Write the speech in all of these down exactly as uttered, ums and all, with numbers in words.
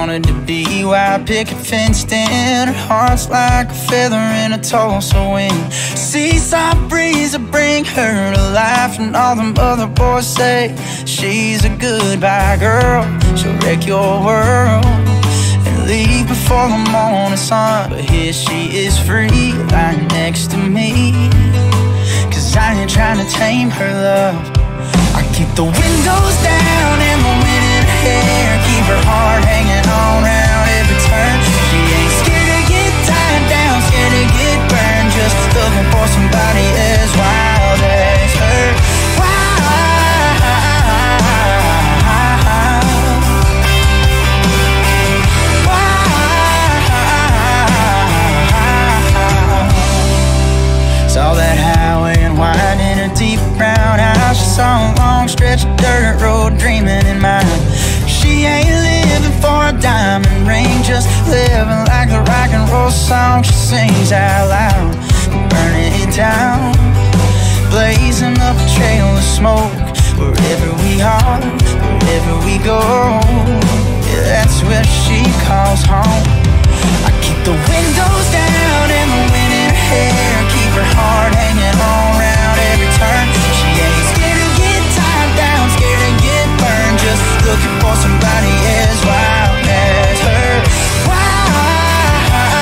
wanted to be white picket fenced in. Her heart's like a feather in a Tulsa wind. Seaside breeze will bring her to life, and all them other boys say she's a goodbye girl. She'll wreck your world and leave before the morning sun. But here she is free, lying next to me. Cause I ain't trying to tame her love. I keep the windows down and the wind in her hair, keep her heart hanging on round every turn. She ain't scared to get tied down, scared to get burned, just looking for somebody as wild as her. Wild. Wild. Saw that highway and wine in her deep brown eyes. She saw a long stretch of dirt road dreaming in mind. She ain't living for a diamond ring, just living like the rock and roll song she sings out loud. Burning it down, blazing up a trail of smoke. Wherever we are, wherever we go, yeah, that's where she calls home. I keep the windows down and the wind in her hair, keep her heart hanging on round every turn. She ain't scared to get tied down, scared to get burned, just looking for somebody as wild as her. Wild.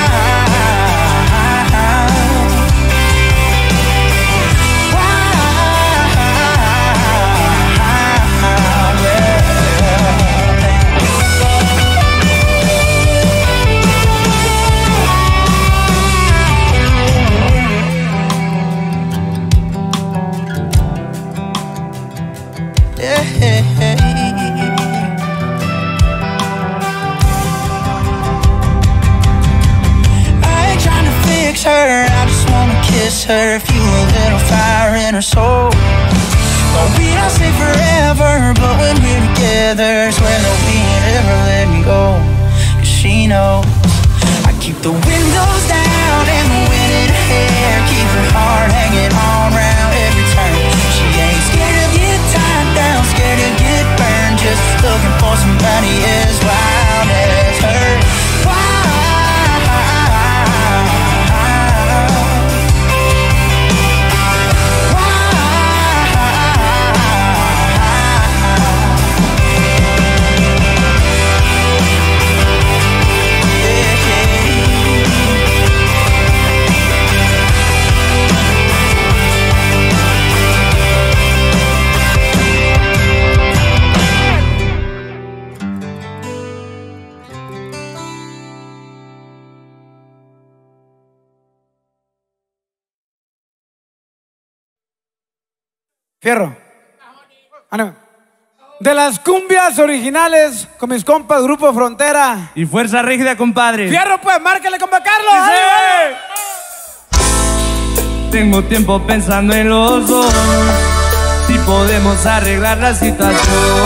Her, I just wanna kiss her, feel a little fire in her soul. Well, we don't say forever, but when we're together, swear that we ain't ever letting go. Cause she knows I keep the windows down and the wind in her hair, keep her heart hanging on round every turn. She ain't scared to get tied down, scared to get burned, just looking for somebody as wild as her. Wild. Fierro. De las cumbias originales con mis compas Grupo Frontera y Fuerza Rígida, compadre. Fierro, pues, márcale, compa Carlos. Sí, sí. Tengo tiempo pensando en los dos, si podemos arreglar la situación.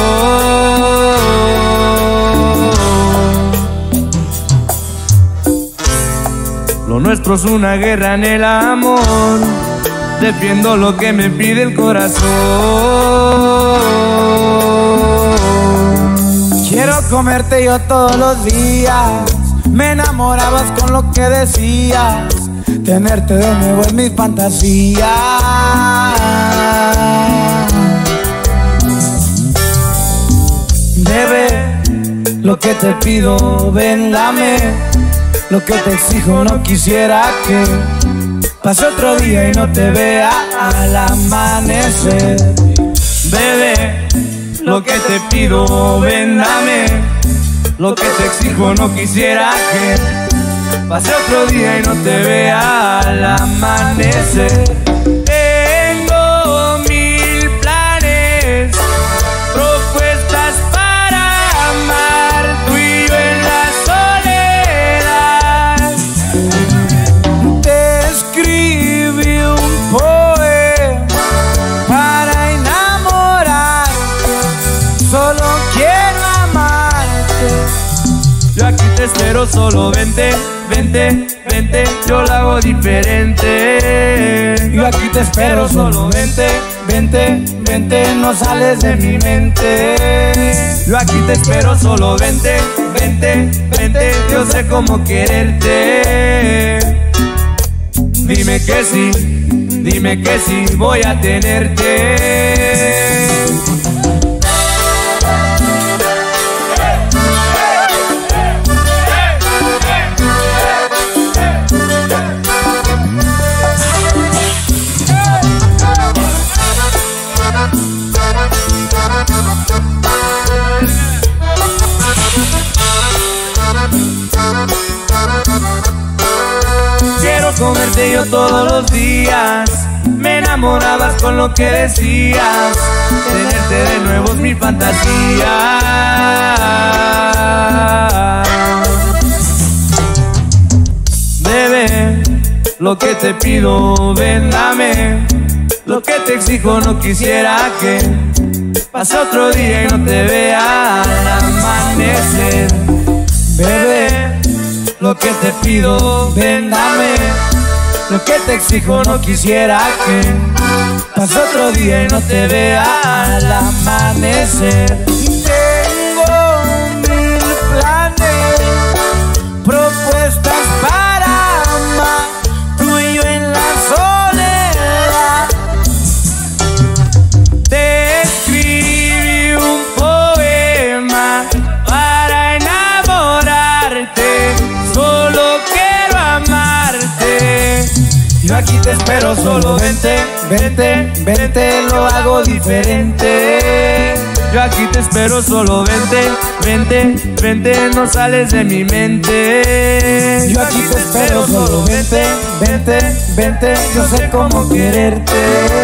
Lo nuestro es una guerra en el amor, defiendo lo que me pide el corazón. Quiero comerte yo todos los días, me enamorabas con lo que decías, tenerte de nuevo es mi fantasía. Bebé, lo que te pido, ven, dame, lo que te exijo, no quisiera que pase otro día y no te vea al amanecer. Bebé, lo que te pido, ven, dame, lo que te exijo, no quisiera que pase otro día y no te vea al amanecer. Tengo mil planes, propuestas para amar, tú y yo en la soledad. Te escribí un poema para enamorarte, solo quiero amarte. Yo aquí te espero, solo vente, vente, vente, yo lo hago diferente. Yo aquí te espero, solo vente, vente, vente, no sales de mi mente. Yo aquí te espero, solo vente, vente, vente, yo sé cómo quererte. Dime que sí, dime que sí, voy a tenerte. Quiero comerte yo todos los días. Me enamorabas con lo que decías. Tenerte de nuevo es mi fantasía. Bebé, lo que te pido, ven, dame. Lo que te exijo, no quisiera que pase otro día y no te vea al amanecer. Bebé, lo que te pido, ven, dame. Lo que te exijo, no quisiera que pase otro día y no te vea al amanecer. Tengo mil planes, propuestas para amar, tú y yo en la soledad. Te escribí un poema para enamorarte. Solo quiero amarte. Yo aquí te espero, solo vente, vente, vente, lo hago diferente. Yo aquí te espero, solo vente, vente, vente, no sales de mi mente. Yo aquí te espero, solo vente, vente, vente, yo sé cómo quererte.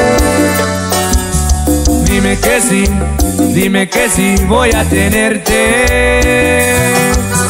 Dime que sí, dime que sí, voy a tenerte.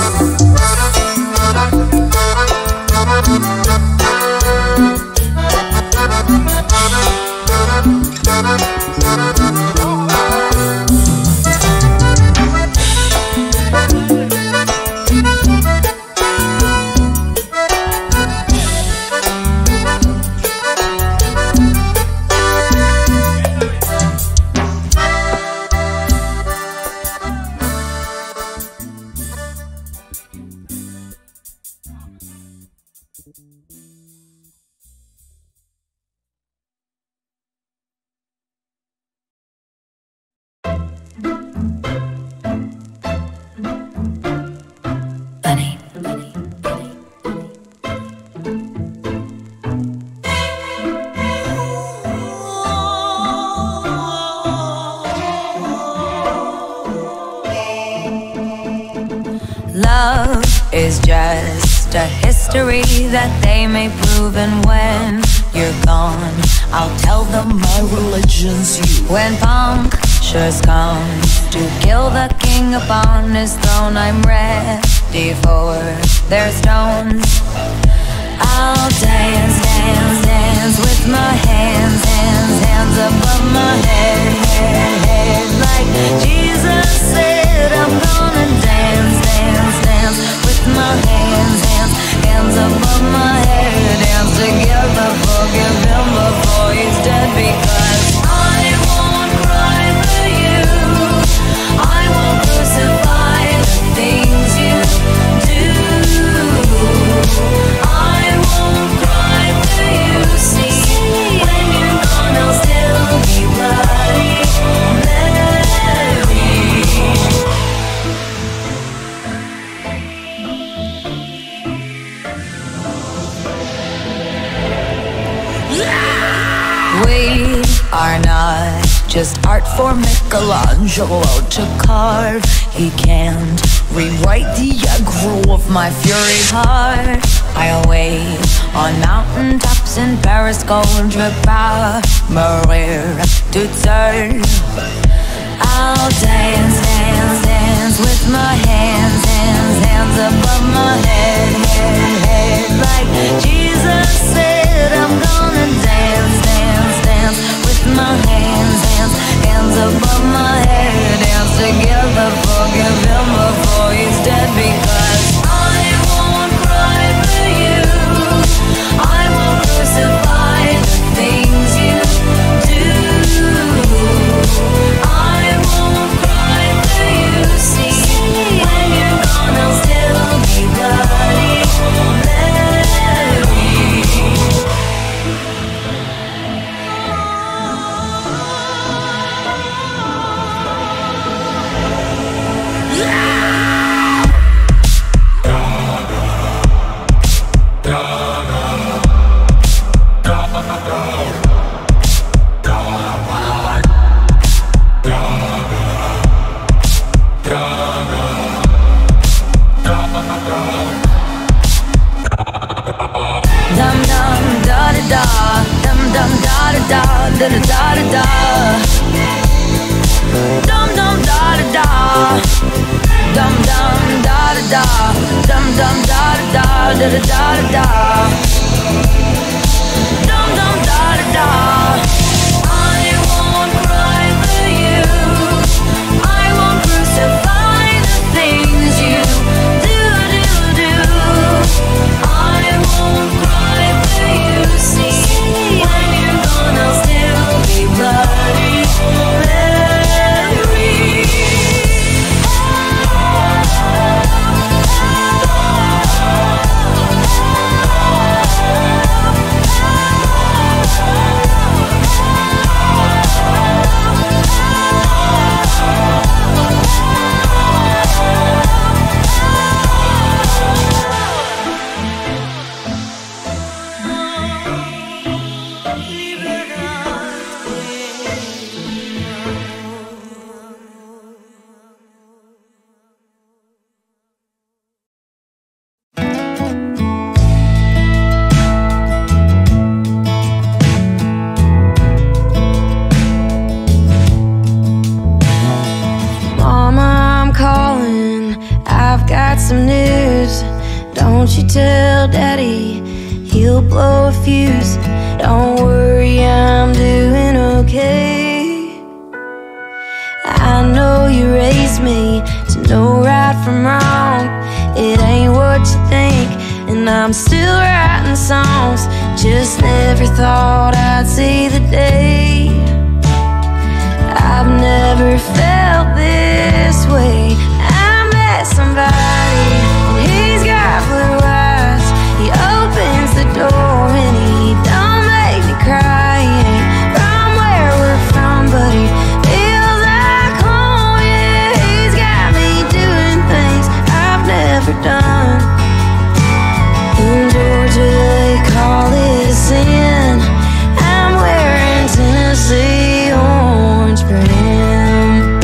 Love is just a history that they may prove, and when you're gone, I'll tell them my religion's you. When punctures come to kill the king upon his throne, I'm ready for their stones. I'll dance, dance, dance with my hands, hands, hands above my head, head, head. Like Jesus said, I'm gonna dance, dance, dance with my hands, hands, hands above my head. Dance together, forgive him before he's dead, because I won't cry for you. I won't crucify the things you do. I won't cry for you. See, when you're gone, I'll still be bloody Mary. We are not just art for Michelangelo to carve. He can't rewrite the aggro of my fury heart. I'll wait on mountain tops in Paris, contre pas mourir toute seule. I'll dance, dance, dance with my hands, hands, hands above my head, head, head. Like Jesus said, I'm gonna dance, dance, dance with my hands, hands, hands above my head. Dance together, forgive him before he's dead, because I won't cry for you. I won't crucify the things you do. I won't cry for you. See, when you're gone, da da da da da. Dum dum da da da. Dum dum da da da. Dum dum da da da da da da da. Dum dum da da da. I won't cry for you. I won't crucify the things you do do do. I won't cry for you. See when you're gone, I'll still be bloody Mary. Some news, don't you tell Daddy, he'll blow a fuse. Don't worry, I'm doing okay. I know you raised me to know right from wrong. It ain't what you think, and I'm still writing songs. Just never thought I'd see the day. I've never felt this way. I met somebody, and he's got blue eyes. He opens the door and he don't make me cry. He ain't from where we're from, but he feels like home. Yeah, he's got me doing things I've never done. In Georgia they call it a sin. I'm wearing Tennessee orange for him.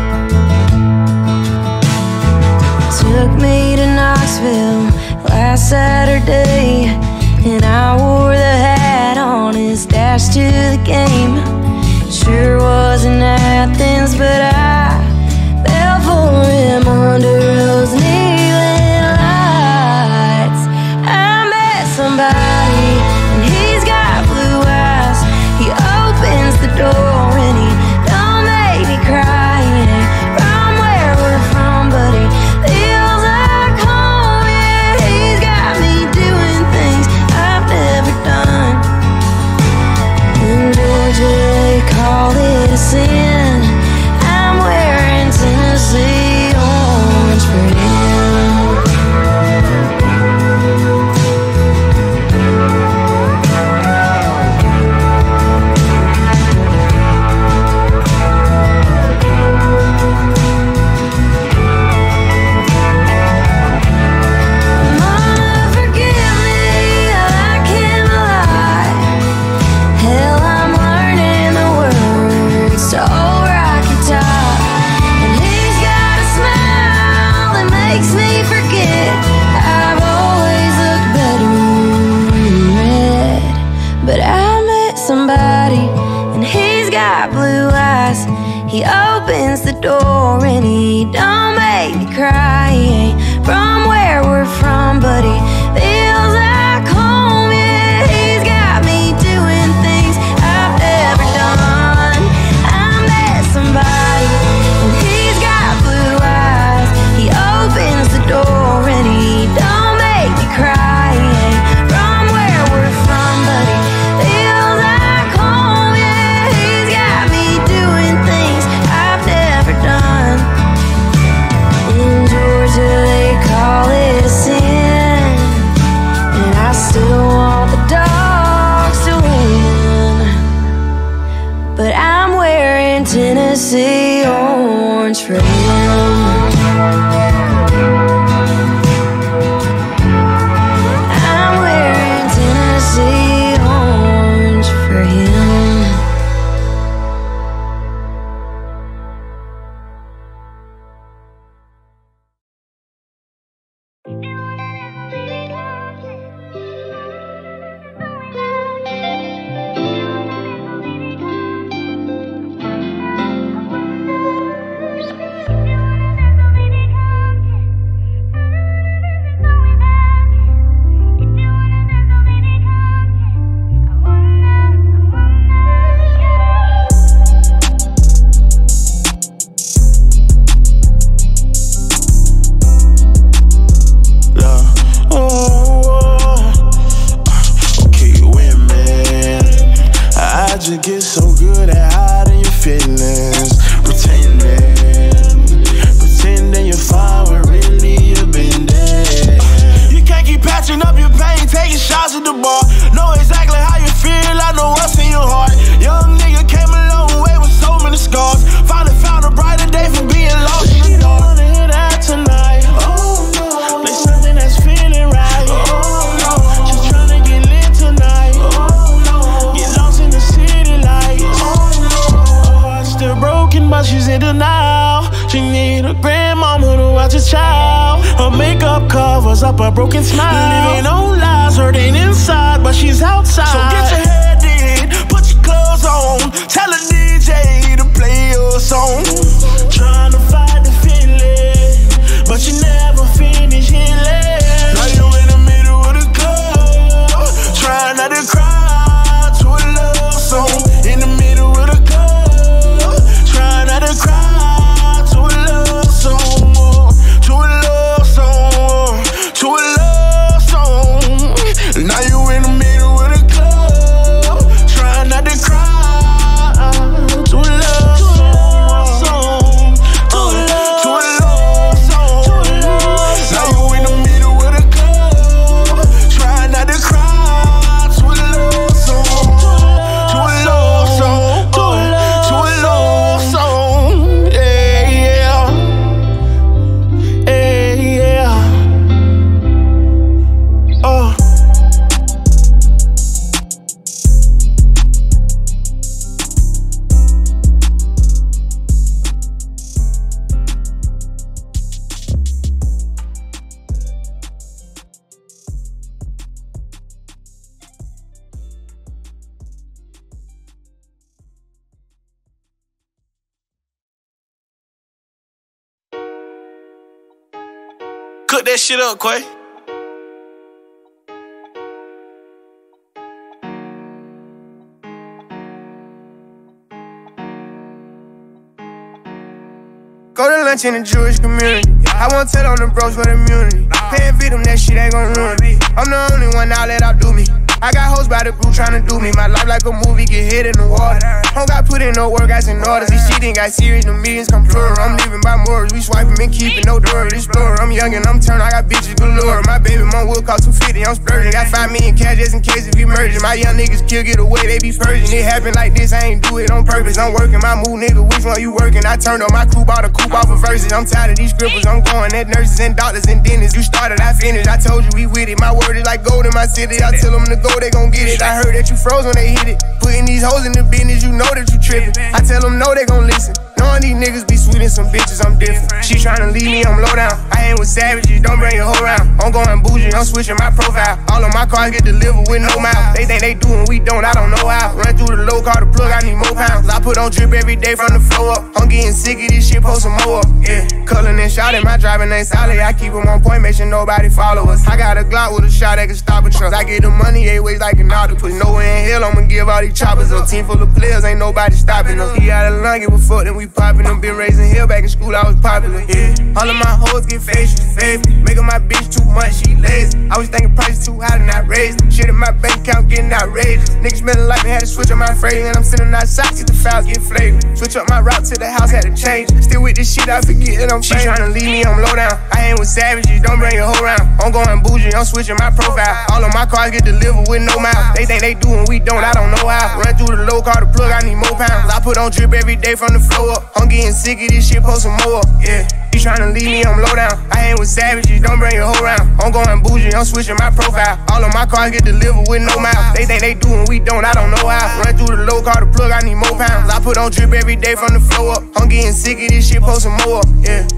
Took me to Knoxville last Saturday, and I wore the hat on his dash to the game. Sure wasn't Athens, but I fell for him under those neon lights. I met somebody, and he's got blue eyes. He opens the door and he don't make me cry. He ain't from where we're from, but he feels like home. Yeah, he's got me doing Switching up your pain, taking shots at the bar. Know exactly how you feel, I know what's in your heart. Young nigga came a long way with so many scars. Finally found a brighter day from being lost in the dark. She don't wanna hear that tonight. Oh no. Play something that's feeling right. Oh no. She's tryna get lit tonight. Oh no. Get lost in the city lights. Oh no. Her heart's still broken, but she's in denial. She need a grandmama to watch her child. Her makeup covers up a broken smile. Living on lies, hurting inside, but she's outside. So get your head in, put your clothes on. Tell a D J to play your song. Trying to fight the feeling, but you never finish healing. Now you in the middle of the club, trying not to cry to a love song. In the middle of the club, trying not to cry. Now you in the middle of the club, trying not to cry. To a love song, to a love song. Now you in the middle of the club, trying not to cry. To a love song, to a love song, to a love song. Yeah, yeah, yeah, yeah. Oh. Cook that shit up, Quay. Go to lunch in the Jewish community. I won't tell on the bros for the immunity. Paying feed them, that shit ain't gon' ruin me. I'm the only one now let outdo me. I got hoes by the group tryna do me. My life like a movie, get hit in the water. Home got put in no work, got in orders. This shit ain't got serious, the meetings come plural. I'm living by morals, we swiping and keeping no door. Explorer, I'm young and I'm turned, I got bitches galore. My baby mom will cost two fifty, I'm splurging. Got five million cash just in case if we merging. My young niggas kill, get away, they be purging. It happen like this, I ain't do it on purpose. I'm working my move, nigga, which one you working? I turned on my crew, bought a coupe off of verses. I'm tired of these scribbles, I'm going at nurses and doctors and dentists. You started, I finished, I told you we with it. My word is like gold in my city, I tell them to go, they gon' get it. I heard that you froze when they hit it. Putting these hoes in the business, you know that you trippin'. I tell them no, they gon' listen. Knowing these niggas be sweet and some bitches, I'm different. She tryna leave me, I'm low down. I ain't with savages, don't bring your hoe round. I'm going bougie, I'm switching my profile. All of my cars get delivered with no mouth. They think they do and we don't, I don't know how. Run through the low car, the plug, I need more pounds. I put on drip every day from the floor up. I'm getting sick of this shit, post some more up. Yeah, cullin' and shouting, my driving ain't solid. I keep them on point, make sure nobody follow us. I got a Glock with a shot that can stop a truck. I get the money eight ways like an octopus. Nowhere in hell, I'ma give all these choppers up. Team full of players, ain't nobody stopping us. He out of line, give a fuck, then we poppin' them. Been raising hell back in school, I was popular, yeah. All of my hoes get facial, favorite. Making my bitch too much, she lazy. I was thinking prices too high and I raised them. Shit in my bank account getting outrageous. Niggas smelling like me, had to switch up my phrase. And I'm sitting outside, get the files get flavored. Switch up my route to the house, had to change. Still with this shit, I forget that I'm famous. She tryna leave me, I'm low down. I ain't with savages, don't bring your hoe round. I'm going bougie, I'm switching my profile. All of my cars get delivered with no mouth. They think they do and we don't, I don't know how. Run through the low car, the plug, I need more pounds. I put on drip every day from the floor up. I'm getting sick of this shit, post some more up, yeah. You tryna leave me, I'm low down. I ain't with savages, don't bring your hoe round. I'm going bougie, I'm switching my profile. All of my cars get delivered with no mouth. They think they do and we don't, I don't know how. Run through the low car, the plug, I need more pounds. I put on drip every day from the floor up. I'm getting sick of this shit, post some more up, yeah.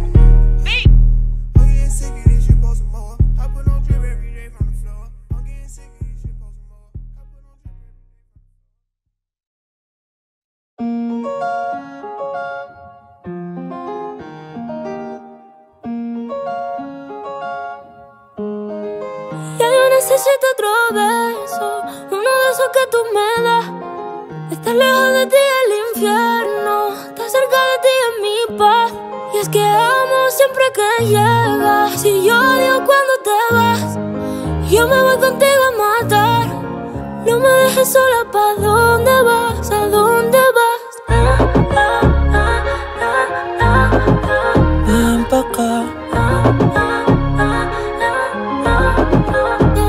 Necesito otro beso, uno de esos que tú me das. Estar lejos de ti es el infierno, estar cerca de ti es mi paz. Y es que amo siempre que llegas. Si yo odio cuando te vas, yo me voy contigo a matar. No me dejes sola, ¿pa' dónde vas? ¿A dónde vas? Ah, ah, ah, ah, ah, ah. Ven pa' acá. Ah, ah, ah, ah, ah, ah.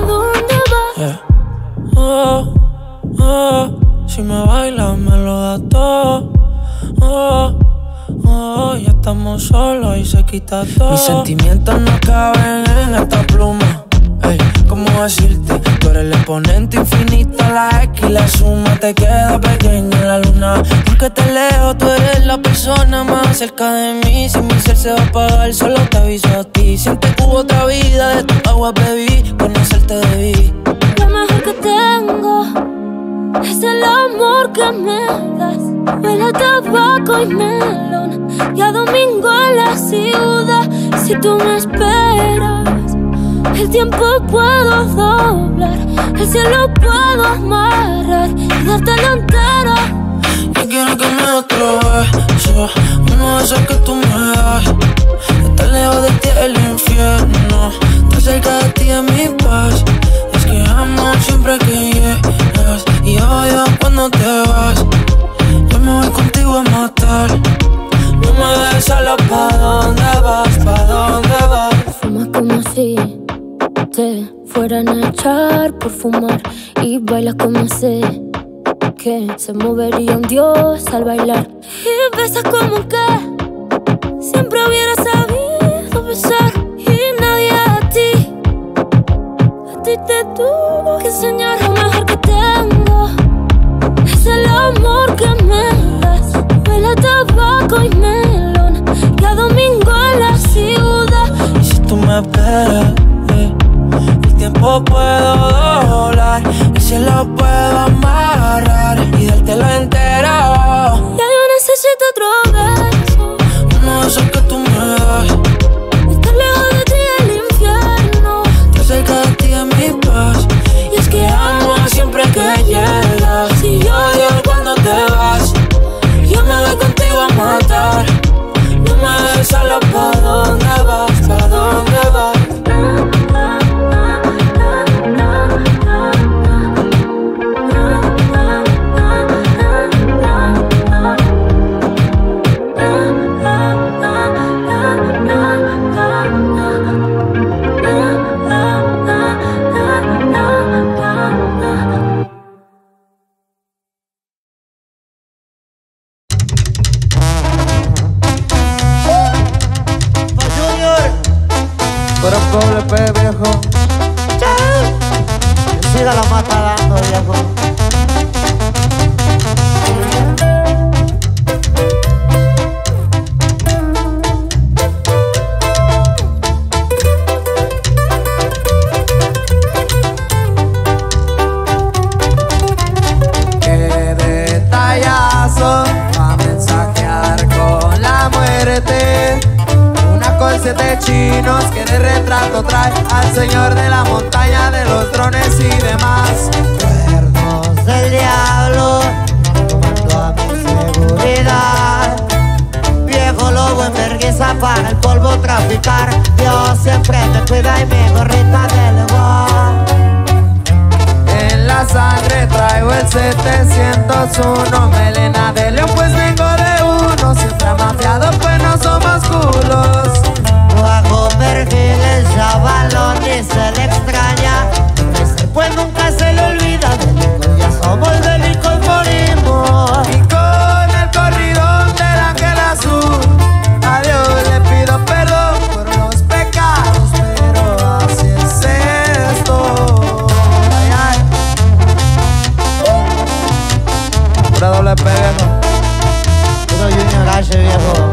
Si me bailas me lo das todo. Oh, oh, ya estamos solos y se quita todo. Mis sentimientos no caben en esta pluma. Ey, ¿cómo decirte? Tú eres el exponente infinito, la X y la suma te queda pequeña en la luna. Aunque te lejos, tú eres la persona más cerca de mí. Si mi ser se va a apagar, solo te aviso a ti. Siente que hubo otra vida, de tu agua bebí, conocerte debí. Lo mejor que tengo es el amor que me das. Huele a tabaco y melón y a domingo en la ciudad. Si tú me esperas, el tiempo puedo doblar, el cielo puedo amarrar y dártelo entero. Yo quiero que me des otro beso, uno de esos que tú me das. Estar lejos de ti es el infierno, estar cerca de ti es mi paz. Es que amo siempre que llegas y odio cuando te vas. Yo me voy contigo a matar, no me dejes sola. ¿Pa' dónde vas? ¿Pa' dónde vas? Fumas como si te fueran a echar por fumar y bailas como sé que se movería un dios al bailar. Y besas como que siempre hubiera sabido besar y nadie a ti, a ti te tuvo que enseñar. Lo mejor que tengo es el amor que me das. Huele a tabaco y melón y a domingo en la ciudad. Y si tú me esperas, el tiempo puedo doblar, el cielo puedo amarrar y dártelo entero. Ya yo necesito otro beso, uno de esos que tú me das. Estar lejos de ti es el infierno, estar cerca de ti es mi paz. y es que Amo siempre que llegas y odio cuando te vas. Yo me voy contigo a matar, no me dejes sola. ¿Pa' dónde vas? ¿Pa' dónde vas? Doble P, viejo. Que siga la mata dando, viejo. Qué detallazo va a mensajear con la muerte. Siete chinos que de retrato trae al señor de la montaña, de los drones y demás. Cuernos del diablo, tomando a mi seguridad. Viejo lobo en vergüenza para el polvo traficar. Dios siempre me cuida y mi gorrita de león. En la sangre traigo el setecientos uno, melena de león pues vengo de uno. Siempre amafiado pues no somos culos. Bajo perfil el chavalón y se le extraña. Ese pues nunca se le olvida. Delicos ya somos, delicos morimos. Y con el corridón del ángel azul, a Dios le pido perdón por los pecados, pero así es esto. Ay, ay. Pura doble P, viejo. Puro Junior H, viejo.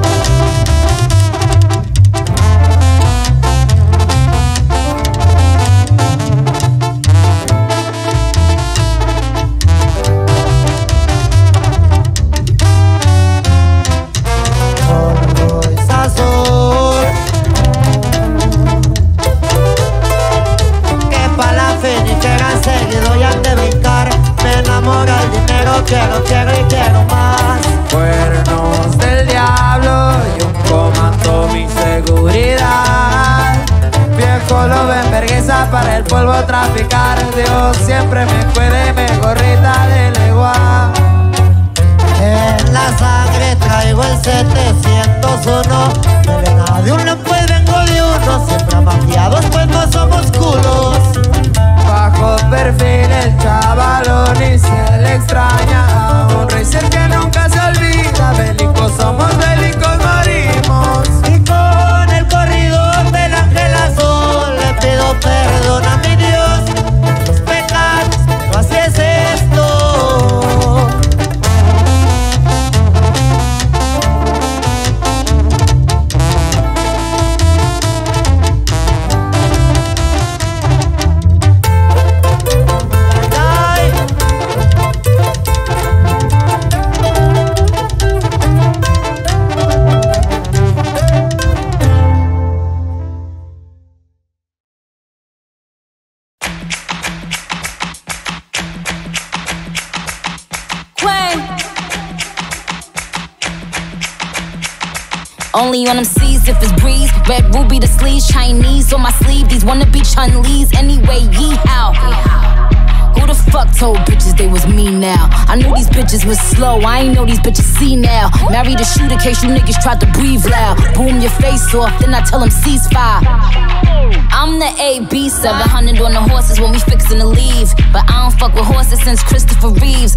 Quiero, quiero y quiero más. Cuernos del diablo y un comando mi seguridad. Viejo lobo en vergüenza para el polvo traficar. Dios siempre me cuide, me gorrita de legua. En la sangre traigo el setecientos uno. Melena de uno pues vengo de uno. Siempre amafiados pues no somos culos. Bajo perfil el chavalón y se le extraña. Only on them C's if it's breeze. Red ruby the sleeves, Chinese on my sleeve. These wanna be Chun-Lees anyway, yee-how. Who the fuck told bitches they was me now? I knew these bitches was slow, I ain't know these bitches see now. Married a shooter in case you niggas tried to breathe loud. Boom your face off, then I tell them ceasefire. I'm the A B, seven hundred on the horses when we fixin' to leave. But I don't fuck with horses since Christopher Reeves.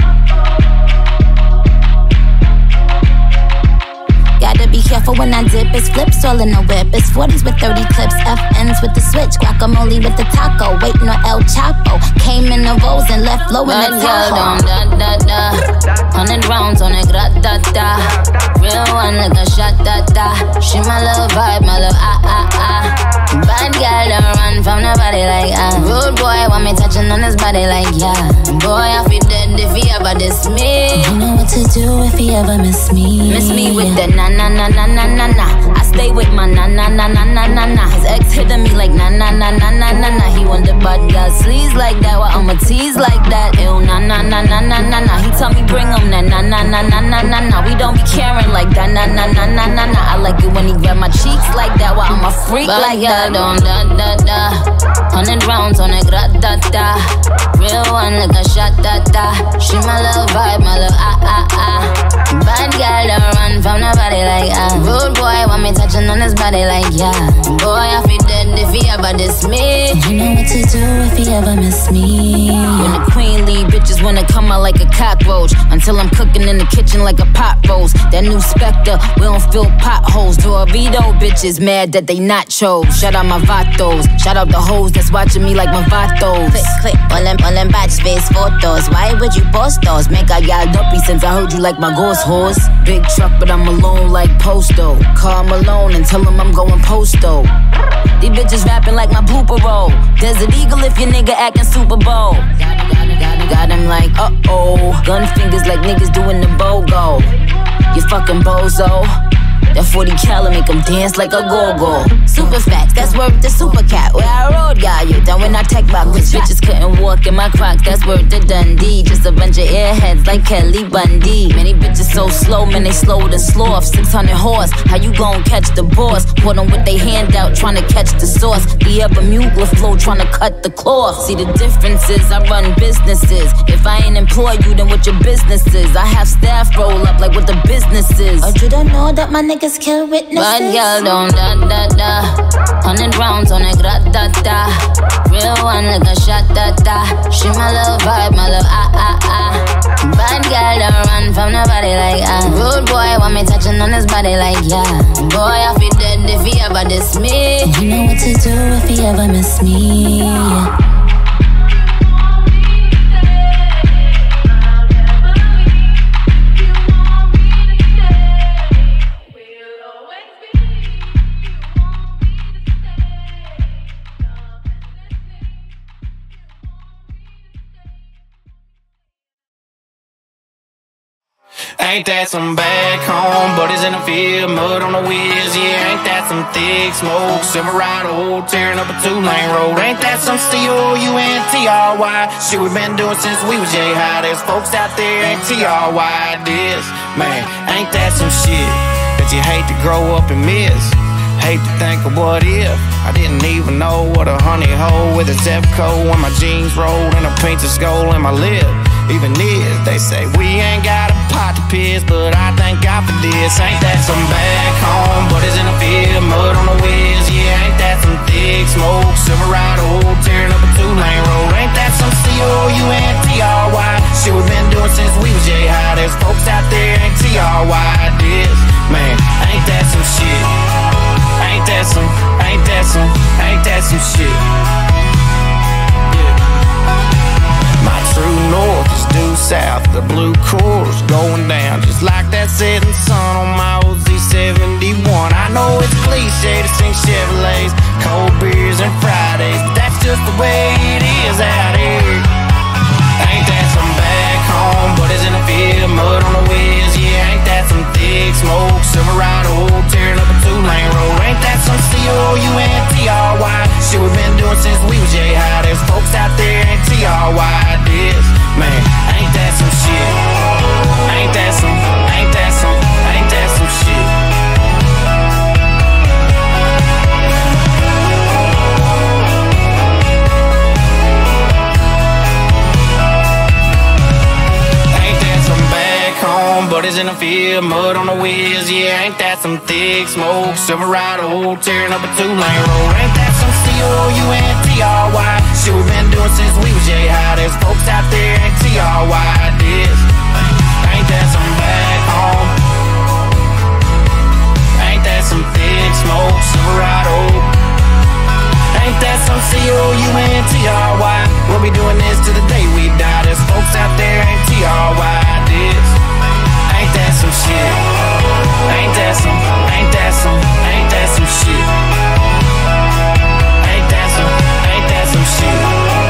Gotta be careful when I dip, it's flips all in the whip. It's forties with thirty clips, F Ns with the switch. Guacamole with the taco, waiting on El Chapo. Came in the rolls and left low in the Tahoe. Da da da, hundred rounds on it, gra da da. Real one like a shot da da. She my little vibe, my little ah ah ah. Bad girl don't run from nobody like ah. Rude boy want me touching on his body like yeah. Boy I feel dead if he ever diss me. You know what to do if he ever miss me. Miss me with the na na na na na na na. I stay with my na na na na na na na. His ex hitting me like na na na na na na na. He want the bad girl sleaze like that, well I'ma tease like that. Ew na na na na na na na. He tell me bring him na na na na na na na na. We don't be caring like that na na na na na na. I like it when he grab my cheeks like that, well I'm a freak but like that. Don't da da da. Hundred rounds on it, gra da da. Real one like a shot da da. She my little vibe, my little ah ah ah. Bad girl don't run from nobody like ah. Rude boy want me touching on his body like yeah. Boy I feel dead if he ever diss me. You know what to do if he ever miss me. When the queen leave, bitches wanna come out like a cockroach. Until I'm cooking in the kitchen like a pot roast. That new Spectre, we don't fill potholes. Dorito bitches mad that they nachos. Shout out my vatos, shout out the hoes that's watching me like my vatos. Click, click, all them, all them batch face photos. Why would you post those? Make I got dumpy since I heard you like my ghost horse. Big truck, but I'm alone like Posto. Call Malone and tell him I'm going posto. These bitches rapping like my blooper roll. Desert Eagle if your nigga acting Super Bowl. Got him like uh-oh. Gun fingers like niggas doing the BOGO. You fucking bozo. That forty cal make them dance like a go-go. Super facts, that's worth the super cat. Where I rode, got you down when I tech back. Cause bitches couldn't walk in my Crocs, that's worth the Dundee. Just a bunch of airheads like Kelly Bundy. Many bitches so slow, man, they slower than sloth. six hundred horse, how you gon' catch the boss? Put them with they hand out, trying to catch the sauce. The Bermuda flow, trying to cut the cloth. See the difference is, I run businesses. If I ain't employ you, then what your business is? I have staff roll up like what the business is. Or you don't know that my niggas kill witnesses? Bad girl don't da da da. Hundred rounds on it, gra da da. Real one like a shot da da. She my little vibe, my little ah ah ah. Bad girl don't run from nobody like ah. Rude boy want me touching on his body like yeah. Boy I feel dead if he ever diss me. You know what to do if he ever miss me. Ain't that some back home, buddies in the field, mud on the wheels, yeah. Ain't that some thick smoke, Silverado, tearing up a two-lane road. Ain't that some C O U N T R Y, shit we been doing since we was J-High. There's folks out there ain't T R Y this, man. Ain't that some shit that you hate to grow up and miss? Hate to think of what if I didn't even know what a honey hole with a Zepco when my jeans rolled and a painted skull in my lip. Even this, they say we ain't got a pot to piss, but I thank God for this. Ain't that some back home, buddies in the field, mud on the wheels, yeah. Ain't that some thick smoke, Silverado, tearing up a two-lane road. Ain't that some C O U N T R Y, shit we been doing since we was J-High. There's folks out there ain't T R Y this, man. Ain't that some shit? Ain't that some, ain't that some, ain't that some shit? Yeah. My true north is due south, the blue course going down just like that setting sun on my old Z seventy-one. I know it's cliche to sing Chevrolets, cold beers and Fridays, but that's just the way it is out here. Ain't that some back home, buddies in the field, mud on the wheels, yeah. Ain't that some thick smoke, Silverado, tearing up a two-lane road. Ain't that some C O U N T R Y, shit we been doing since we was J-High. There's folks out there ain't T R Y this, man. Ain't that some shit? in the field, mud on the wheels. Yeah, ain't that some thick smoke? Silverado tearing up a two-lane road. Ain't that some C O U N T R Y? Shit we've been doing since we was J-High. There's folks out there ain't T R Y this. Ain't that some back home? Ain't that some thick smoke? Silverado. Ain't that some C O U N T R Y? We'll be doing this till the day we die. There's folks out there ain't T R Y this. Ain't that some shit? Ain't that some, ain't that some, ain't that some shit? Ain't that some, ain't that some shit?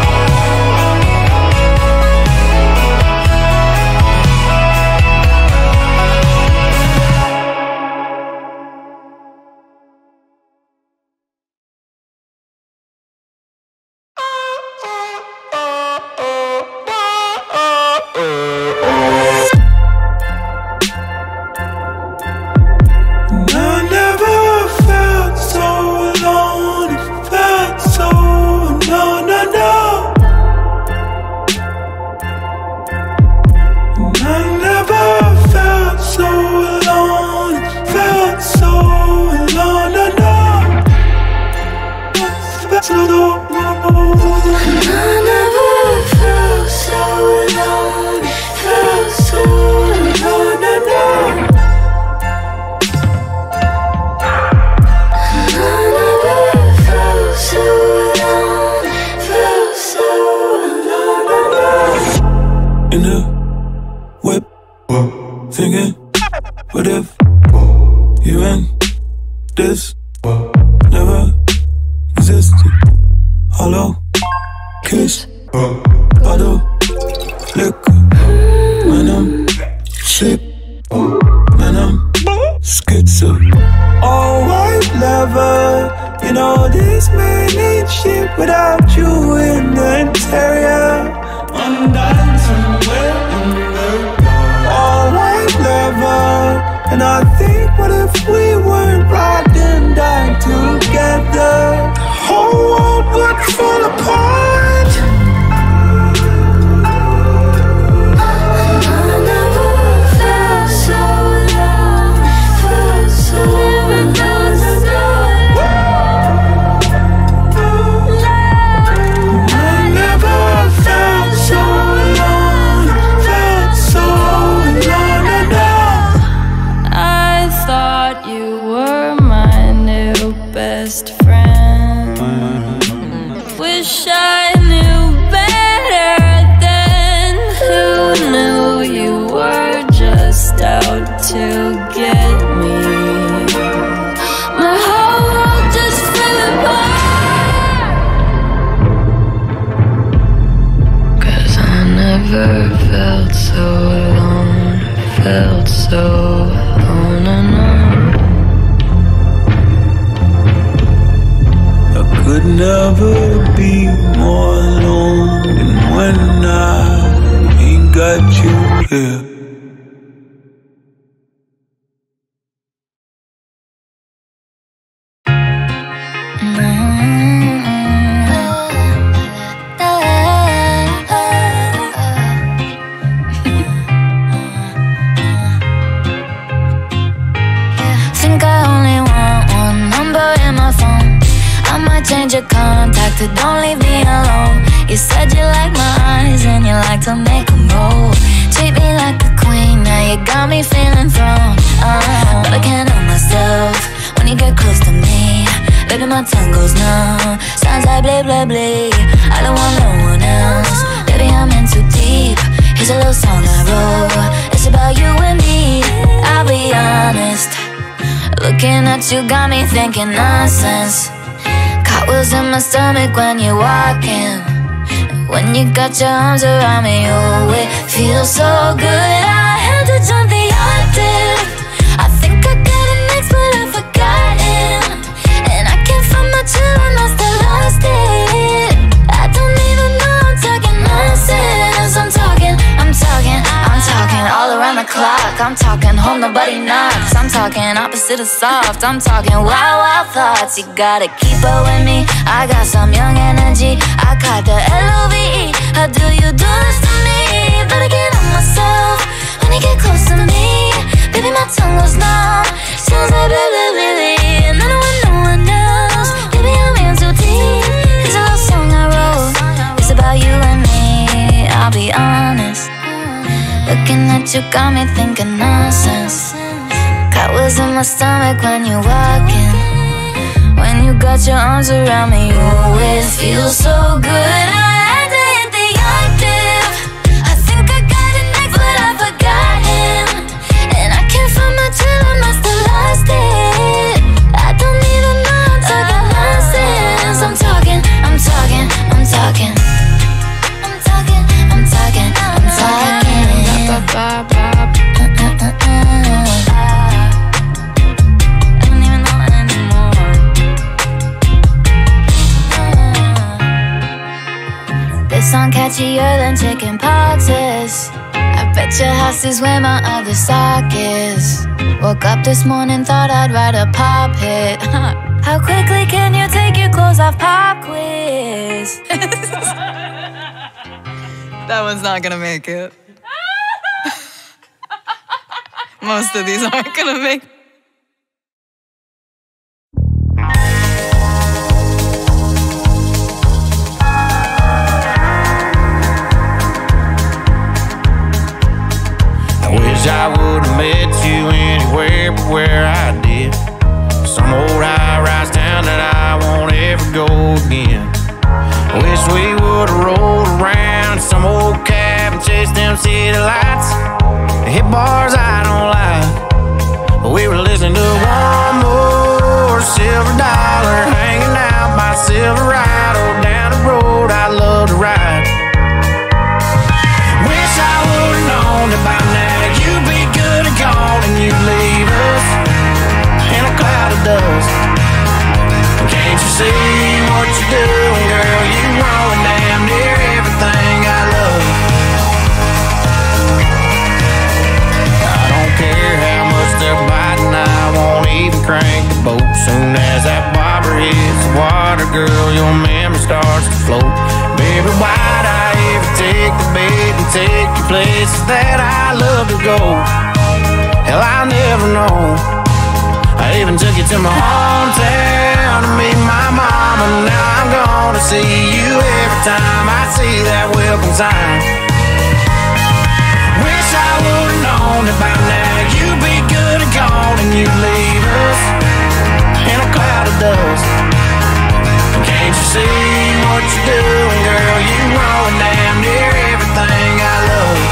You got me thinking nonsense. Cartwheels in my stomach when you're walking. When you got your arms around me, oh, it feels so good. I had to jump the octave. I think I got it next, but I've forgotten. And I can't find my chill and I still lost it. I don't even know I'm talking nonsense. I'm talking, I'm talking, I'm talking all around the clock. I'm talking home, nobody knocks. I'm talking opposite of soft. I'm talking wild, wild thoughts. You gotta keep up with me. I got some young energy. I caught the L O V E. How do you do this to me? Better get on myself when you get close to me. at you got me thinking nonsense. Cat was in my stomach when you walk in. When you got your arms around me, you always feel so good. I had to hit the octave. I think I got it next, but I forgot him. And I can't find my trail, I must have lost it. I don't even know, I'm talking nonsense. I'm talking, I'm talking, I'm talking. I'm talking, I'm talking, I'm talking. Song catchier than chicken poxes. I bet your house is where my other sock is. Woke up this morning, thought I'd write a pop hit. How quickly can you take your clothes off? Pop quiz. That one's not gonna make it. Most of these aren't gonna make it. I would've met you anywhere but where I did. Some old high-rise town that I won't ever go again. Wish we would've rolled around some old cab and chased them city lights. Hit bars I don't like. We were listening to one more Silver Dollar, hanging out by Silverado down the road I love to ride. Wish I would've known about now. You'd be good and gone and you'd leave us in a cloud of dust. Can't you see what you're doing, girl? You're wrong damn near everything I love. I don't care how much they're biting, I won't even crank the boat. Soon as that bobber hits the water, girl, your memory starts to float. Baby, why'd I ever take the bait and take you places that I love to go? Hell, I'll never know. I even took you to my hometown to meet my mama. Now I'm gonna see you every time I see that welcome sign. Wish I would've known about now. You'd be good and gone and you'd leave us in a cloud of dust. Can't you see what you're doing, girl? You're wrong damn near everything I love.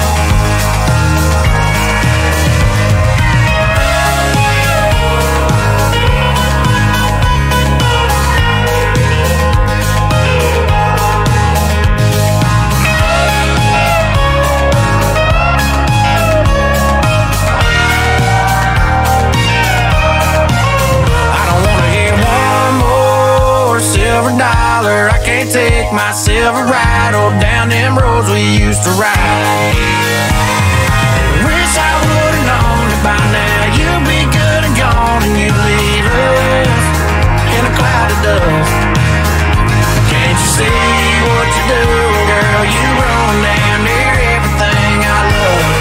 Silver Dollar, I can't take my Silverado down them roads we used to ride. Wish I would've known that by now you'd be good and gone and you'd leave us in a cloud of dust. Can't you see what you're doing, girl? You run damn near everything I love.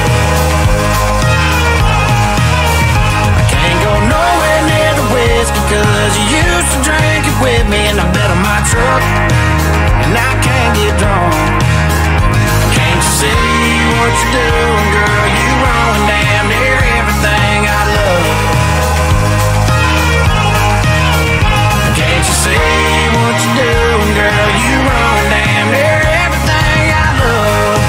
I can't go nowhere near the whiskey cause you used to drink it with me in the bed of my truck, and I can't get drunk. Can't you see what you're doing, girl? You run damn near everything I love. Can't you see what you're doing, girl? You run damn near everything I love.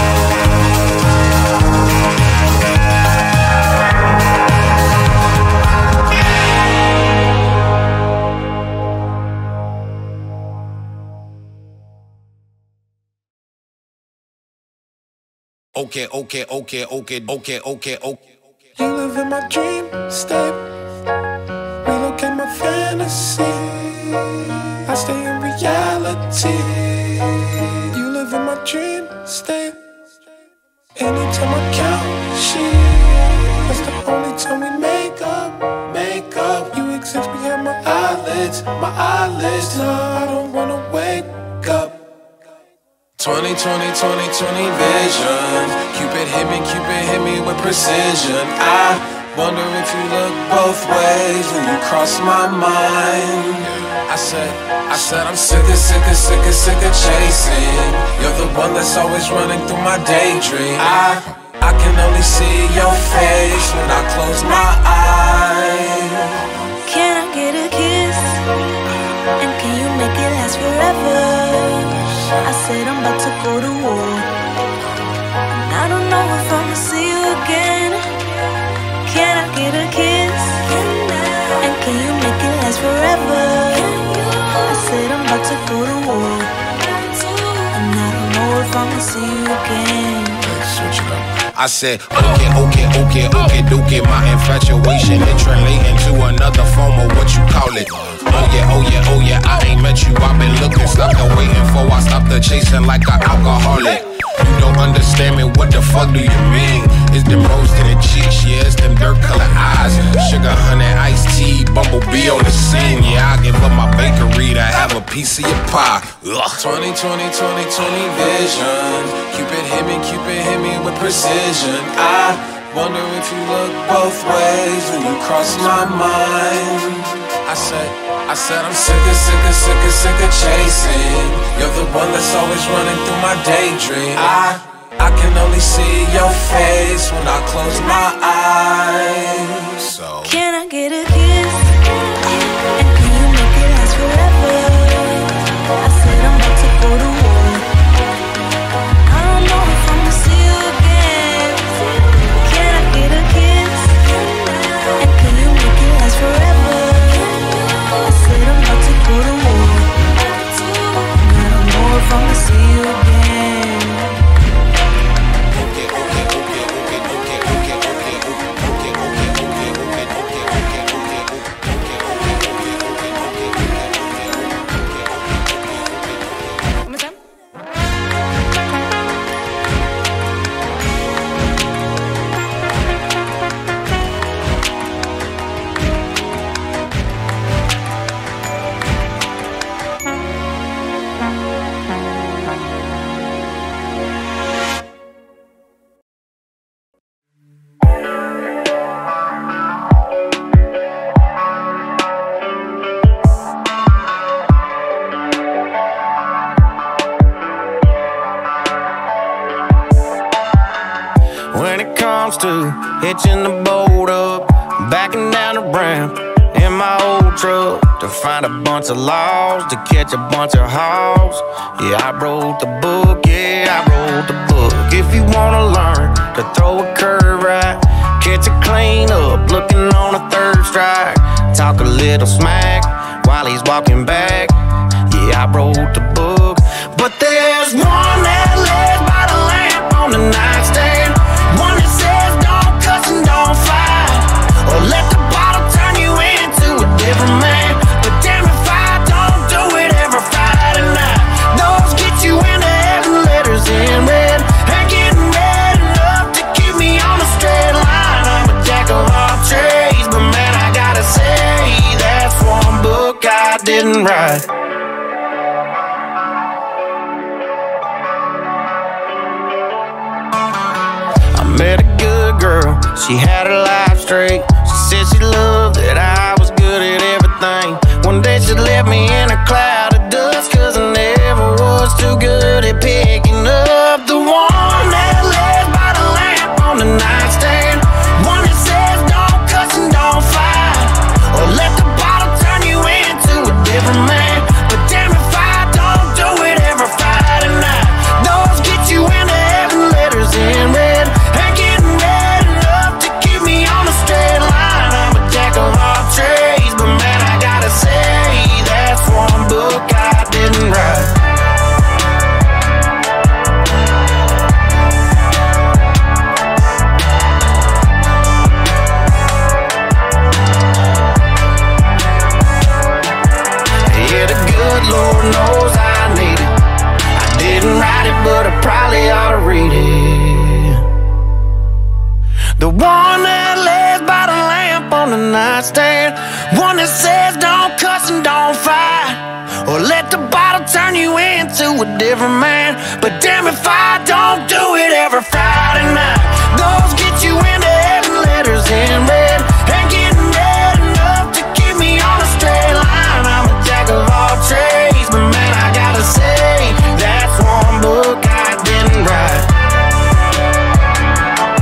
Okay, okay, okay, okay, okay, okay, okay. You live in my dream state. Relocate my fantasy. I stay in reality. You live in my dream state. Anytime I count sheep, that's the only time we make up, make up. You exist behind my eyelids, my eyelids. No, I don't wanna wake up. twenty twenty, twenty twenty vision. Cupid hit me, Cupid hit me with precision. I wonder if you look both ways when you cross my mind. I said, I said I'm sick of, sick of, sick of, sick of chasing. You're the one that's always running through my daydream. I I can only see your face when I close my eyes. Can I get a kiss? And can you make it last forever? I said I'm about to go to war, and I don't know if I'ma see you again. Can I get a kiss? And can you make it last forever? I said I'm about to go to war, and I don't know if I'ma see you again. Let's switch it up. I said, okay, okay, okay, okay, dookie. My infatuation, it translating to another form of what you call it. Oh yeah, oh yeah, oh yeah, I ain't met you, I've been looking, stopped the waiting for, I stopped the chasing like an alcoholic. You don't understand me, what the fuck do you mean? It's them rose to the cheeks, yeah, it's them dirt colored eyes. Sugar, honey, iced tea, bumblebee on the scene. Yeah, I give up my bakery to have a piece of your pie. Ugh. twenty twenty, twenty twenty vision. Cupid hit me, Cupid hit me with precision. I wonder if you look both ways when you cross my mind. I said, I said I'm sick of, sick of, sick of, sick of chasing. You're the one that's always running through my daydream. I, I can only see your face when I close my eyes. So can I get a kiss? And can you make it last forever? I said I'm about to go to war. I don't know if I'ma see you again. Can I get a kiss? And can you make it last forever? I said I'm about to go to war, and I don't know if I'ma see you again. Okay, okay, okay, okay, okay, okay, okay, okay, okay, okay, okay, okay, okay, To hitching the boat up, backing down the ramp in my old truck to find a bunch of laws, to catch a bunch of hogs. Yeah, I wrote the book, yeah, I wrote the book. If you wanna learn to throw a curve right, catch a clean up, looking on a third strike, talk a little smack while he's walking back. Yeah, I wrote the book, but there's one that lays by the lamp on the nightstand. One that says don't cuss and don't fight, or let the bottle turn you into a different man. But damn if I don't do it every Friday night. Those get you into heaven, letters in red, and getting red enough to keep me on a straight line. I'm a jack of all trades, but man, I gotta say that's one book I didn't write. Met a good girl, she had her life straight. She said she loved that I was good at everything. One day she left me in a cloud of dust, cause I never was too good at picking up. The one that lays by the lamp on the nightstand, one that says don't cuss and don't fight, or let the bottle turn you into a different man. But damn if I don't do it every Friday night. Those get you into heaven, letters in red, trades, but man, I gotta say that's one book I didn't write. Yeah, the good Lord knows I need it. I didn't write it, but I probably ought to read it. The one that lays by the lamp on the nightstand, one that says don't cuss and don't fight, or let the bottle turn you into a different man. But damn if I don't do it every Friday night. Those get you into heaven, letters in red, and getting red enough to keep me on a straight line. I'm a jack of all trades, but man, I gotta say that's one book I didn't write.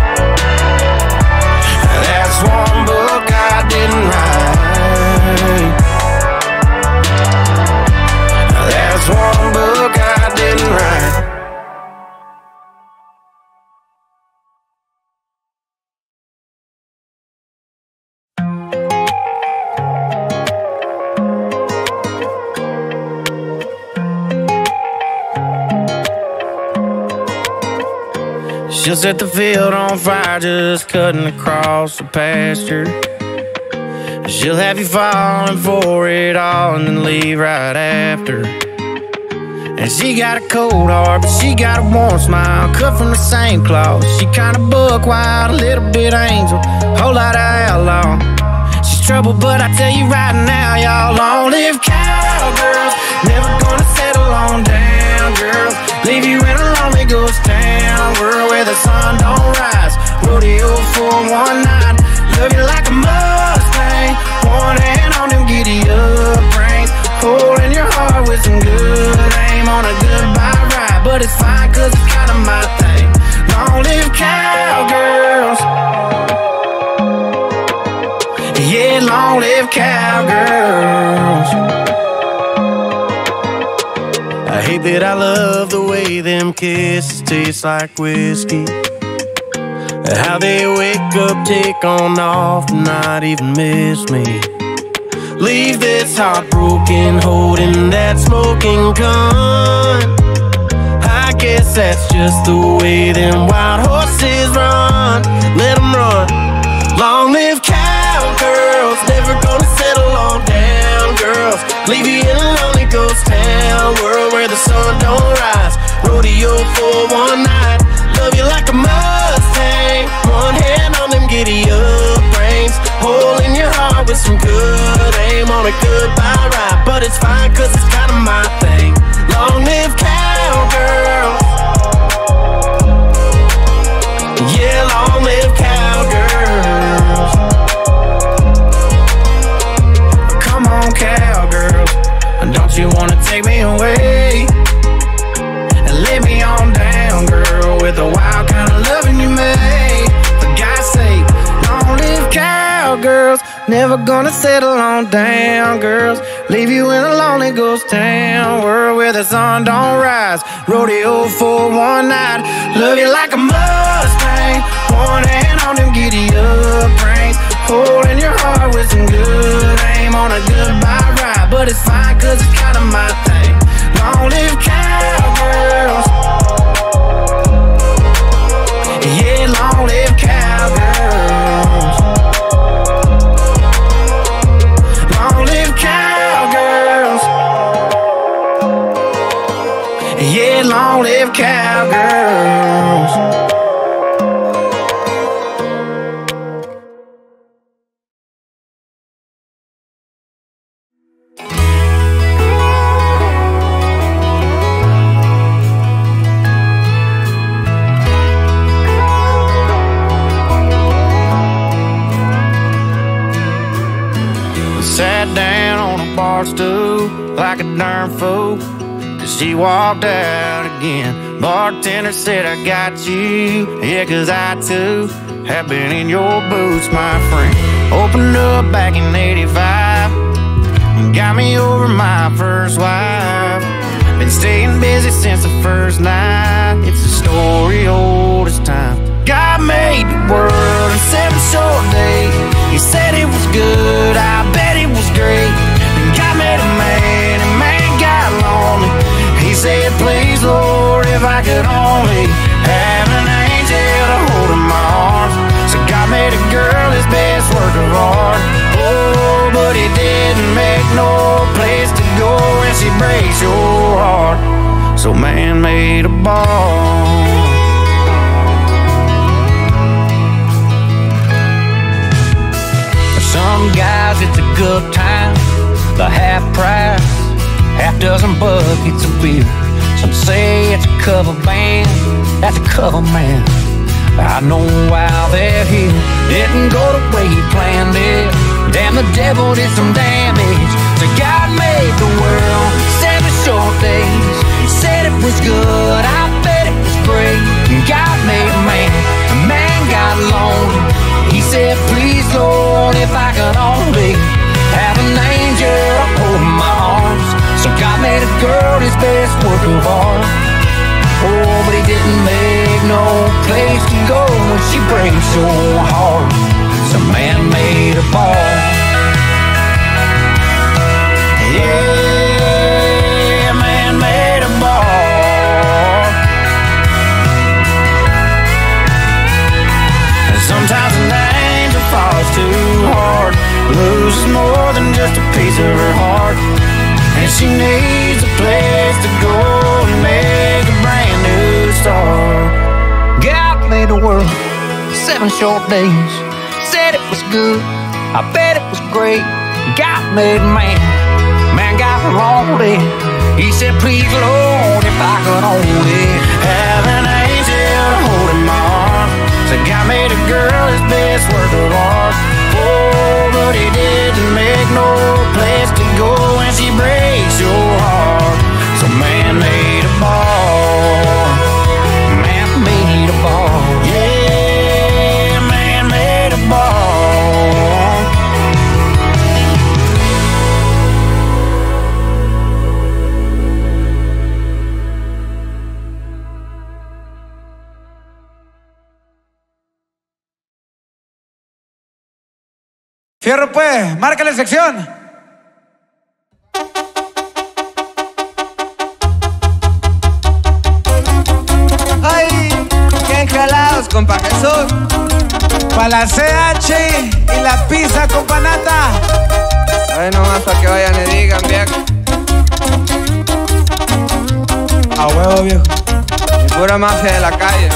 She'll set the field on fire just cutting across the pasture. She'll have you falling for it all and then leave right after. And she got a cold heart, but she got a warm smile, cut from the same cloth. She kinda buck wild, a little bit angel, whole lot of outlaw. She's trouble, but I tell you right now, y'all, long live cowgirls. Never gonna settle on down, girls. Leave you in a lonely ghost town, world where the sun don't rise. Rodeo for one night, love you like a Mustang. One hand on them giddy up reins, holding your heart with some good aim on a goodbye ride. But it's fine, cause it's kinda my thing. Long live cowgirls. Yeah, long live cowgirls. I hate that I love the way them kisses taste like whiskey. How they wake up, take on off, not even miss me. Leave this heart broken, holding that smoking gun. I guess that's just the way them wild horses run. Let them run. Long live cowgirls, never gonna settle on down, girls. Leave you in a lonely ghost town, world where the sun don't rise. Rodeo for one night, love you like a Mustang. One hand on them giddy up reins, holding your heart with some good aim on a goodbye ride. But it's fine, cause it's kinda my thing. Long live cowgirls. Yeah, long live cowgirls. Come on, cowgirls, don't you wanna take me away and lay me on down, girl, with the wild kind of loving you made. For God's sake, long live cowgirls. Never gonna settle on down, girls. Leave you in a lonely ghost town, world where the sun don't rise. Rodeo for one night, love you like a Mustang. One hand on them giddy up reins, holding your heart with some good aim on a goodbye ride. But it's fine, cause it's kinda my thing. Long live cowgirls. Yeah, long live cowgirls. Long live cowgirls. Yeah, long live cowgirls. Sat down on a bar stool like a darn fool, cause she walked out again. Bartender said, I got you, yeah, cause I too have been in your boots, my friend. Opened up back in eighty-five, got me over my first wife. Been staying busy since the first night, it's a story old as time. God made the world in seven short days. He said it was good, I bet it was great. And God made a man, and man got lonely. He said, please, Lord, if I could only have an angel to hold in my arms. So God made a girl his best work of art. Oh, but he didn't make no place to go when she breaks your heart. So man made a ball. Some guys it's a good time, the half price, half dozen buckets of beer. Some say it's a cover band, that's a cover man. I know why they're here, didn't go the way he planned it. Damn, the devil did some damage. So God made the world, seven short days. He said it was good, I bet it was great. And God made a man, a man got lonely. He said, please, Lord, if I could only have an angel hold my arms. So God made a girl his best work of art. Oh, but he didn't make no place to go when she breaks your heart. So man made a ball. Yeah, man made a ball. is more than just a piece of her heart, and she needs a place to go and make a brand new start. God made the world seven short days, said it was good, I bet it was great. God made man, man got lonely. He said, please Lord, if I could only have an angel to hold in my arms. So God made a girl his best work of art. Oh, but he didn't make no place to go when she breaks your heart. So man made a ball, man made a ball, yeah, man made a ball. Fierro pues, márcale sección. Ay, qué jalados, compa Jesús. Pa' la C H y la pizza con panata. Ay, nomás para que vayan y digan, viejo. A huevo, viejo. Y pura mafia de la calle.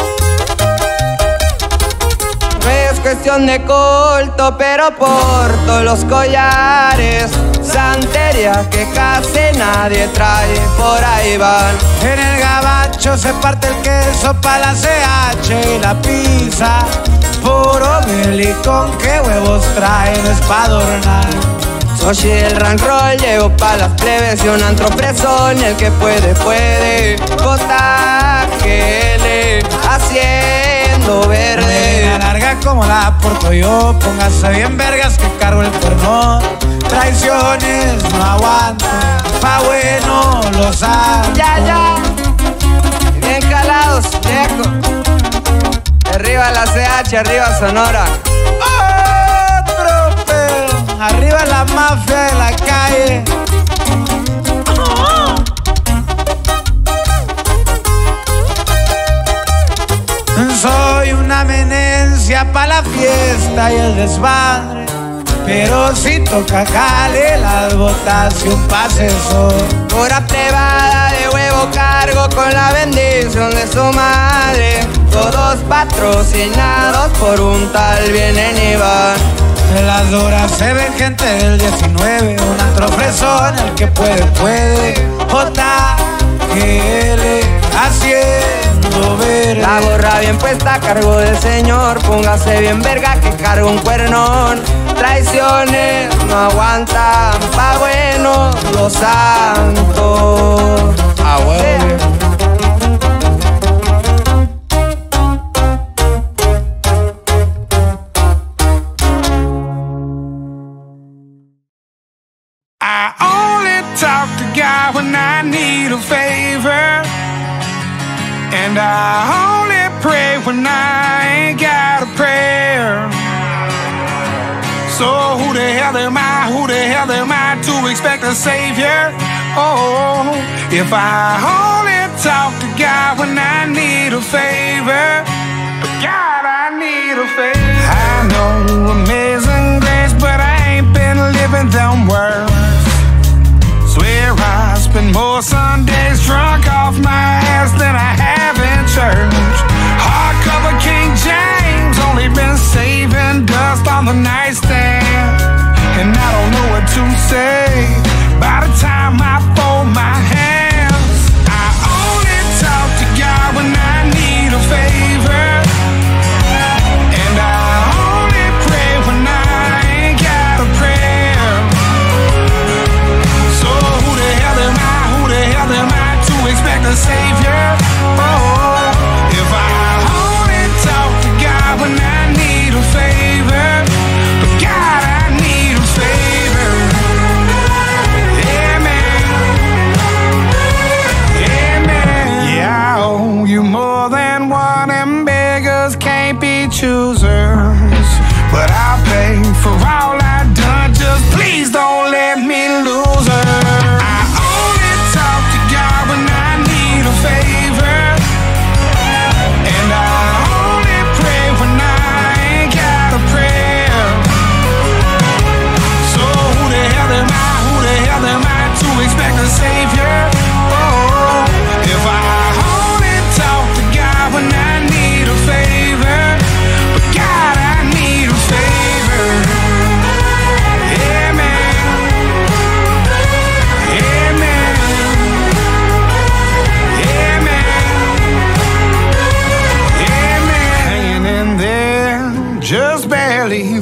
No es cuestión de culto, pero porto los collares, santería que casi nadie trae, por ahí van. En el gabacho se parte el queso pa' la C H y la pizza. Puro Billy, con qué huevos trae, no es pa' adornar. Sochi el rank roll, llego pa' las plebes y un antro presón, y el que puede, puede. J G L, haciendo verde. La larga como la porto yo, póngase bien vergas que cargo el cuerno. Traiciones no aguanto, pa' bueno lo saben. Ya, ya, bien calados, viejo. Arriba la C H, arriba Sonora. Otro pedo, arriba la mafia de la calle. Soy una amenencia pa' la fiesta y el desmadre, pero si toca jale las botas y un pase son. Pura plebada de huevo cargo con la bendición de su madre. Todos patrocinados por un tal vienen y van. En las horas se ven gente del diecinueve, un antro fresón, el que puede, puede. J G L haciendo verde. La gorra bien puesta a cargo del señor, póngase bien verga que cargo un cuernón. Traiciones no aguantan, pa' bueno los santos. Ah, huevo. I only talk to God when I need a favor, and I only pray when I ain't got a prayer. So who the hell am I, who the hell am I to expect a savior? Oh, if I only talk to God when I need a favor, God, I need a favor. I know amazing grace, but I ain't been living them words. Swear I spend more Sundays drunk off my ass than I have in church. Hardcover King James, only been saving dust on the nightstand, and I don't know what to say by the time I fold my hands. I only talk to God when I need a favor, and I only pray when I ain't got a prayer. So who the hell am I, who the hell am I to expect a savior? Oh, if I only talk to God when I need a favor, but God, I need a favor. Yeah, man. Yeah, man. Yeah, I owe you more than one, and beggars can't be choosers. But I'll pay for all I've done, just please don't let me lose her. I only talk to God when I need a favor, and I only pray when I ain't got a prayer.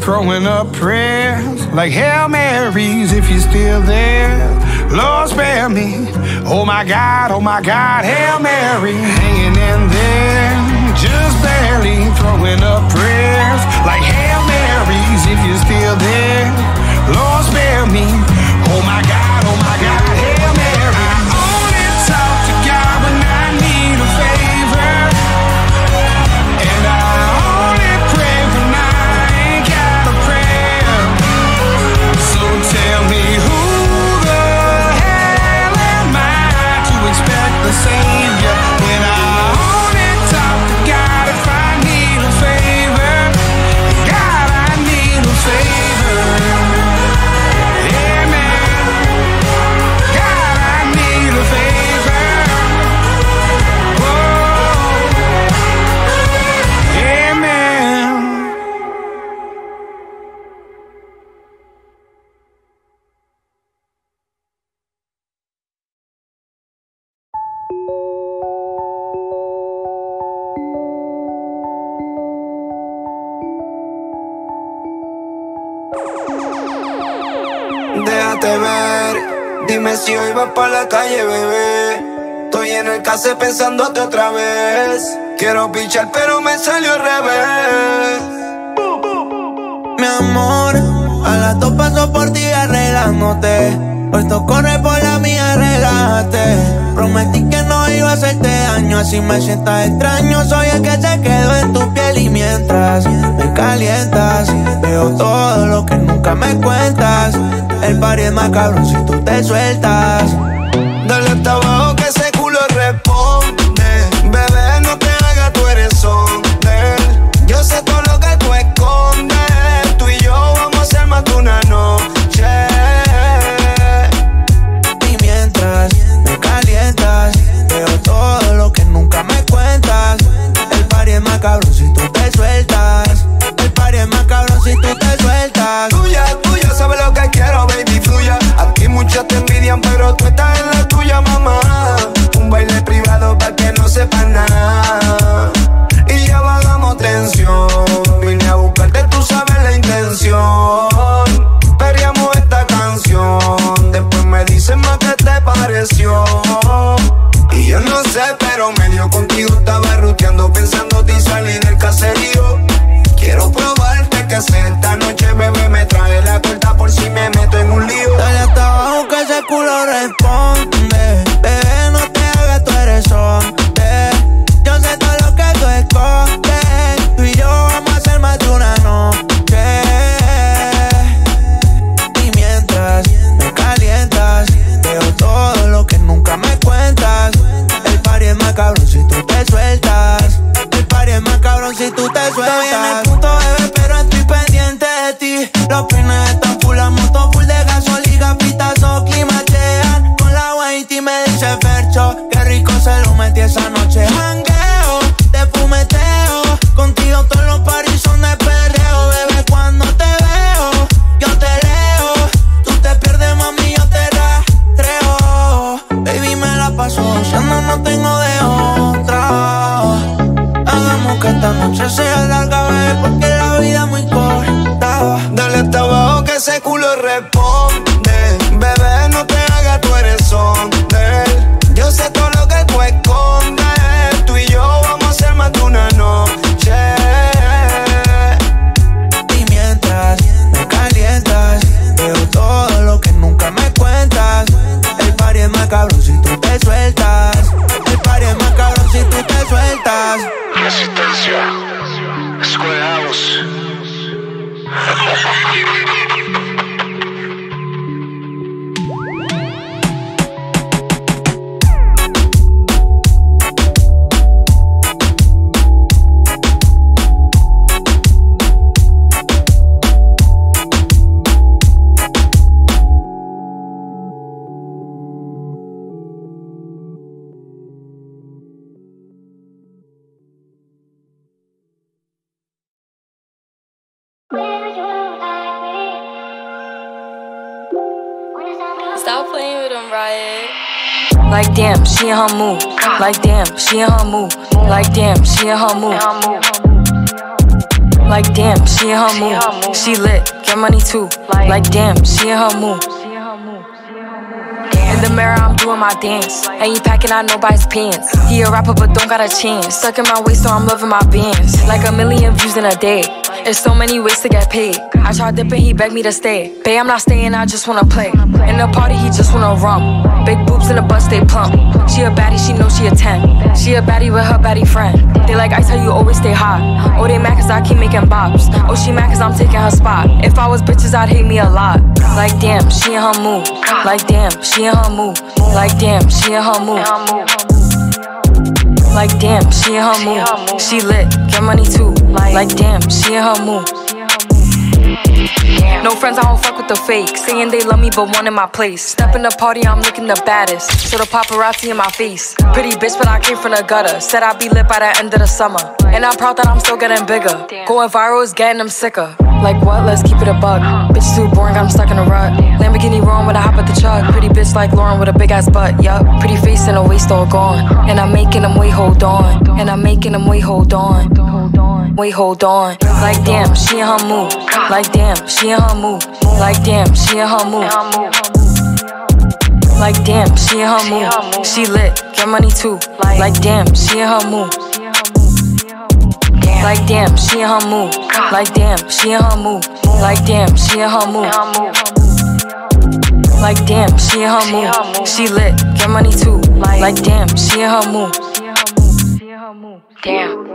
throwing up prayers like Hail Marys if you're still there. Lord spare me. Oh my God, oh my God, Hail Mary, hanging in there, just barely throwing up prayers like Hail Marys if you're still there. Lord spare me. Oh my God, oh my God, Hail Mary. I only talk to God when I need a favor, and I only pray when I ain't got a prayer. So tell me who the hell am I to expect the Savior when I only talk to God if I need a favor? God, I need a favor. Déjate ver, dime si hoy vas pa' la calle, bebé. Estoy en el case pensándote otra vez. Quiero pichar pero me salió al revés. Mi amor, a las dos paso por ti arreglándote. Puesto corre por la mía, relájate. Prometí que no iba a hacerte daño, así me sientas extraño. Soy el que se quedó en tu piel y mientras me calientas, veo todo lo que nunca me cuentas. El party es más cabrón si tú te sueltas. Dale hasta abajo que ese culo responde. Bebé, no te hagas, tú eres hombre. Yo sé todo lo que tú escondes. Tú y yo vamos a hacer más de una noche. Y mientras me calientas, veo todo lo que nunca me cuentas. El party es más cabrón si tú te sueltas. El party es más cabrón si tú te sueltas. Tuya, tuya, sabes lo que quiero, baby, fluya. Aquí muchos te envidian, pero tú estás en la tuya, mamá. Un baile privado pa' que no sepa nada. Y ya bajamos tensión. Vine a buscarte, tú sabes la intención. Perreamos esta canción. Después me dicen más que te pareció. Y yo no sé, pero medio contigo estaba ruteando, pensándote y salí del caserío. Quiero probarte que sé esta noche, bebé, me trae la corta por si me meto en un lío. Dale hasta abajo que ese culo responde. Bebé, no te hagas, tú eres hombre. Yo sé todo lo que tú escondes. Tú y yo vamos a hacer más de una noche. Y mientras me calientas, veo todo lo que nunca me cuentas. El party es más cabrón si tú te sueltas. El party es más cabrón si tú te sueltas. Estoy en el punto, bebé, pero estoy pendiente de ti. Los pines están full, la moto full de gasolina, pitazo, climachean. Con la Whitey me dice Fercho, qué rico se lo metí esa noche. Jangueo, te fumeteo, contigo todos los paris son de perreo. Bebé, cuando te veo, yo te leo. Tú te pierdes, mami, yo te rastreo. Baby, me la paso gozando, no tengo de otra. Hagamos que esta noche sea larga, bebé, porque la vida es muy corta. Dale hasta abajo que ese culo responde. Bebé, no te hagas, tú eres hombre. Yo sé todo lo que tú escondes. Tú y yo vamos a hacer más de una noche. Y mientras me calientas, veo todo lo que nunca me cuentas. El party es más cabrón si tú te sueltas. El party es más cabrón si tú te sueltas. Resistencia, escueados. Stop playing with them, Riot. Like damn, she in her mood. Like damn, she in her mood. Like damn, she in her mood. Like damn, she in her mood. She lit, get money too. Like damn, she in her mood. In the mirror, I'm doing my dance. Ain't packing out nobody's pants. He a rapper, but don't got a chance. Stuck in my waist, so I'm loving my bands. Like a million views in a day. There's so many ways to get paid. I tried dipping, he begged me to stay. Babe, I'm not staying, I just wanna play. In the party, he just wanna rum. Big boobs in the butt, stay plump. She a baddie, she know she a ten. She a baddie with her baddie friend. They like ice, how you always stay hot. Oh, they mad cause I keep making bops. Oh, she mad cause I'm taking her spot. If I was bitches, I'd hate me a lot. Like damn, she in her mood. Like damn, she in her mood. Like damn, she in her mood. Like damn, she in her mood. She lit, get money too. Like damn, she in her mood. No friends, I don't fuck with the fake. Saying they love me, but one in my place. Step in the party, I'm looking the baddest. So the paparazzi in my face. Pretty bitch, but I came from the gutter. Said I'd be lit by the end of the summer. And I'm proud that I'm still getting bigger. Going viral is getting them sicker. Like what? Let's keep it a buck. Bitch too boring, I'm stuck in a rut. Lamborghini wrong when I hop at the truck. Pretty bitch like Lauren with a big ass butt. Yup, pretty face and a waist all gone. And I'm making them wait, hold on. And I'm making them wait, hold on. Wait, hold on. Like damn, she in her mood. Like damn, she in her mood. Like damn, she in her mood. Like damn, she in her mood. She lit, get money too. Like damn, she in her mood. Like damn, she in her mood. Like damn, she in her mood. Like damn, she in her mood. Like damn, she in her mood. She lit, get money too. Like damn, she in her mood. Damn.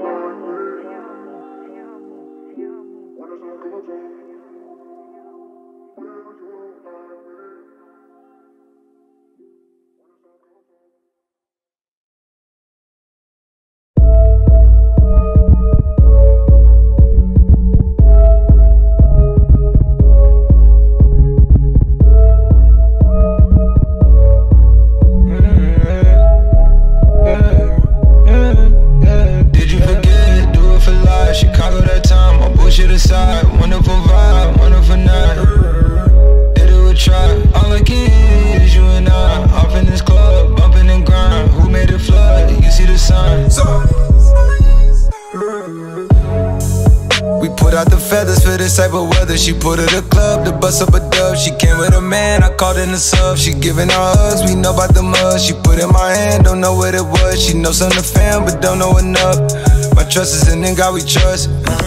Type of weather, she put her to club to bust up a dub. She came with a man, I called in the sub. She giving her hugs, we know about the mud. She put in my hand, don't know what it was. She knows some the fam, but don't know enough. My trust is in God we trust.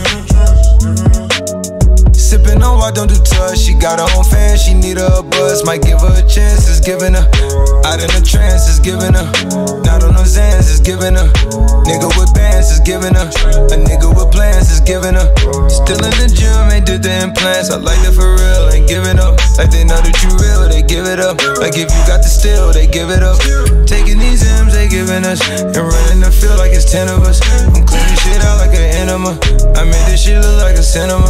Sipping on why don't do touch. She got her own fan, she need her a buzz. Might give her a chance, it's giving her. Out in the trance, it's giving her. Not on those hands, it's giving her. Nigga with bands, it's giving her. A nigga with plans, it's giving her. Still in the gym, ain't did the implants. I like it for real, ain't giving up. Like they know that you real, they give it up. Like if you got the steal, they give it up. Taking these M's, they giving us. And running the field like it's ten of us. I'm cleaning shit out like an enema. I made this shit look like a cinema.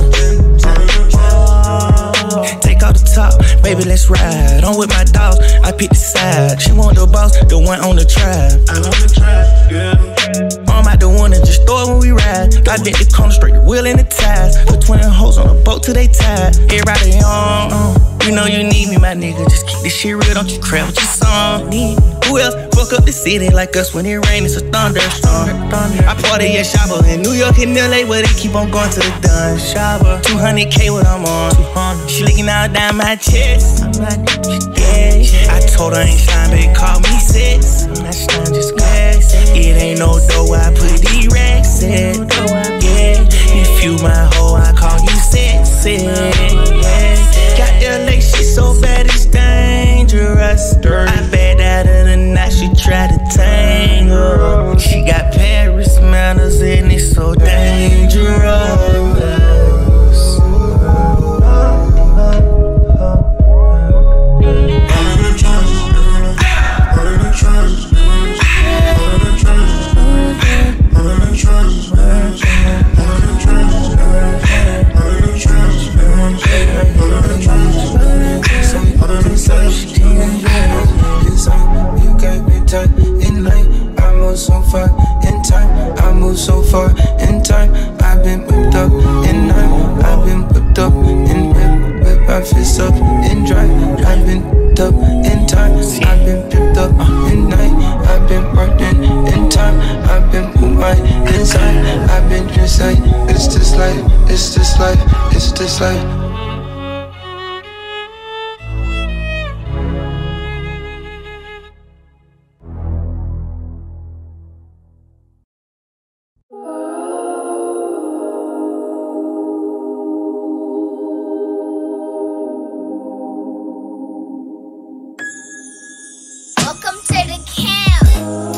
Take off the top, baby, let's ride. I'm with my dogs, I pick the side. She want the boss, the one on the trap. I'm on the trap, yeah. I'm out the one and just throw it when we ride. I did the corner straight, the wheel in the ties. Put twin hoes on the boat till they tied. Everybody on, uh, you know you need me, my nigga. Just keep this shit real, don't you crap with your song. Who else fuck up the city like us when it rain? It's a thunderstorm. I party at Shabba in New York and L A where they keep on going to the dun. Shabba, two hundred K what I'm on. She licking all down my chest. Yeah, I told her I ain't shine, baby, call me six. I'm not shine, just glass. It ain't no dough, I put these racks in. Yeah, if you my hoe, I call you sexy. Yeah, got L A, she so bad it's dangerous. I bet out of the night she try to tangle. She got Paris manners and it's so dangerous. they say. Welcome to the camp.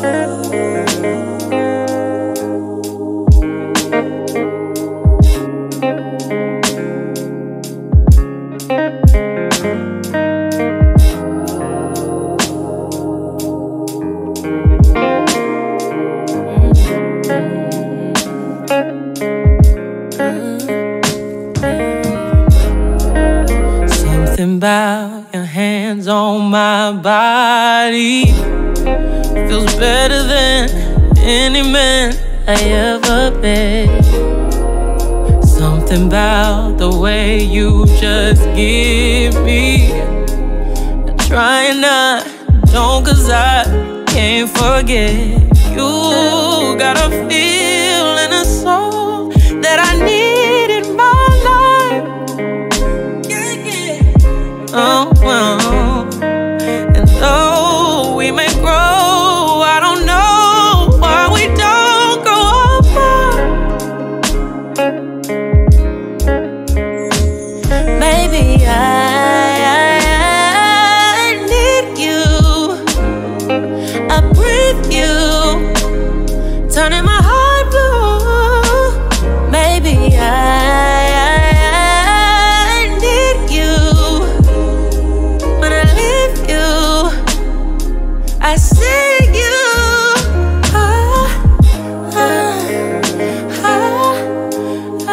Something about your hands on my body feels better than any man I ever met. Something about the way you just give me. Trying not, don't, cause I can't forget. You got a feel and a soul that I need in my life. Yeah, yeah. Oh, oh. And though we may grow, I don't know why we don't grow apart. Maybe I, I, I need you. I breathe you, turning my heart blue. Maybe I, I, I need you. When I leave you, I see you. Ah, ah, ah, ah,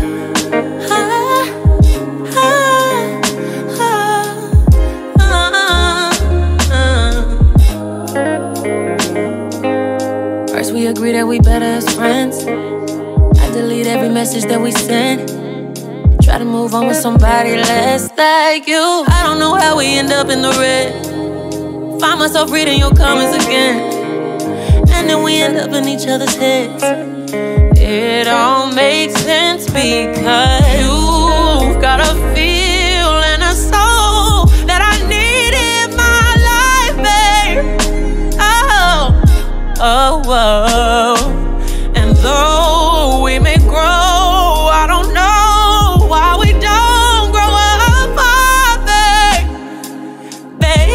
ah, ah, ah. First we agree that we better as friends. I delete every message that we send. Try to move on with somebody less like you. I don't know how we end up in the red. Find myself reading your comments again, and then we end up in each other's heads. It all makes sense because you've got a feel and a soul that I need in my life, babe. Oh, oh, oh. And though we may grow, I don't know why we don't grow apart, babe.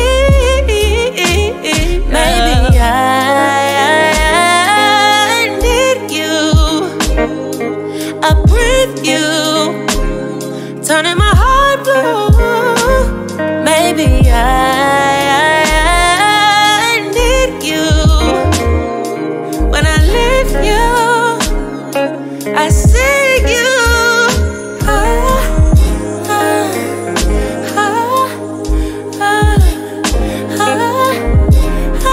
Babe, maybe I, I need you. I breathe you, turning my heart blue. Maybe I, I need you. When I leave you, I see you. Ah, ah, ah, ah, ah, ah,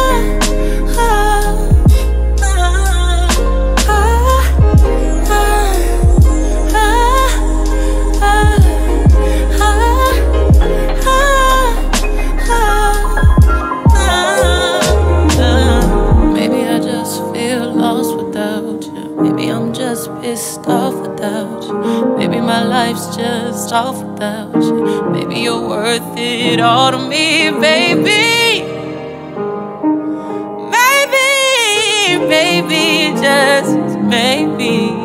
maybe I just feel lost without you. Maybe I'm just pissed off without you. Maybe my life's just off without you. Maybe you're worth it all to me, baby. Maybe, maybe, just maybe.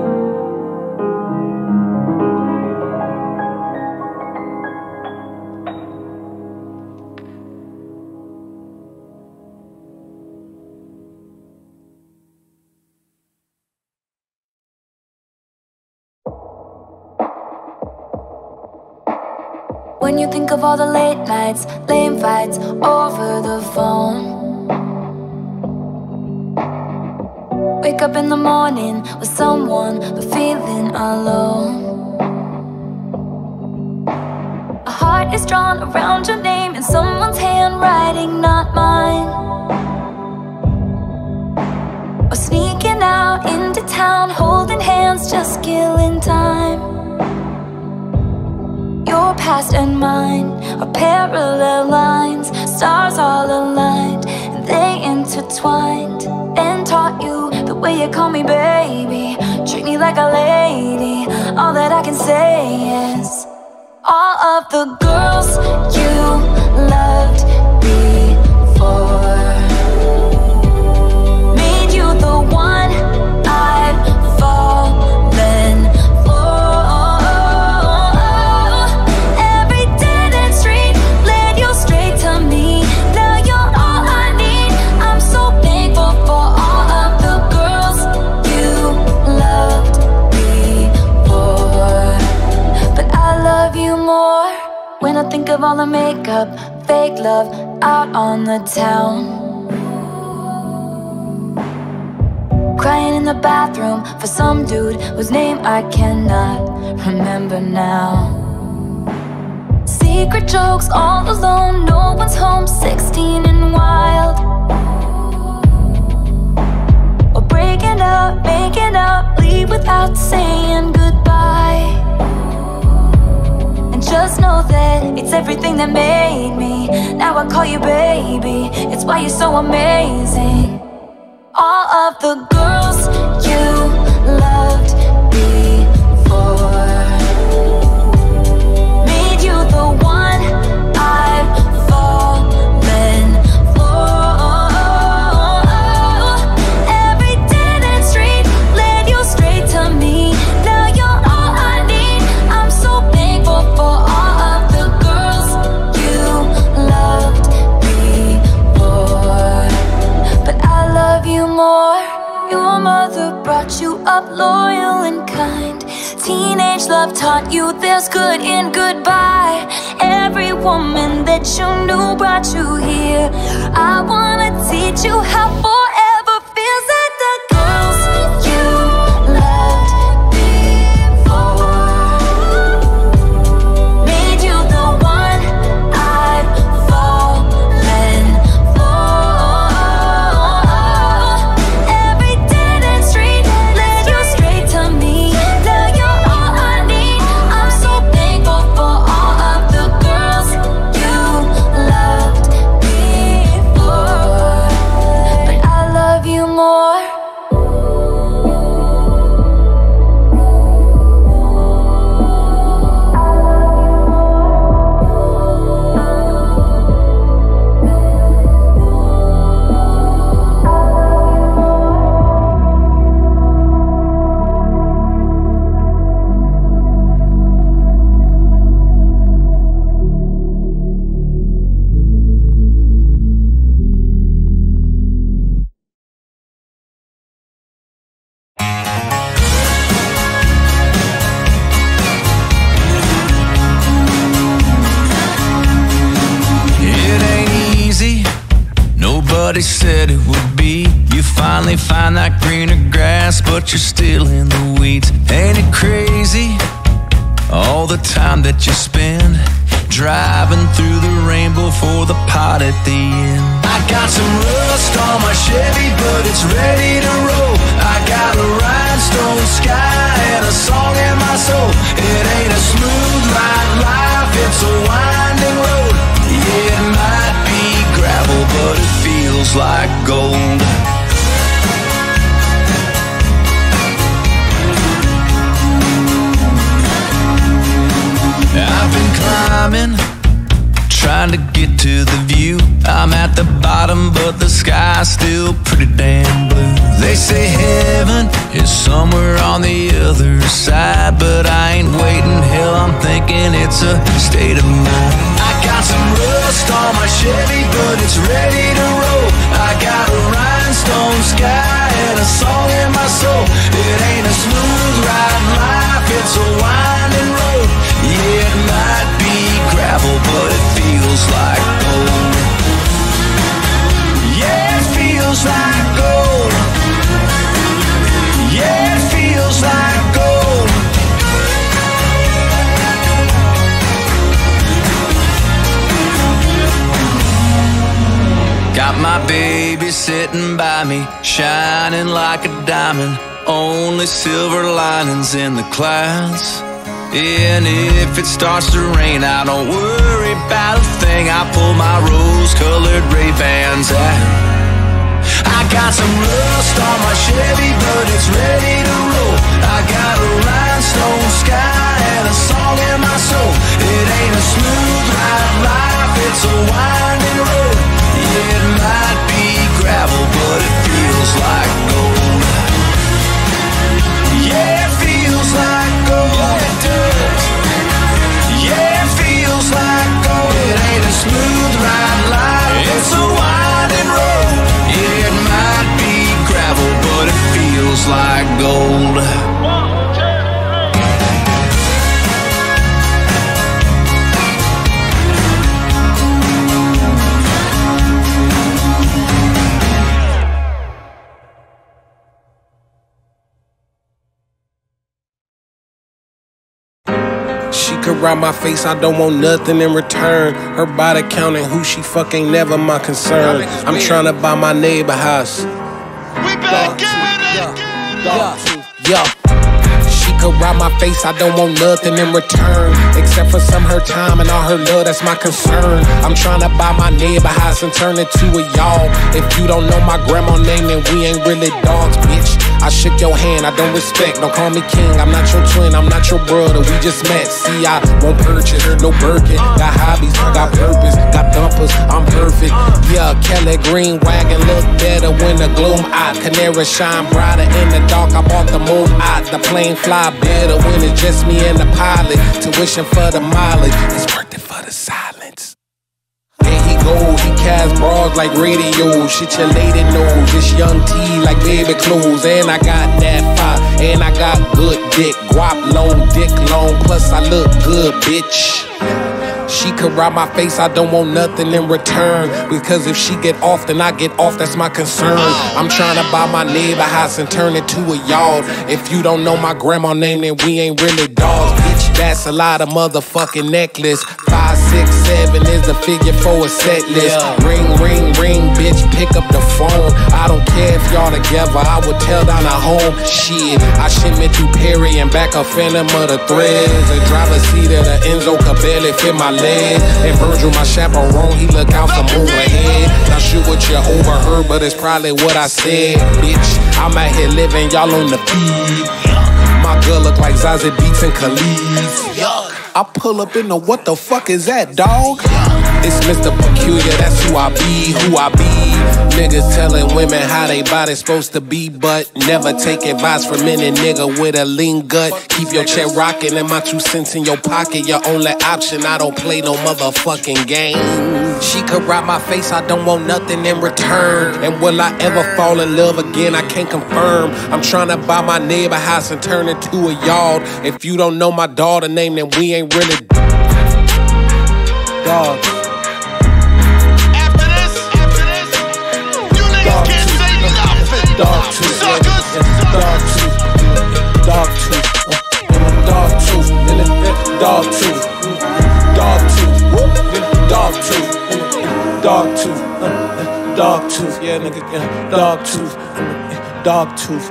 When you think of all the late nights, lame fights over the phone. Wake up in the morning with someone but feeling alone. A heart is drawn around your name in someone's handwriting, not mine. Or sneaking out into town, holding hands, just killing time. Your past and mine are parallel lines, stars all aligned, and they intertwined and taught you the way you call me baby. Treat me like a lady. All that I can say is all of the girls you loved before made you the one I've fallen for. Every dead end street led you straight to me. Now you're all I need. I'm so thankful for all of the girls you loved before. But I love you more when I think of all the makeup, fake love out on the town. Crying in the bathroom for some dude whose name I cannot remember now. Secret jokes all alone, no one's home, sixteen and wild. Or breaking up, making up, leave without saying goodbye. And just know that it's everything that made me. Now I call you baby, it's why you're so amazing. All of the girls you loved before made you the one I've fallen for. Every dead end street led you straight to me. Now you're all I need. I'm so thankful for all of the girls you loved before. But I love you more. Your mother brought you up loyal and kind. Teenage love taught you there's good in goodbye. Every woman that you knew brought you here. I wanna teach you how forever feels. At the girls you loved before made you the one I've fallen for. Every dead end street led you straight to me. Now you're all I need. I'm so thankful for all of the girls you loved before. But I love you more. It ain't easy, nobody said it would be. You finally find that greener grass, but you're still in the weeds. Ain't it crazy, all the time that you spend driving through the rainbow for the pot at the end? I got some rust on my Chevy, but it's ready to roll. I got a rhinestone sky and a song in my soul. It ain't a smooth ride life, it's a winding road. Yeah, it might be gravel, but it feels like gold. I've been climbing, trying to get to the view. I'm at the bottom, but the sky's still pretty damn blue. They say heaven is somewhere on the other side, but I ain't waiting, hell, I'm thinking it's a state of mind. I got some rust on my Chevy, but it's ready to roll. I got a rhinestone sky and a song in my soul. It ain't a smooth ride life, it's a winding road. Yeah, it might be gravel, but it feels like gold. Yeah, it feels like gold. Yeah, it feels like gold. Got my baby sitting by me, shining like a diamond. Only silver linings in the clouds. And if it starts to rain, I don't worry about a thing. I pull my rose-colored Ray-Bans out I got some rust on my Chevy, but it's ready to roll. I got a rhinestone sky and a song in my soul. It ain't a smooth ride life, it's a winding road. Yeah, it might be gravel, but it feels like gold. Yeah, it feels like gold, it does. Yeah, it feels like gold. It ain't a smooth ride life, it's a winding road. Yeah, it might be gravel, but it feels like gold. Around my face, I don't want nothing in return. Her body counting who she fuck ain't never my concern. I'm tryna buy my neighbor house. We back in it. Yo. She could ride my face, I don't want nothing in return, except for some her time and all her love, that's my concern. I'm tryna buy my neighbor house and turn it to a y'all. If you don't know my grandma name, then we ain't really dogs, bitch. I shook your hand, I don't respect, don't call me king. I'm not your twin, I'm not your brother, we just met. See, I won't purchase her no Birkin. Got hobbies, got purpose, got thumpers, I'm perfect. Yeah, Kelly Green wagon look better when the gloom out. Canary shine brighter in the dark, I bought the moon out. The plane fly better when it's just me and the pilot. Tuition for the mileage, it's worth it for the silence. There he go, he cast bras like radio. Shit your lady knows, it's young T like baby clothes. And I got that fire, and I got good dick. Guap long, dick long, plus I look good, bitch. She could ride my face, I don't want nothing in return, because if she get off, then I get off, that's my concern. I'm trying to buy my neighbor house and turn it to a yard. If you don't know my grandma name, then we ain't really dogs, bitch. That's a lot of motherfucking necklace. Five, six, seven is the figure for a set list. Ring, ring, ring, bitch, pick up the phone. I don't care if y'all together, I would tell down a home. Shit, I shipment through Perry and back a Phantom of the Threads. The driver's seat of the Enzo could barely fit my leg. And Virgil, my chaperone, he look out from overhead. Not sure what you overheard, but it's probably what I said. Bitch, I'm out here living, y'all on the feed. My girl look like Zazie Beetz and Khalid. I pull up in the what the fuck is that, dog? It's Mister Peculiar, that's who I be, who I be. Niggas telling women how they body supposed to be, but never take advice from any nigga with a lean gut. Keep your check rocking and my two cents in your pocket, your only option. I don't play no motherfucking game. She could ride my face, I don't want nothing in return. And will I ever fall in love again? I can't confirm. I'm trying to buy my neighbor house and turn it to a yard. If you don't know my daughter name, then we ain't really dogs. Dog tooth, dog tooth, dog tooth, dog tooth, dog tooth, dog tooth, dog tooth, dog tooth, dog tooth, yeah, nigga, yeah, dog tooth, dog tooth.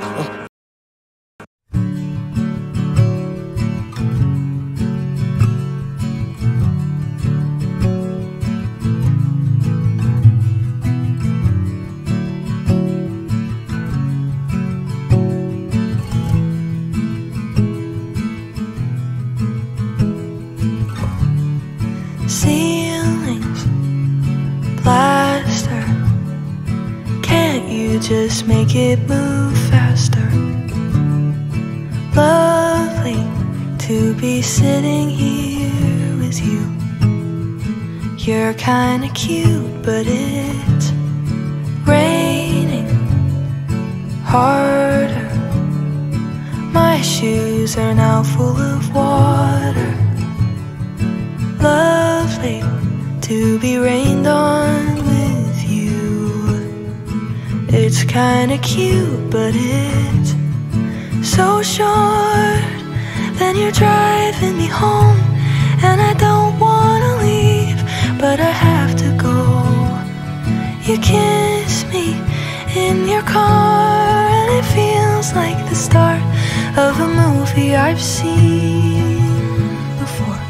Just make it move faster. Lovely to be sitting here with you. You're kinda cute, but it's raining harder. My shoes are now full of water. Lovely to be rained on with you. It's kinda cute, but it's so short. Then you're driving me home, and I don't wanna leave, but I have to go. You kiss me in your car, and it feels like the start of a movie I've seen before.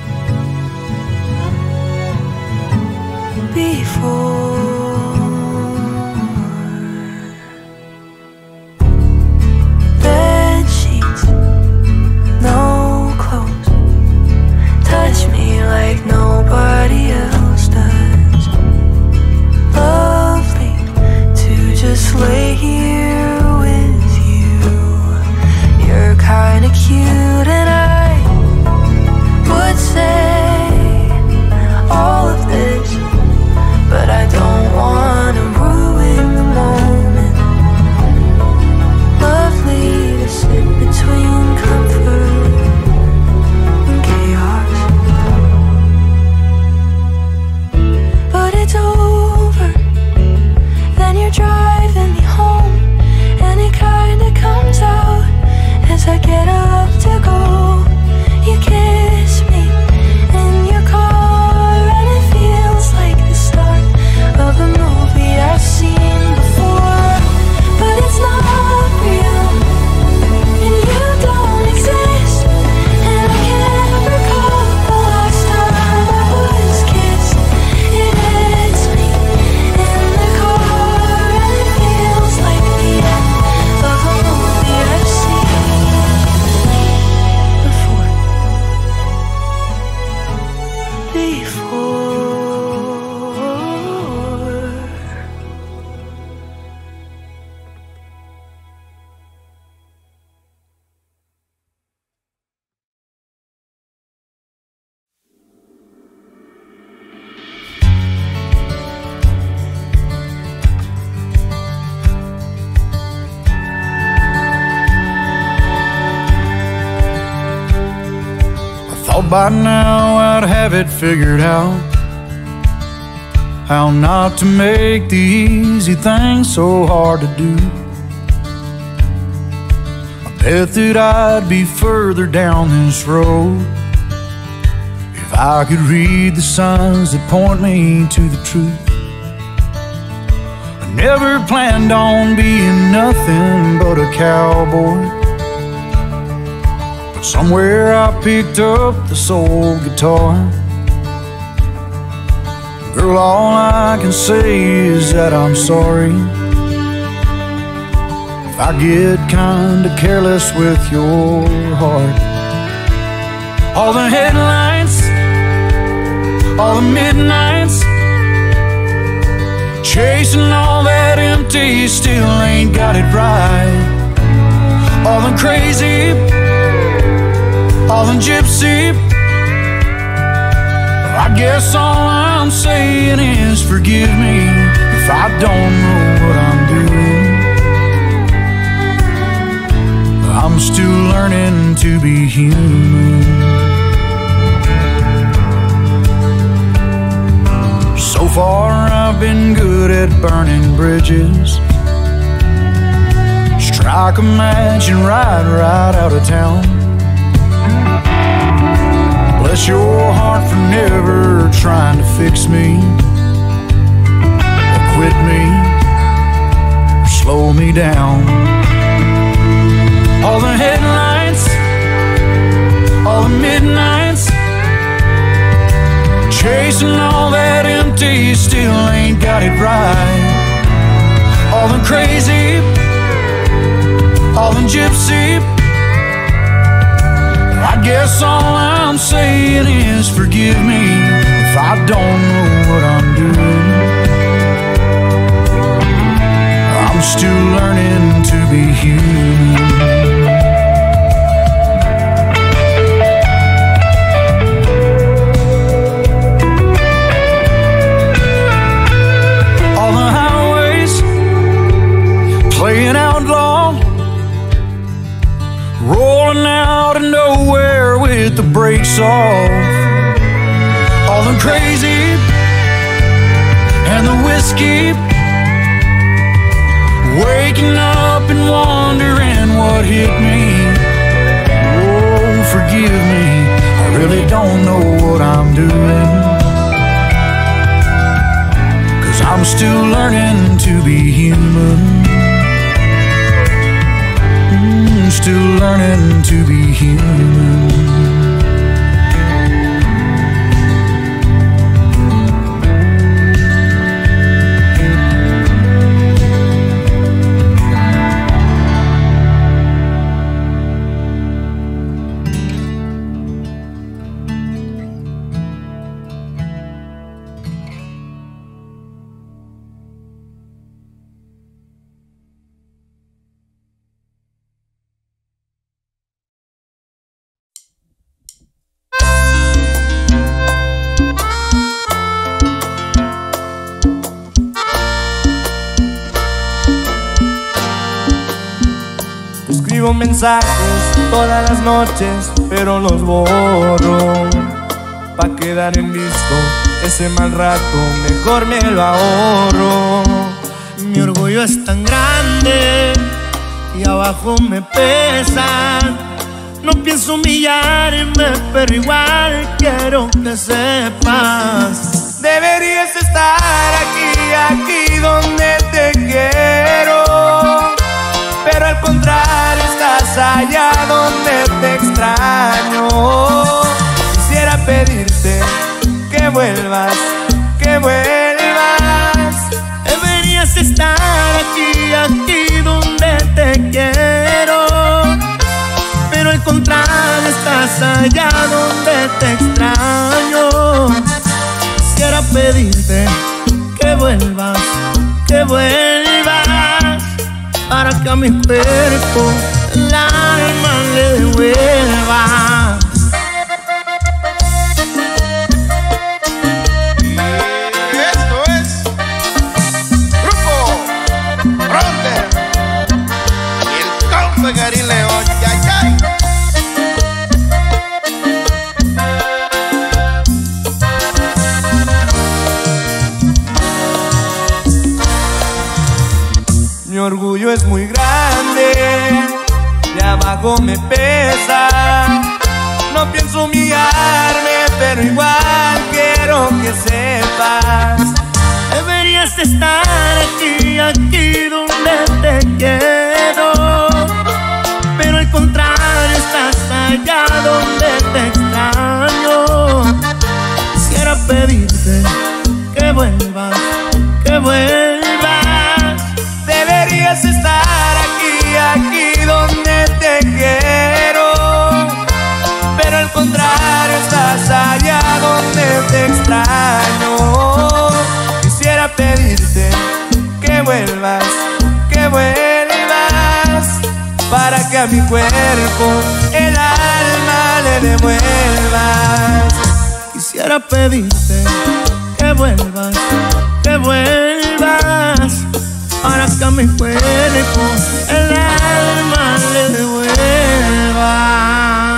Before Thought by now I'd have it figured out, how not to make the easy things so hard to do. I bet that I'd be further down this road if I could read the signs that point me to the truth. I never planned on being nothing but a cowboy, but somewhere I picked up the soul guitar. Girl, all I can say is that I'm sorry if I get kinda careless with your heart. All the headlights, all the midnights, chasing all that empty, still ain't got it right. All the crazy, all the gypsy, I guess all I'm saying is forgive me if I don't know what I'm doing. I'm still learning to be human. So far I've been good at burning bridges, strike a match and ride right out of town. Bless your heart for never trying to fix me, or quit me, or slow me down. All the headlights, all the midnights, chasing all that empty, still ain't got it right. All the crazy, all the gypsy, I guess all I'm saying is forgive me if I don't know what I'm doing. I'm still learning to be human. All the highways playing outlaw, rolling out of nowhere with the brakes off. All the crazy and the whiskey, waking up and wondering what hit me. Oh, forgive me, I really don't know what I'm doing, 'cause I'm still learning to be human. Still learning to be human. Escribo mensajes todas las noches, pero los borro pa' quedar en visto. Ese mal rato mejor me lo ahorro. Mi orgullo es tan grande y abajo me pesa. No pienso humillarme, pero igual quiero que sepas. Deberías estar aquí, aquí donde te quiero, pero al contrario estás allá donde te extraño. Quisiera pedirte que vuelvas, que vuelvas. Deberías estar aquí, aquí donde te quiero, pero al contrario estás allá donde te extraño. Quisiera pedirte que vuelvas, que vuelvas, para que a mi cuerpo el alma le devuelva. Y esto es Grupo Fronter y el compa Gary León. ¡Yay, yay! algo me pesa. No pienso humillarme, pero igual quiero que sepas. Deberías estar aquí, aquí donde te quiero, pero al contrario estás allá donde te extraño. Quisiera pedirte que vuelvas, que vuelvas. Deberías estar aquí, aquí donde te quiero, pero al contrario estás allá donde te extraño. Quisiera pedirte que vuelvas, que vuelvas, para que a mi cuerpo el alma le devuelvas. Quisiera pedirte que vuelvas, que vuelvas, para que a mi cuerpo el alma le devuelvas.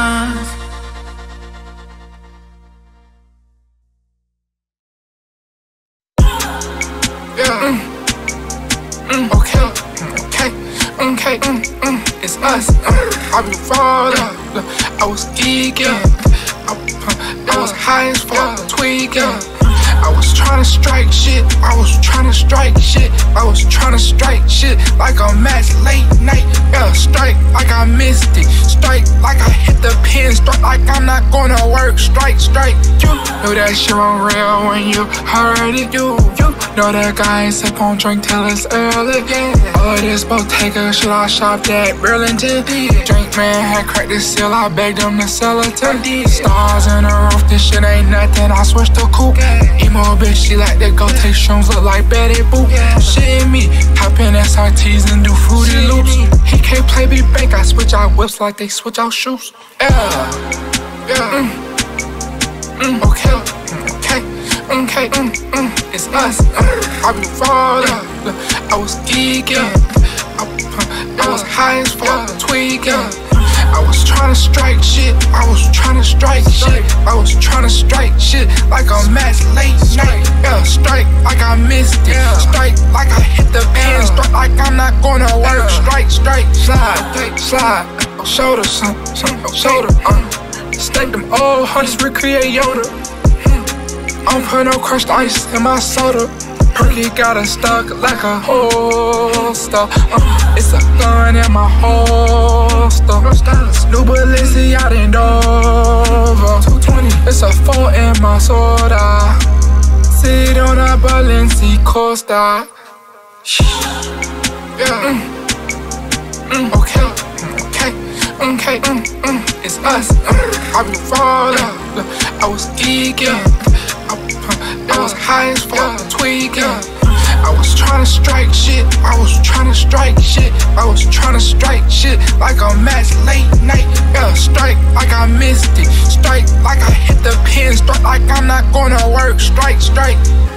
Yeah. Mm. Mm. Okay, okay, okay, mm. Mm. It's us. Uh. I be falling, I was geeking, I, uh, I was high as fuck, tweaking. I was tryna strike shit, I was tryna strike shit, I was tryna strike shit like a match late night. Yeah, strike like I missed it, strike like I hit the pin, strike like I'm not gonna work, strike, strike. You know that shit on real when you heard it, you, you know that guy ain't sip on drink till it's early. Yeah. All of this Bottega shit I shopped at Burlington. Drink man had cracked the seal, I begged him to sell it to. Stars in the roof, this shit ain't nothing, I switched to coupe. Emo bitch, she like to go take shrooms, look like Betty Boop. Shit me, hop in S R Ts and do Fruity Loops. He can't play me bank, I switch out whips like they switch out shoes. Yeah, yeah, mm. Mm. Okay, okay, okay, mm. Mm. It's us. Uh. I be falling, I was geeking, I, uh, I was high as fuck, tweaking. I was tryna strike shit, I was tryna strike shit, I was tryna strike shit like a match late night. Yeah, strike like I missed it, strike like I hit the pin, strike like I'm not gonna work. Strike, strike, slide, slide, shoulder, son, son, shoulder. Uh, stack them old hunters, recreate Yoda. Hmm. I don't put no crushed ice in my soda. Perky got it stuck like a holster. Uh, it's a gun in my holster. New Balenciaga in Dover. two twenty. It's a four in my soda. Sit on a Balenciaga Costa. Yeah. Mm. Mm. Okay. Okay. Okay. Mm. Mm. It's us. Uh, I be falling. I was geeking. I was high as fuck, tweaking. I was tryna strike shit, I was tryna strike shit, I was tryna strike shit like a match late night. Yeah, strike like I missed it, strike like I hit the pin, strike like I'm not gonna work. Strike, strike.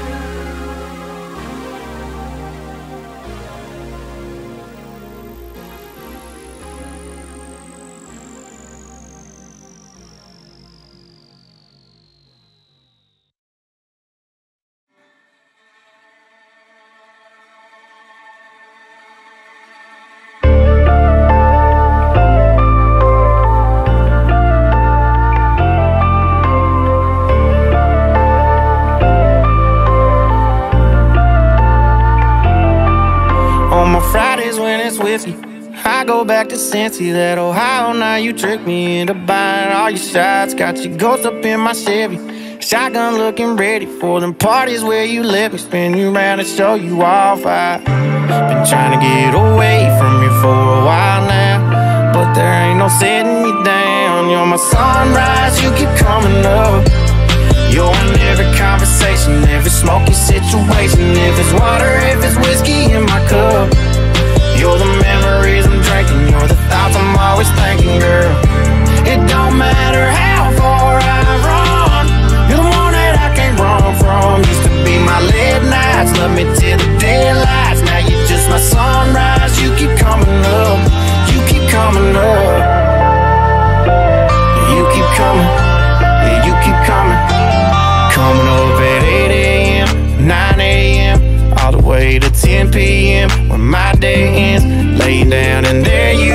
I go back to Cincy, that Ohio, now you tricked me into buying all your shots. Got your ghost up in my Chevy, shotgun looking ready for them parties where you let me spin you around and show you off. I've been trying to get away from you for a while now, but there ain't no setting me down. You're my sunrise, you keep coming up. You're in every conversation, every smoky situation. If it's water, if it's whiskey in my cup, you're the memories I'm drinking, you're the thoughts I'm always thinking, girl. It don't matter how far I run, you're the one that I can't run from. Used to be my late nights, love me till the daylights. Now you're just my sunrise, you keep coming up, you keep coming up. You keep coming, yeah, you keep coming. Coming up at eight A M, nine A M, all the way to ten P M when my day ends. Laying down and there you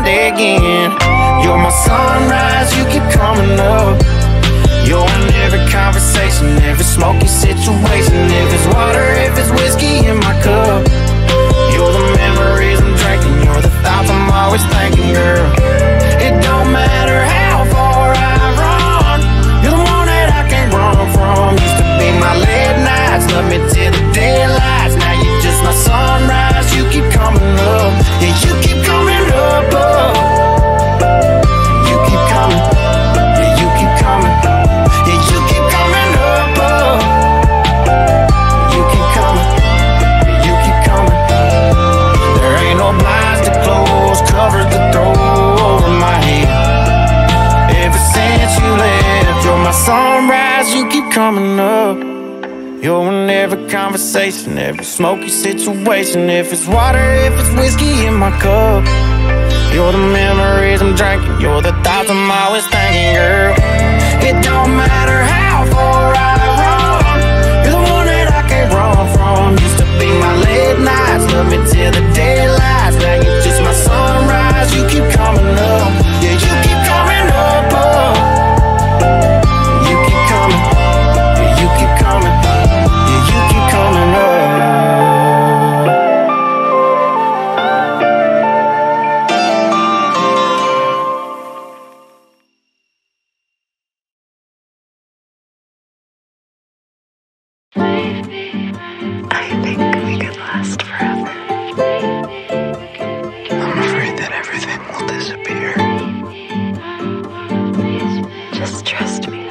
day again. You're my sunrise, you keep coming up. You're in every conversation, every smoky situation. If it's water, if it's whiskey in my cup. You're the memories I'm drinking, you're the thoughts I'm always thinking, girl. It don't matter how far I run, you're the one that I can't run from. Used to be my late nights, love me till the daylights. Now you're just my sunrise, you keep coming up. Yeah, you keep coming up, up. You keep coming, yeah, you keep coming. Yeah, you keep coming up, up. You keep coming, yeah, you keep coming. There ain't no blinds to close, covers to throw over my head. Ever since you left, you're my sunrise, you keep coming up. You're in every conversation, every smoky situation. If it's water, if it's whiskey in my cup. You're the memories I'm drinking, you're the thoughts I'm always thinking, girl. It don't matter how far I run, you're the one that I can't run from. Used to be my late nights, love me till the daylights. Now you're just my sunrise, you keep coming up. Yeah, you keep coming up, up. You keep coming, yeah, you keep coming. Yeah, you keep coming up. I think we could last forever. I'm afraid that everything will disappear. Just trust me.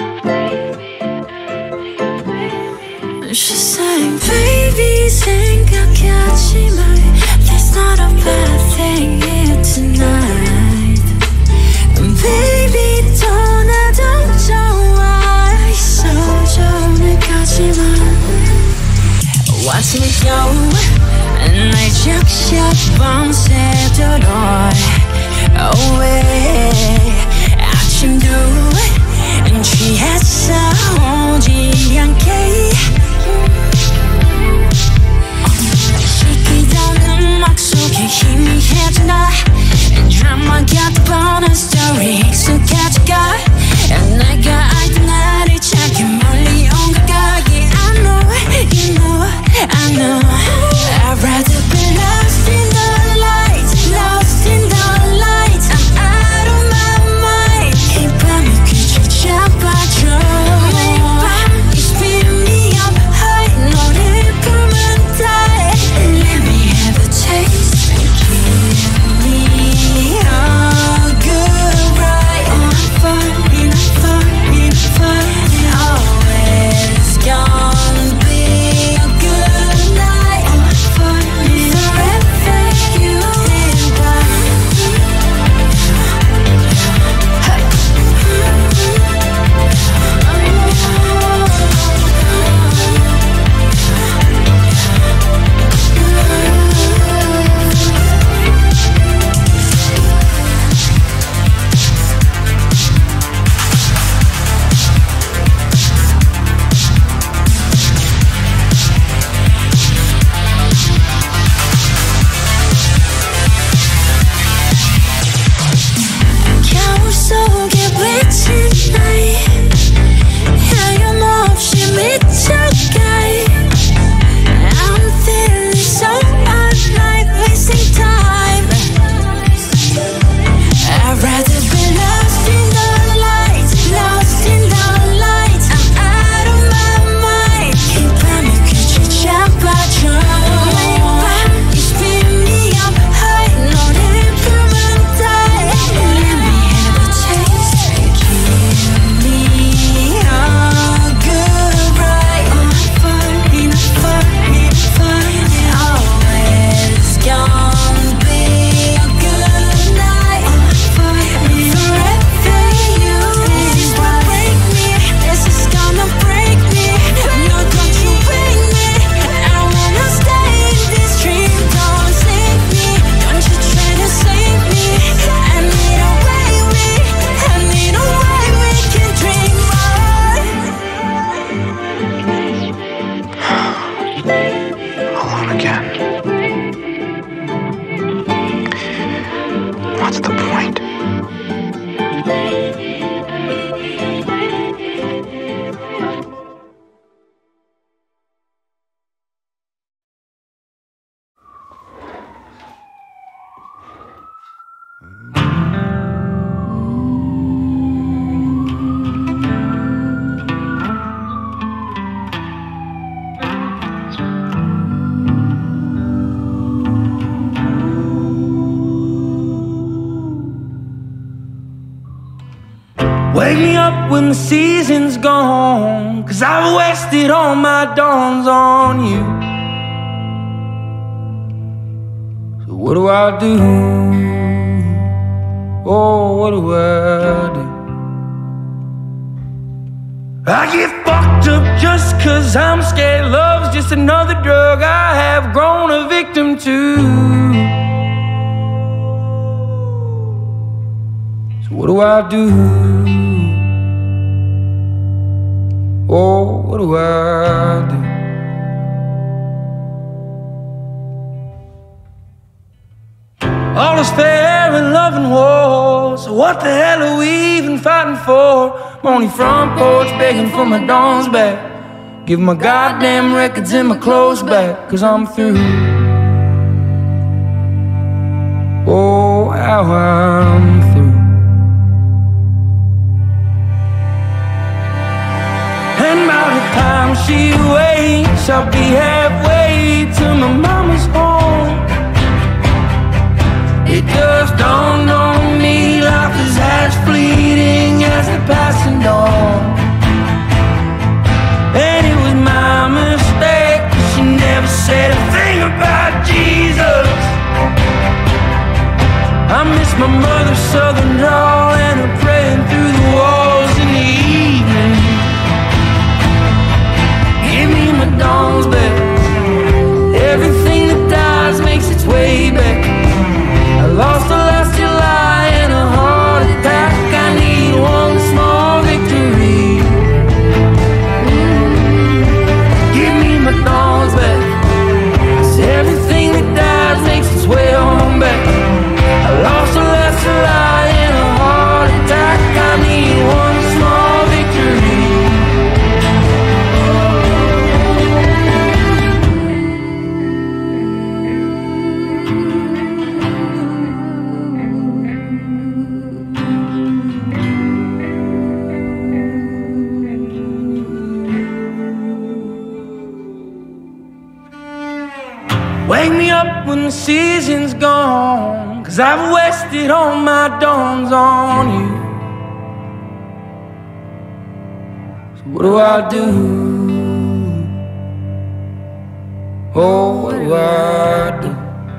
She's saying, baby, 생각하지 마. There's not a bad thing here tonight. Baby, 떠나도 좋아. 있어 전에 가지마. Watch me go, 날 적셔 밤새도록. Away, 아침도 취했어 오지 않게. 시키던 음악 속에 희미해지나. Drama got the bonus story 익숙해져가. 내가 알던 나를 찾기 멀리 온 걸까. Yeah, I know, you know, I know. I'd rather be lost in the light, lost in the light. I'm out of my mind. 이 밤을 그저 잡아줘. 매일 밤 you spin me up high. 너를 보면 Wake me up when the season's gone, 'cause I've wasted all my dawns on you. So what do I do? Oh, what do I do? I get fucked up just 'cause I'm scared. Love's just another drug I have grown a victim to. So what do I do? Oh, what do I do? All is fair in love and war, so what the hell are we even fighting for? I'm on your front porch begging for my dawns back. Give my goddamn records and my clothes back, 'cause I'm through. Oh, how I'm through. And by the time she wakes, I'll be halfway to my mama's home. It just dawned on me, life is as fleeting as the passing dawn. And it was my mistake, 'cause she never said a thing about Jesus. I miss my mother's southern drawl and her praying through the walls in the evening. Give me my dawns back. Everything that dies makes its way back. I lost her last July in a heart attack. I need one small victory. Give me my dawns back. 'Cause everything that dies makes its way on back. I lost her last July in a heart attack. I need one small victory. Wake me up when the season's gone, 'cause I've wasted all my dawns on you. So what do I do? Oh, what do I do?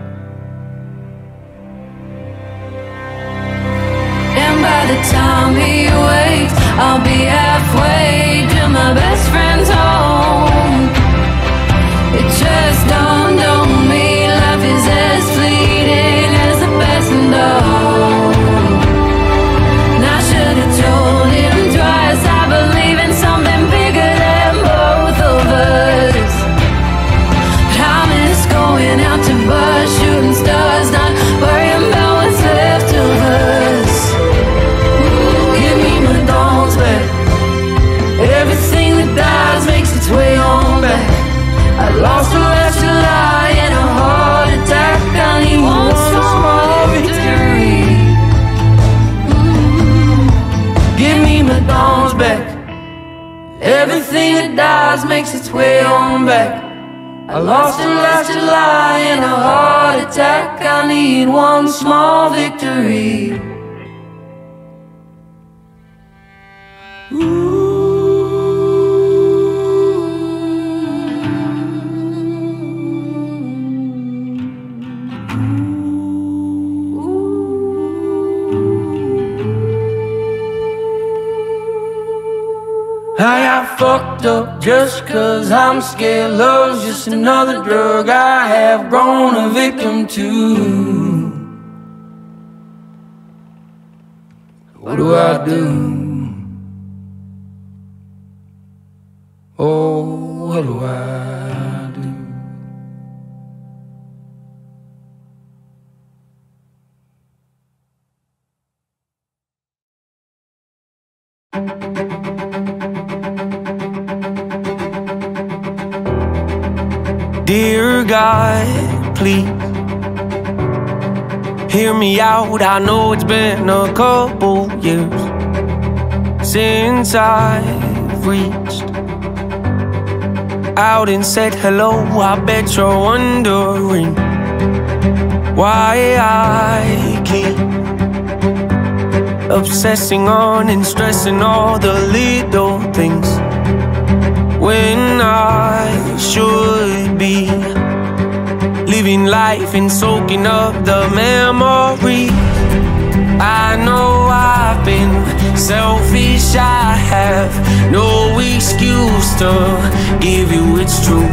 And by the time he wakes, I'll be halfway to my best friend's home. It just dawned on me, life is as fleeting as the passing dawn. And I should have told him twice, I believe in something bigger than both of us. But I miss going out to bars, shooting stars, not worrying about what's left of us. Ooh, give me my dawns back. Everything that dies makes its way on back. I lost her last July in a heart attack. I need one small victory. Mm. Give me my dawns back. Everything that dies makes its way on back. I lost her last July in a heart attack. I need one small victory. Ooh. I got fucked up just 'cause I'm scared. Love's just another drug I have grown a victim to. What do I do? Oh, what do I do? Dear God, please hear me out. I know it's been a couple years since I've reached out and said hello. I bet you're wondering why I keep obsessing on and stressing all the little things, when I should be living life and soaking up the memory. I know I've been selfish, I have no excuse to give you it's true.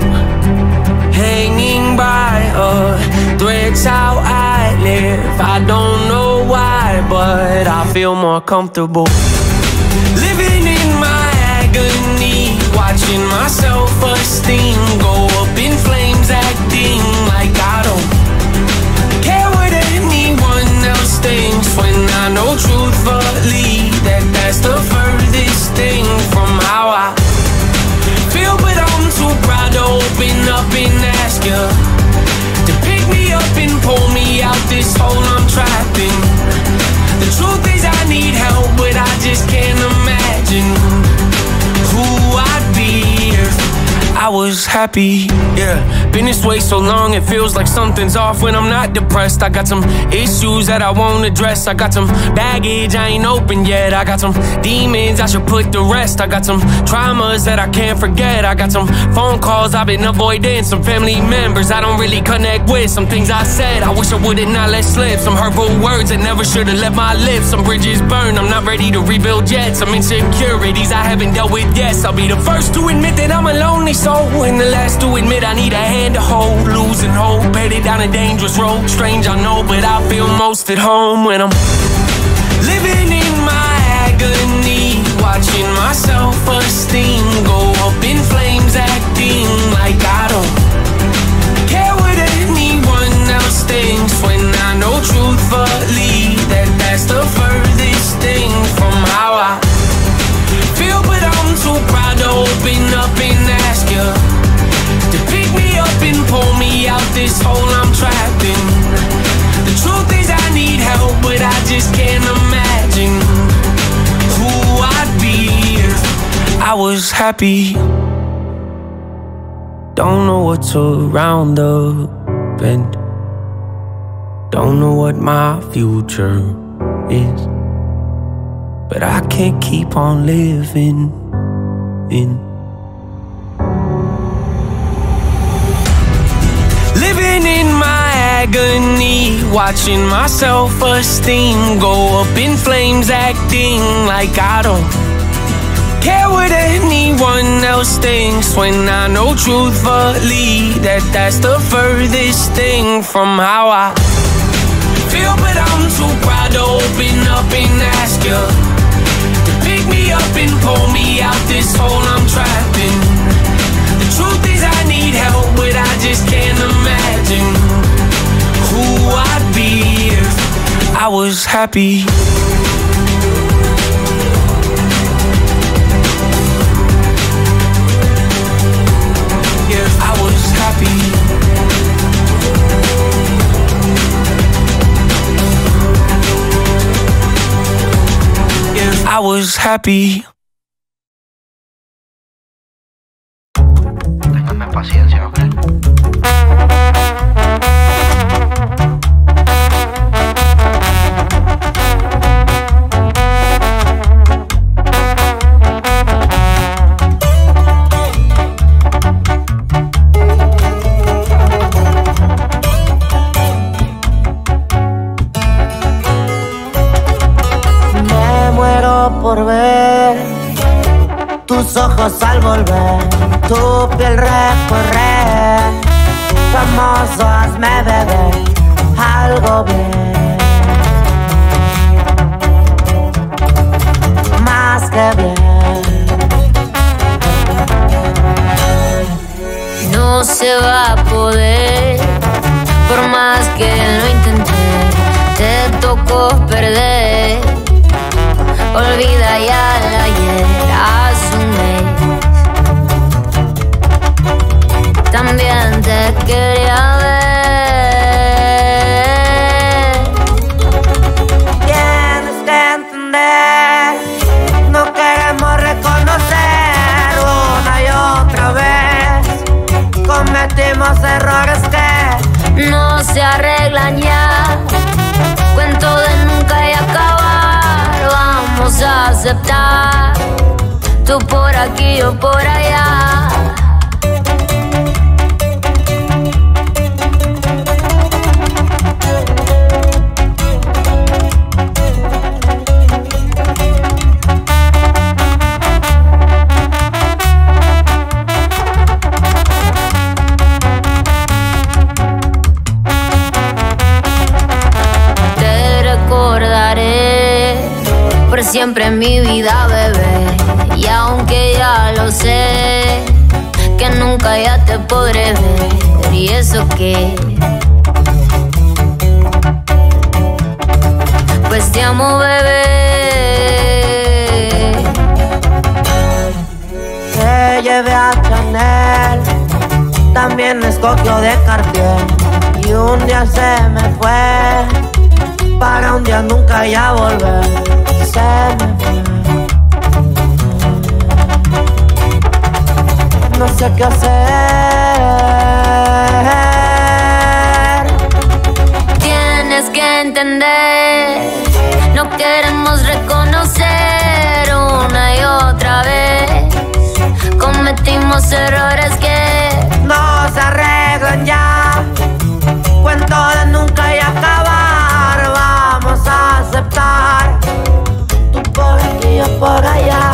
Hanging by a thread's how I live. I don't know why, but I feel more comfortable living in my agony, watching my self-esteem go up in flames, acting like I don't care what anyone else thinks, when I know truthfully that that's the furthest thing from how I feel. But I'm too proud to open up and ask you to pick me up and pull me out this hole I'm trapped in. The truth is I need help, but I just can't imagine who I'd be if I was happy. Yeah, been this way so long it feels like something's off when I'm not depressed. I got some issues that I won't address. I got some baggage I ain't opened yet. I got some demons I should put to rest. I got some traumas that I can't forget. I got some phone calls I've been avoiding, some family members I don't really connect with, some things I said I wish I would've not let slip, some hurtful words that never should've left my lips, some bridges burned I'm not ready to rebuild yet, some insecurities I haven't dealt with yet. I'll be the first to admit that I'm a lonely soul, and the last to admit I need a hand to hold. Losing hope, headed down a dangerous road. Strange I know, but I feel most at home when I'm living in my agony, watching my self-esteem go up in flames, acting like I don't care what anyone else thinks, when I know truthfully that that's the furthest thing from how I feel. But I'm too proud to open up and ask you to pick me up and pull me out this hole I'm trapped in. The truth is I need help, but I just can't imagine who I'd be if I was happy. Don't know what's around the bend, don't know what my future is, but I can't keep on living in. Living in my agony, watching my self-esteem go up in flames, acting like I don't care what anyone else thinks, when I know truthfully that that's the furthest thing from how I feel. But I'm too proud to open up and ask you to pick me up and pull me out this hole I'm trapped in. The truth is I need help, but I just can't imagine who I'd be if I was happy. If I was happy. If I was happy. Téngame paciencia, ¿ok? Me muero por ver tus ojos al volver, tu piel recorrer, famoso hazme beber algo bien, más que bien. No se va a poder, por más que lo intenté, te tocó perder. Olvida ya el ayer, asume. También te quería ver. Tienes que entender, no queremos reconocer una y otra vez. Cometimos errores que no se arreglan ya. Cuento de nunca y acabar. vamos a aceptar. Tú por aquí, yo por allá. Por siempre en mi vida, bebé. Y aunque ya lo sé, que nunca ya te podré ver. ¿Y eso qué? Pues te amo, bebé. Te llevé a Chanel, también escogió de Cartier. Y un día se me fue, para un día nunca ya volver. Se me fue. No sé qué hacer. Tienes que entender, no queremos reconocer una y otra vez. Cometimos errores que no se arreglan ya. Cuento de nunca y acabar. Vamos a aceptar. Tú por aquí, yo por allá.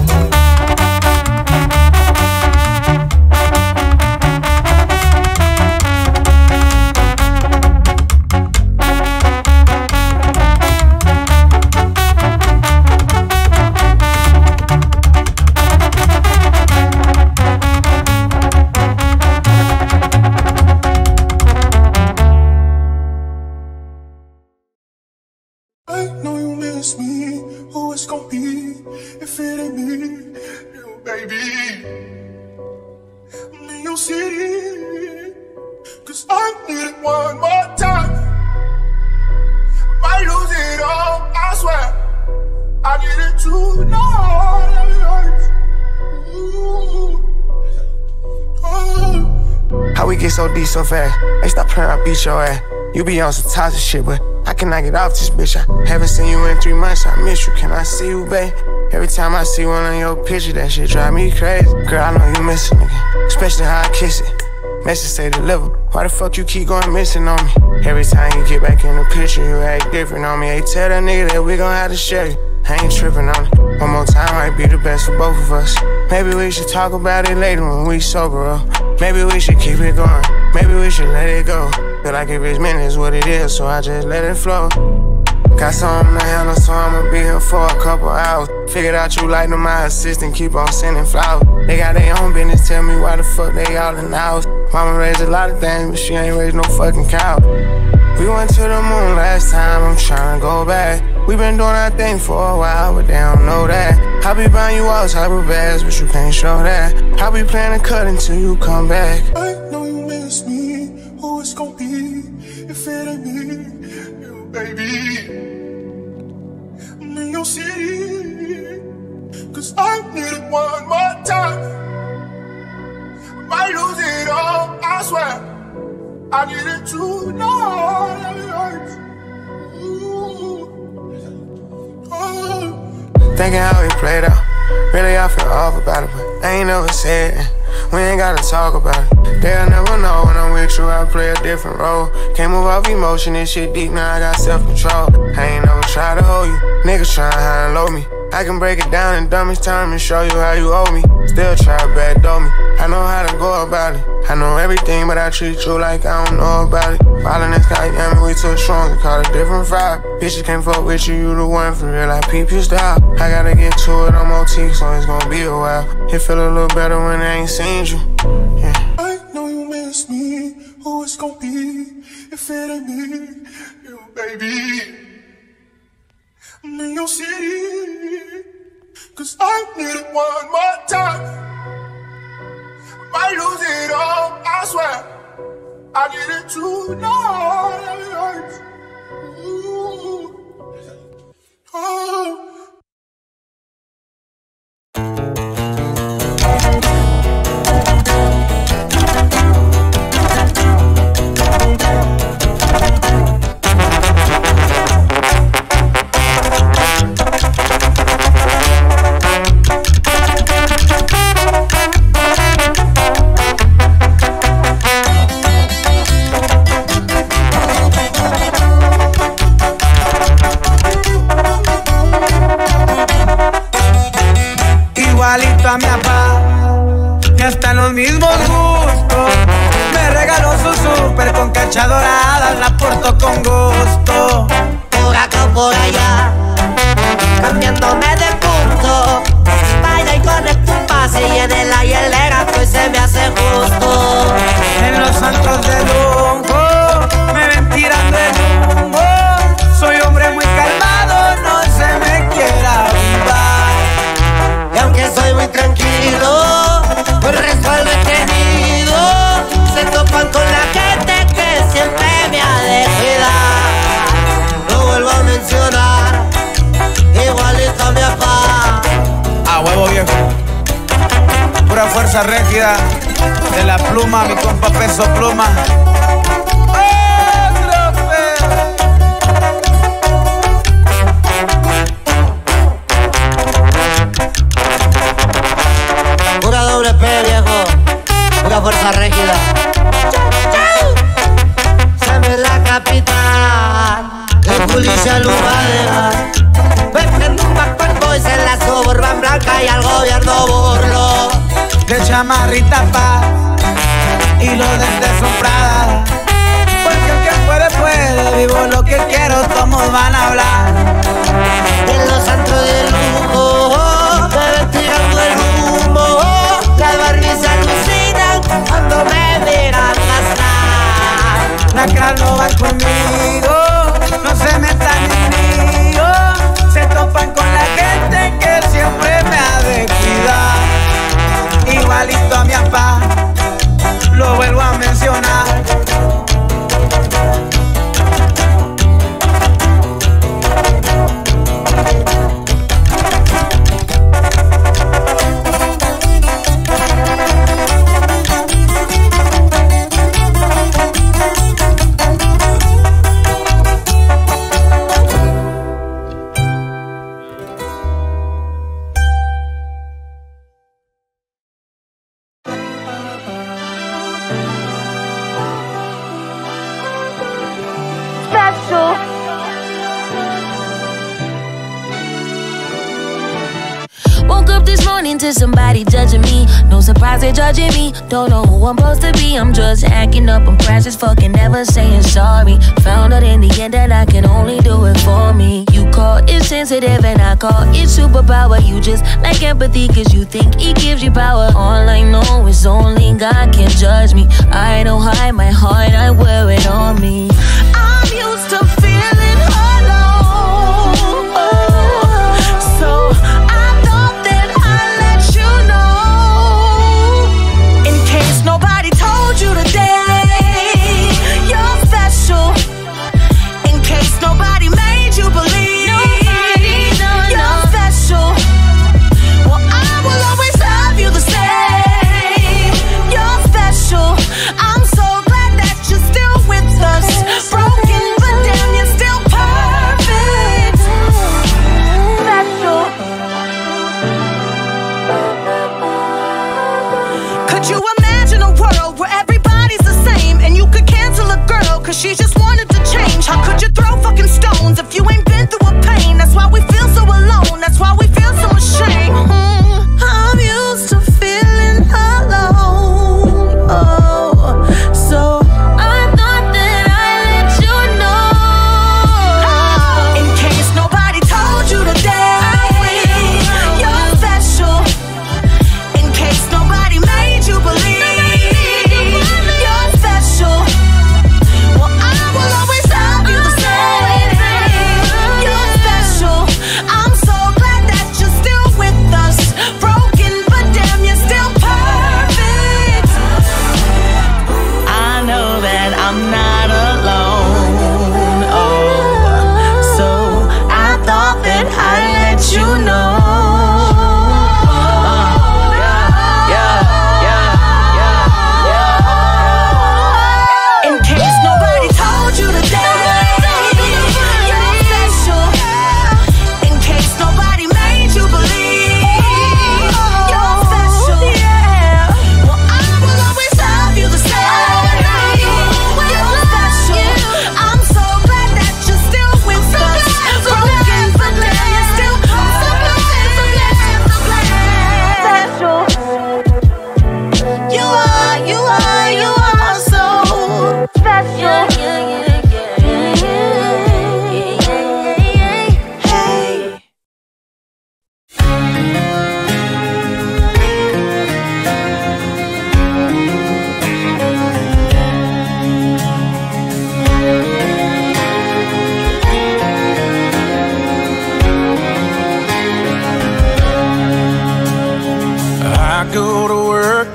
So deep, so fast. Hey, stop playing, I beat your ass. You be on some toxic shit, but I cannot get off this bitch. I haven't seen you in three months, I miss you. Can I see you, babe? Every time I see one on your picture, that shit drive me crazy. Girl, I know you miss a nigga, especially how I kiss it. Message say deliver. Why the fuck you keep going missing on me? Every time you get back in the picture, you act different on me. Hey, tell that nigga that we gon' have to share you. I ain't tripping on it. One more time might be the best for both of us. Maybe we should talk about it later when we sober up. Maybe we should keep it going. Maybe we should let it go. Feel like if it's meant, it's what it is, so I just let it flow. Got something to handle, so I'ma be here for a couple hours. Figured out you like them, my assistant, keep on sending flowers. They got their own business, tell me why the fuck they all in the house. Mama raised a lot of things, but she ain't raised no fucking cow. We went to the moon last time, I'm tryna go back. We been doing our thing for a while, but they don't know that. I be buying you all type of bags, but you can't show that. I be playing a cut until you come back. I know you miss me, who it's gon' be if it ain't me, you baby. I'm in your city, cause I need it one more time. I might lose it all, I swear. I need it tonight. Ooh. Oh. Thinking how we played out, really I feel off about it, but I ain't never said it. We ain't gotta talk about it. They'll never know when I'm with you, I play a different role. Can't move off emotion, this shit deep, now I got self-control. I ain't never try to hold you, niggas tryna high and low me. I can break it down in dumbest terms and show you how you owe me. Still try to backdoor me, I know how to go about it. I know everything, but I treat you like I don't know about it. Falling this guy, yeah, we too strong to call it different vibe. Bitches can't fuck with you, you the one for real, I peep your style. I gotta get to it, I'm O T, so it's gonna be a while. It feel a little better when I ain't seen you, yeah. I know you miss me, who it's gon' be if it ain't me, you baby. I'm in your city, cause I need it one more time. Might lose it all, I swear. I need it tonight. Ooh. Oh. la porto con gusto. Por acá o por allá, cambiándome de punto. Baila y conecto un pase y en el hielera pues se me hace justo. En los antros de lujo me ven tirando el humo. Soy hombre muy calmado, no se me quiera avivar. Y aunque soy muy tranquilo, el resto lo he tenido. Se topan con la gente que siempre me ha de cuidar. Lo vuelvo a mencionar, igualito a mi papá. A huevo viejo, pura fuerza rígida de la pluma, mi compa Peso Pluma. Pura doble P viejo, pura fuerza rígida. Se me la capital, el policía lo va a dejar. Venden un Backpack Boys en la Suburban Blanca y al gobierno burlo. De chamarrita paz y los dentes son Prada. Porque el que puede, puede, vivo lo que quiero, todos van a hablar. En los antros de lujo, me ven tirando el humo. Las Barbies se alucinan cuando me miran gastar. La cara no va conmigo, no se metan en lío. Se topan con la gente que siempre me ha de cuidar. Igualito a mi papá, lo vuelvo a mencionar. To somebody judging me, no surprise they're judging me. Don't know who I'm supposed to be, I'm just acting up. I'm precious, fucking never saying sorry. Found out in the end that I can only do it for me. You call it sensitive and I call it superpower. You just like empathy cause you think it gives you power. All I know is only God can judge me. I don't hide my heart, I wear it on me. I'm used to feeling alone, so I thought that nobody told you today you're special. In case nobody made you believe nobody, no, you're no. special. Well, I will always love you the same. You're special. I'm so glad that you're still with us. Broken, but damn, you're still perfect. Special. Could you imagine a world where everybody's the same and you could cancel a girl cause she just wanted to change? How could you throw fucking stones if you ain't been through a pain? That's why we feel so alone, that's why we feel so ashamed. mm, I'm used to feeling alone, oh, so I thought that I'd let you know. In case nobody told you today you're special. In case nobody made you believe you're special. Well, I will always love you the same.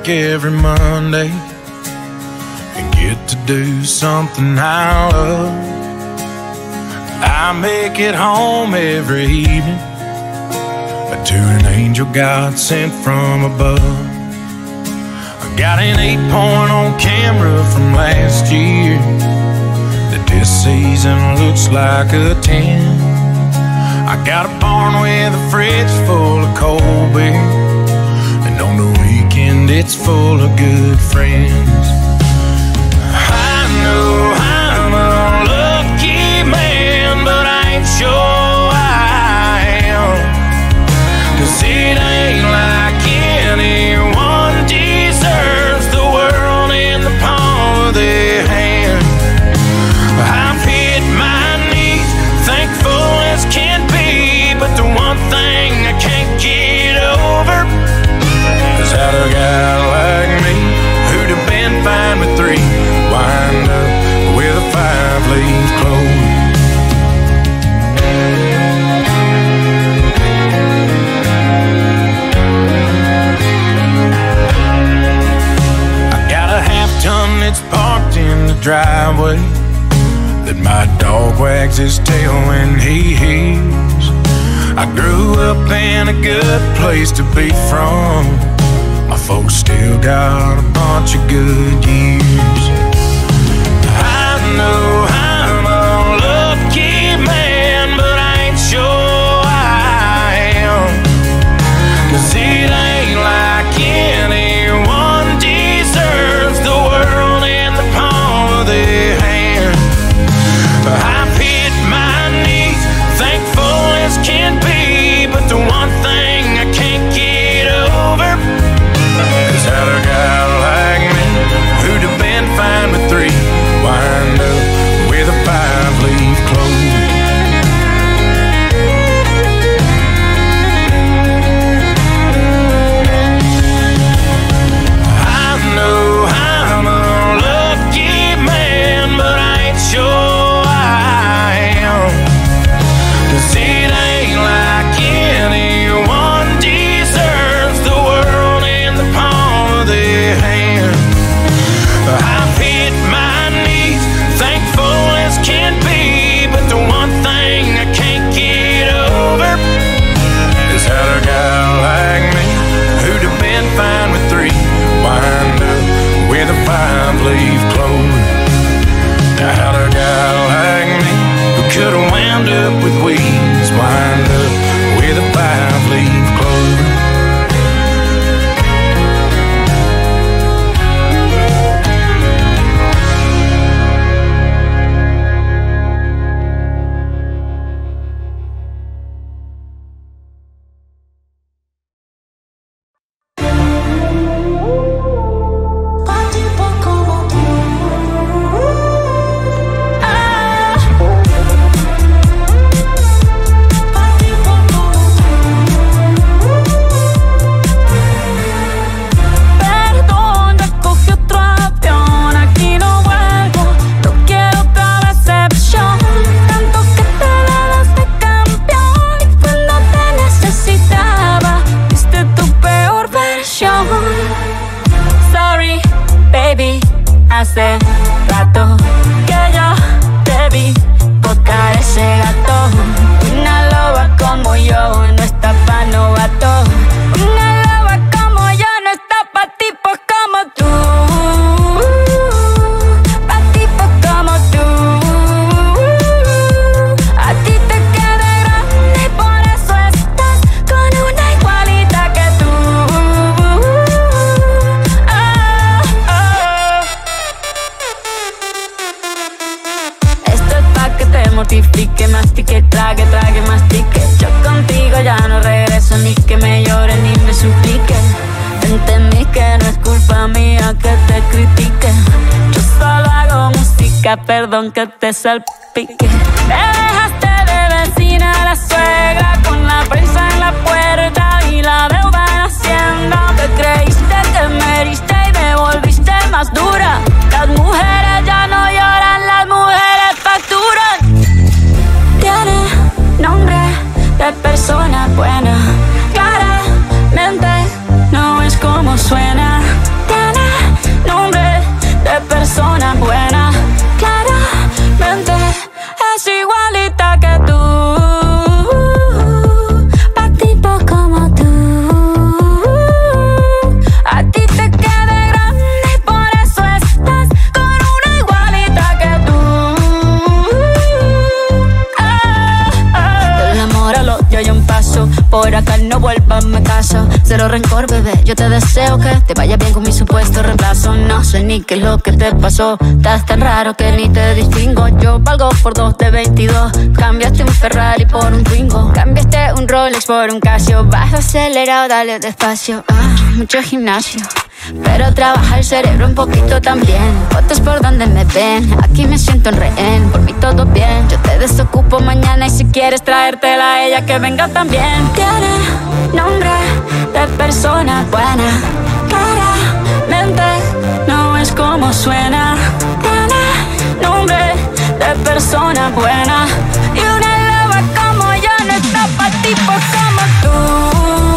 every Monday and get to do something I love. I make it home every evening to an angel God sent from above. I got an eight point on camera from last year that this season looks like a ten. I got a barn with a fridge full of cold beer, and on the weekend it's full of good friends. I know I'm a lucky man, but I ain't sure I am, 'cause it ain't like anyone deserves the world in the palm of their hand. I've hit my knees, thankful as can be, but the one thing I can't get over is how a guy like me, who'd have been fine with three, wind up with a five-leaf clover. I got a half ton that's parked in the driveway that my dog wags his tail when he hears. I grew up in a good place to be from. My folks still got a bunch of good years. I know I'm a lucky man, but I ain't sure I am, 'cause it ain't like anyone deserves the world in the palm of their hand. I've hit my knees, thankful as can be, but the one thing I can't get over is how a guy like me, who'd have been fine with three, wind up with a five-leaf clover. I know I'm a lucky man, but I ain't sure I am, 'cause it ain't like anyone deserves the world in the palm of their hand. I've hit my knees, thankful as can be, but the one thing I can't get over is how a guy like me, who'd have been fine with three, wind up with a five-leaf clover. Now how'd a guy like me, who could have wound up with weeds, wind up with a five-leaf clover? Perdón, ya cogí otro avión, aquí no vuelvo, no quiero otra decepción. Tanto que te dabas de campeón y cuando te necesitaba, viste tu peor versión. Sorry, baby, hace rato que yo te vi tocar ese gato. Una loba como yo no está pa' novato. Una loba como yo no está pa' tipos como tú. Pa' tipos como tú. A ti te queda grande y por eso estás con una igualita que tú. Oh, oh. Esto es pa' que te mortifique, mastique, trague, trague, mastique. Yo contigo ya no regreso, ni que me llore ni me suplique. Entendí que no es culpa mía que te critique. Yo solo hago música, perdón que te salpique. Me dejaste de vecina a la suegra, con la prensa en la puerta y la deuda en Hacienda. Te creíste que me heriste y me volviste más dura. Las mujeres ya no lloran, las mujeres facturan. Tiene nombre de persona buena, claramente no es como suena. por acá, no vuelvas, me caso. Cero rencor, bebé, yo te deseo que te vaya bien con mi supuesto reemplazo. No sé ni qué es lo que te pasó, estás tan raro que ni te distingo. Yo valgo por dos de veintidós, cambiaste un Ferrari por un Twingo. Cambiaste un Rolex por un Casio, vas acelerado, dale despacio. Ah, mucho gimnasio, pero trabaja el cerebro un poquito también. Fotos por donde me ven, aquí me siento en rehén. Por mí todo bien, yo te desocupo mañana. Y si quieres traértela a ella, que venga también. Tiene nombre de persona buena, claramente no es como suena. Tiene nombre de persona buena, y una loba como yo no está pa' tipos como tú.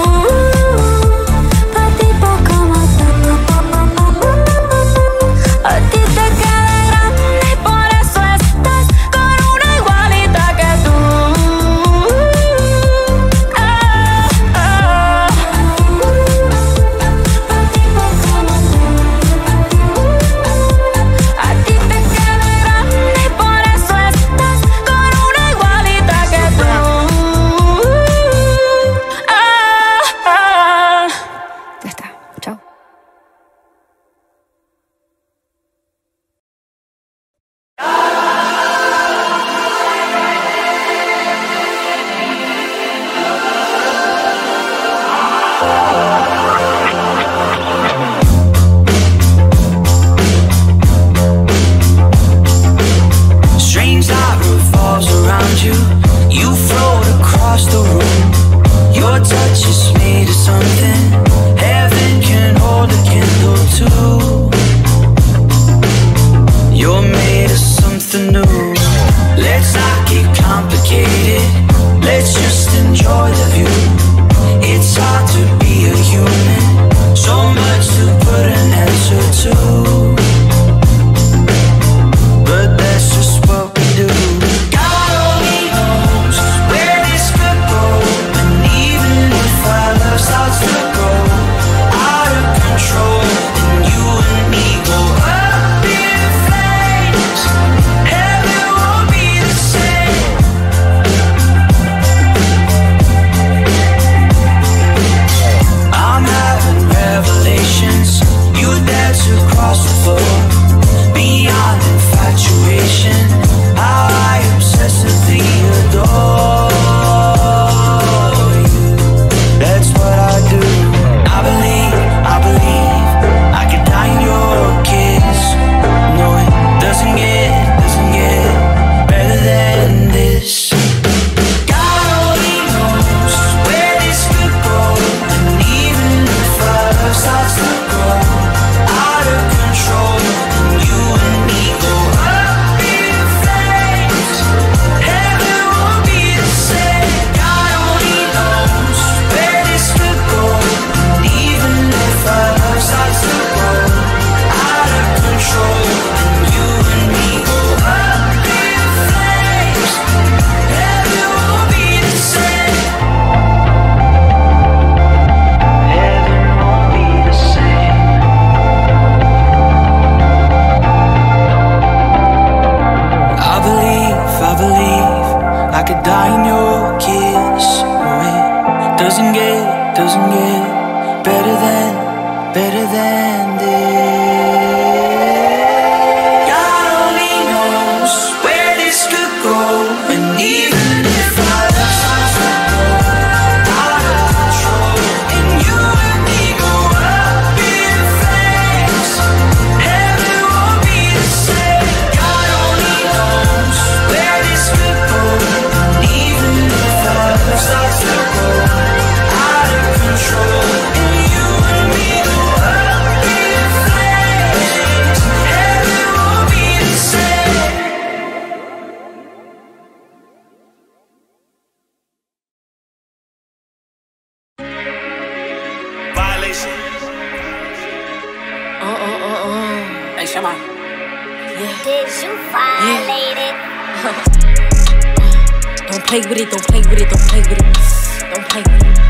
Don't play with it, don't play with it, don't play with it. Don't play with it.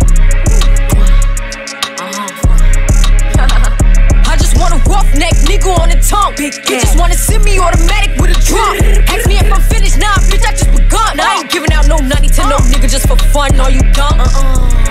Uh-huh. I just want a roughneck nigga on the tongue. Big you just wanna send me automatic with a drum. Ask me if I'm finished, nah, bitch, I just begun. I ain't giving out no nutty to no nigga just for fun. Are you dumb? Uh-uh.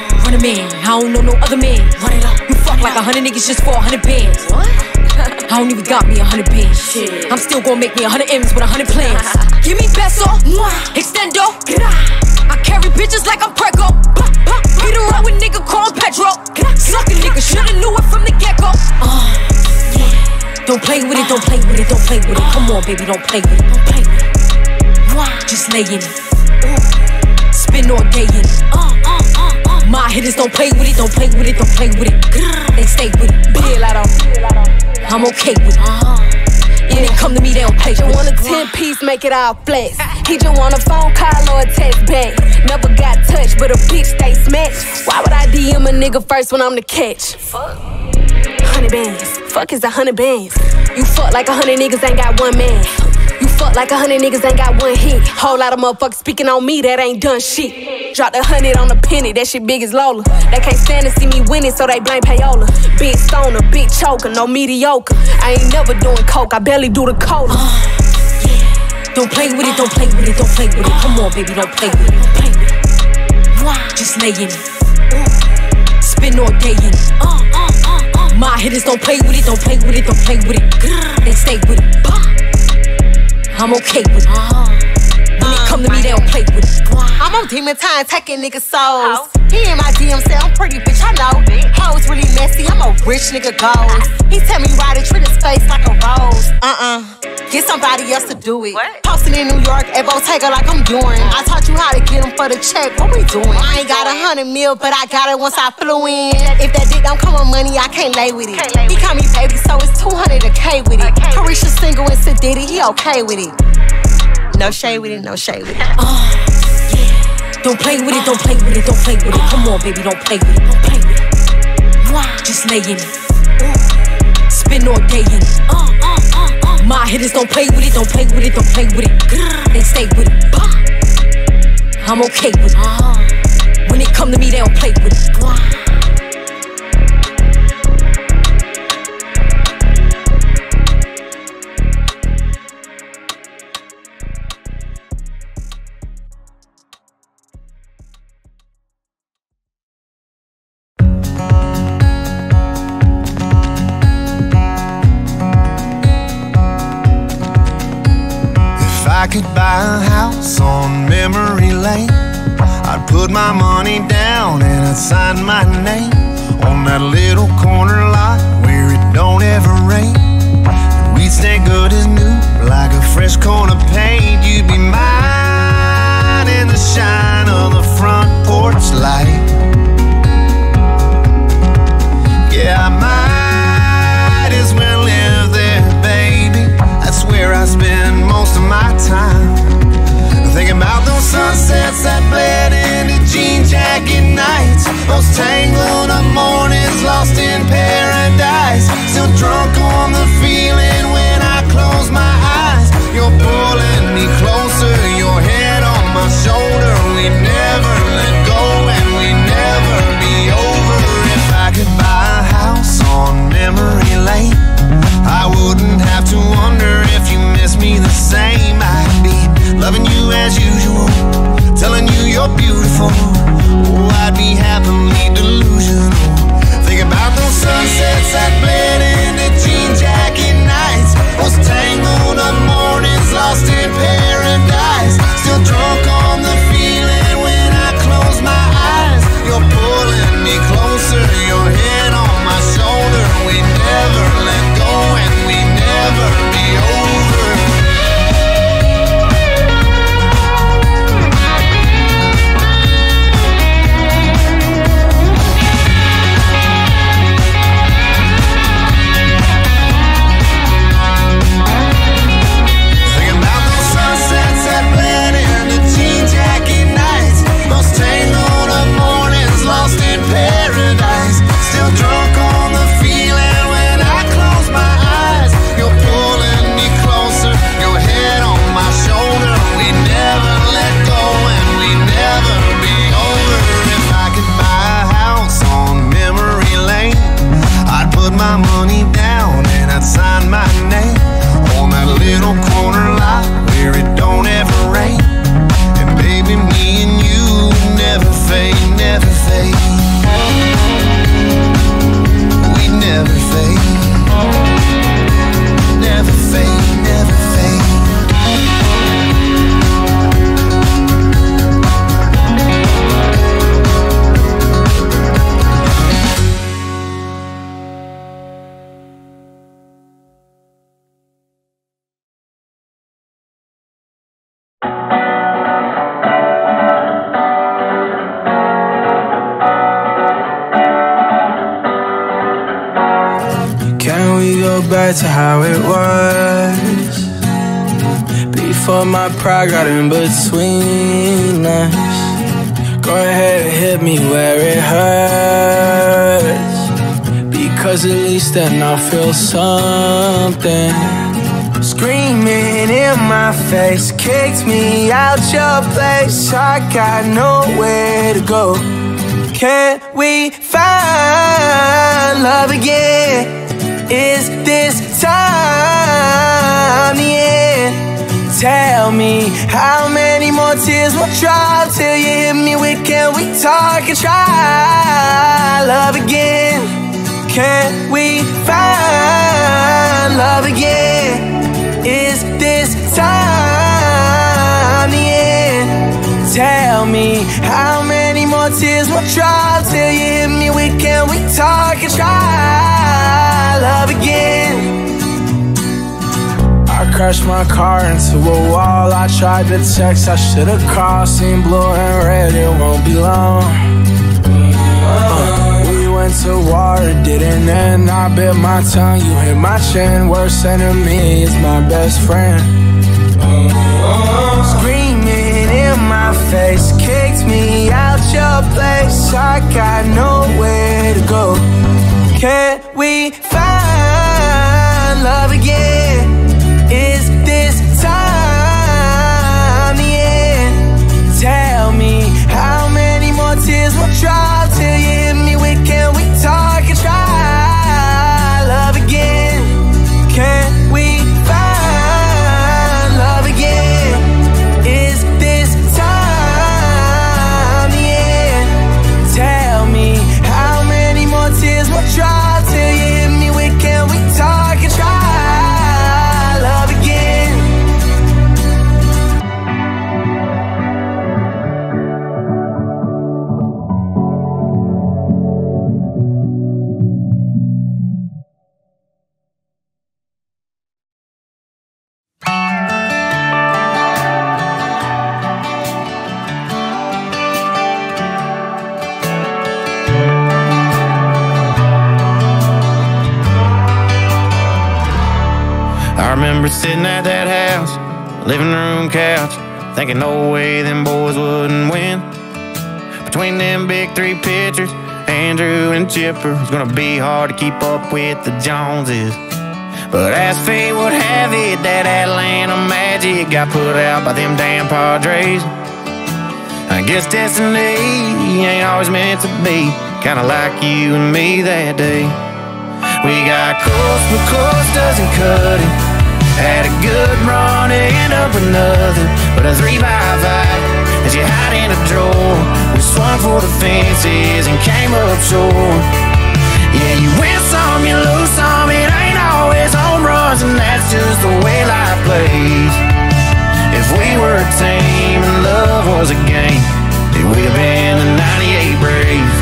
man. I don't know no other man. Run it up. You fuck like a hundred niggas just for a hundred bands. What? I don't even got me a hundred bands. Shit. I'm still gonna make me a hundred M's with a hundred plans. Give me peso, extendo. I carry bitches like I'm Prego. Beat around with nigga called Pedro. Suck a nigga, shoulda knew it from the get-go. Uh, yeah. Don't play with it, don't play with it, don't play with it. Come on, baby, don't play with it, don't play with it. Just lay in it. Spin all day in it. My hitters don't play with it, don't play with it, don't play with it. They stay with it. Bill out I'm okay with it. When they come to me, they don't play with it. You want a ten piece, make it all flex. He just want a phone call or a text back. Never got touched, but a bitch stay smashed. Why would I D M a nigga first when I'm the catch? Fuck. Hundred bands. Fuck is a hundred bands. You fuck like a hundred niggas ain't got one man. You fuck like a hundred niggas ain't got one hit. Whole lot of motherfuckers speaking on me that ain't done shit. Dropped a hundred on a penny, that shit big as Lola. They can't stand to see me winning, so they blame payola. Big stoner, big choker, no mediocre. I ain't never doing coke, I barely do the cola. Uh, yeah. Don't play with it, don't play with it, don't play with it. Come on, baby, don't play with it, don't play with it. Just lay in it. Spin all day in it. My hitters don't play with it, don't play with it, don't play with it. They stay with it. I'm okay with it. When it come to me, they don't play with it. I'm on demon time, taking niggas' souls. He in my D M say I'm pretty, bitch, I know. Hoes really messy, I'm a rich nigga goals. He tell me why to treat his face like a rose. Uh-uh, get somebody else to do it. Posting in New York at Bottega like I'm doing. I taught you how to get them for the check, what we doing? I ain't got a hundred mil, but I got it once I flew in. If that dick don't come with money, I can't lay with it. He call me baby, so it's two hundred a K with it. Carisha single and Sadiddy, he okay with it. No shade with it, no shade with it. Uh, yeah. Don't play with it, don't play with it, don't play with it. Come on, baby, don't play with it, don't play with it. Just lay in it. Spin all day in it. My hitters don't play with it, don't play with it, don't play with it. They stay with it. I'm okay with it. When it come to me, they don't play with it. I could buy a house on memory lane, I'd put my money down and I'd sign my name on that little corner lot where it don't ever rain. And we'd stay good as new, like a fresh coat of paint. You'd be mine in the shine of the front porch light. Yeah, I might as well live there, baby. That's where I spend most of my time. Thinking about those sunsets that bled into jean jacket nights, those tangled up mornings lost in paradise. Still drunk on the feeling when I close my eyes. You're pulling me closer, your head on my shoulder. We never let go and we never be over. If I could buy a house on memory lane, I wouldn't have to wonder if you miss me the same. I'd be loving you as usual, telling you you're beautiful. Oh, I'd be happily delusional. Think about those sunsets that bled into jean jacket nights, those tangled up mornings lost in paradise. Still drunk on the feeling when I close my eyes. You're pulling me closer, your head on my shoulder. We never let go and we never be over. back to how it was before my pride got in between us. Go ahead and hit me where it hurts, because at least then I'll feel something. Screaming in my face, kicked me out your place. I got nowhere to go. Can we find love again? Is this time the end? Tell me how many more tears will drop till you hit me with, can we talk and try love again? Can we find love again? Is this time the end? Tell me how many more tears will drop till you hit me with, can we talk and try love again? I crashed my car into a wall. I tried to text, I should've called. Seen blue and red, it won't be long. uh, We went to war, it didn't end. I bit my tongue, you hit my chin. Worst enemy is my best friend. Screaming in my face, kicked me out your place. I got nowhere to go. Can we find love again? Is this time the end? Tell me how many more tears will drop till you hit me with, can we talk and try love again? Can we find love again? Is this time the end? Tell me how many more tears will drop till you hit me with, can we talk and try love again? I remember sitting at that house, living room couch, thinking no way them boys wouldn't win. Between them big three pitchers, Andrew and Chipper, it's gonna be hard to keep up with the Joneses. But as fate would have it, that Atlanta Magic got put out by them damn Padres. I guess destiny ain't always meant to be, kinda like you and me that day. We got close, but close doesn't cut it. Had a good run to end up with nothing but a three by five as you hide in a drawer. We swung for the fences and came up short. Yeah, you win some, you lose some. It ain't always home runs, and that's just the way life plays. If we were a team and love was a game, it would have been the ninety-eight Braves.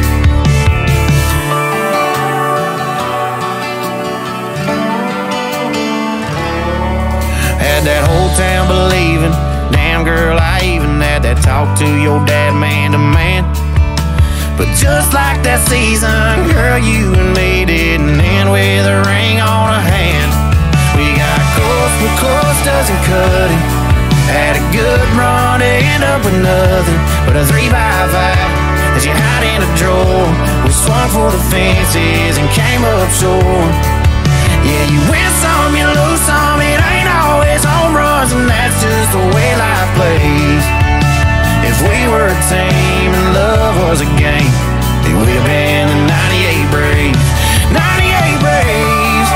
Had that whole town believing, damn girl, I even had that talk to your dad man to man. But just like that season, girl, you and me didn't end with a ring on a hand. We got close, but close doesn't cut it. Had a good run to end up with nothing but a three by five as you hide in a drawer. We swung for the fences and came up short. Yeah, you win some, you lose some. It ain't always home runs, and that's just the way life plays. If we were a team and love was a game, it would have been the ninety-eight Braves. ninety-eight Braves.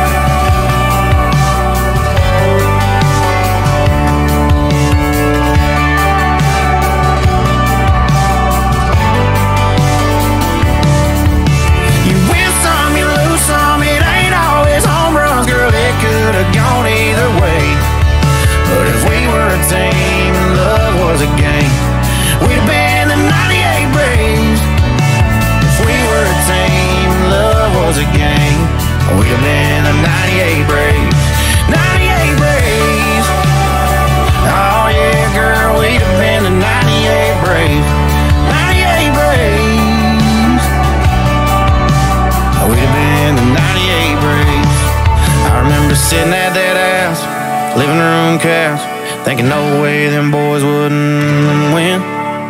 You win some, you lose some. It ain't always home runs, girl, it could have gone either way. But if we were a team and love was a game, we'd have been the ninety-eight Braves. living room couch, thinking no way them boys wouldn't win.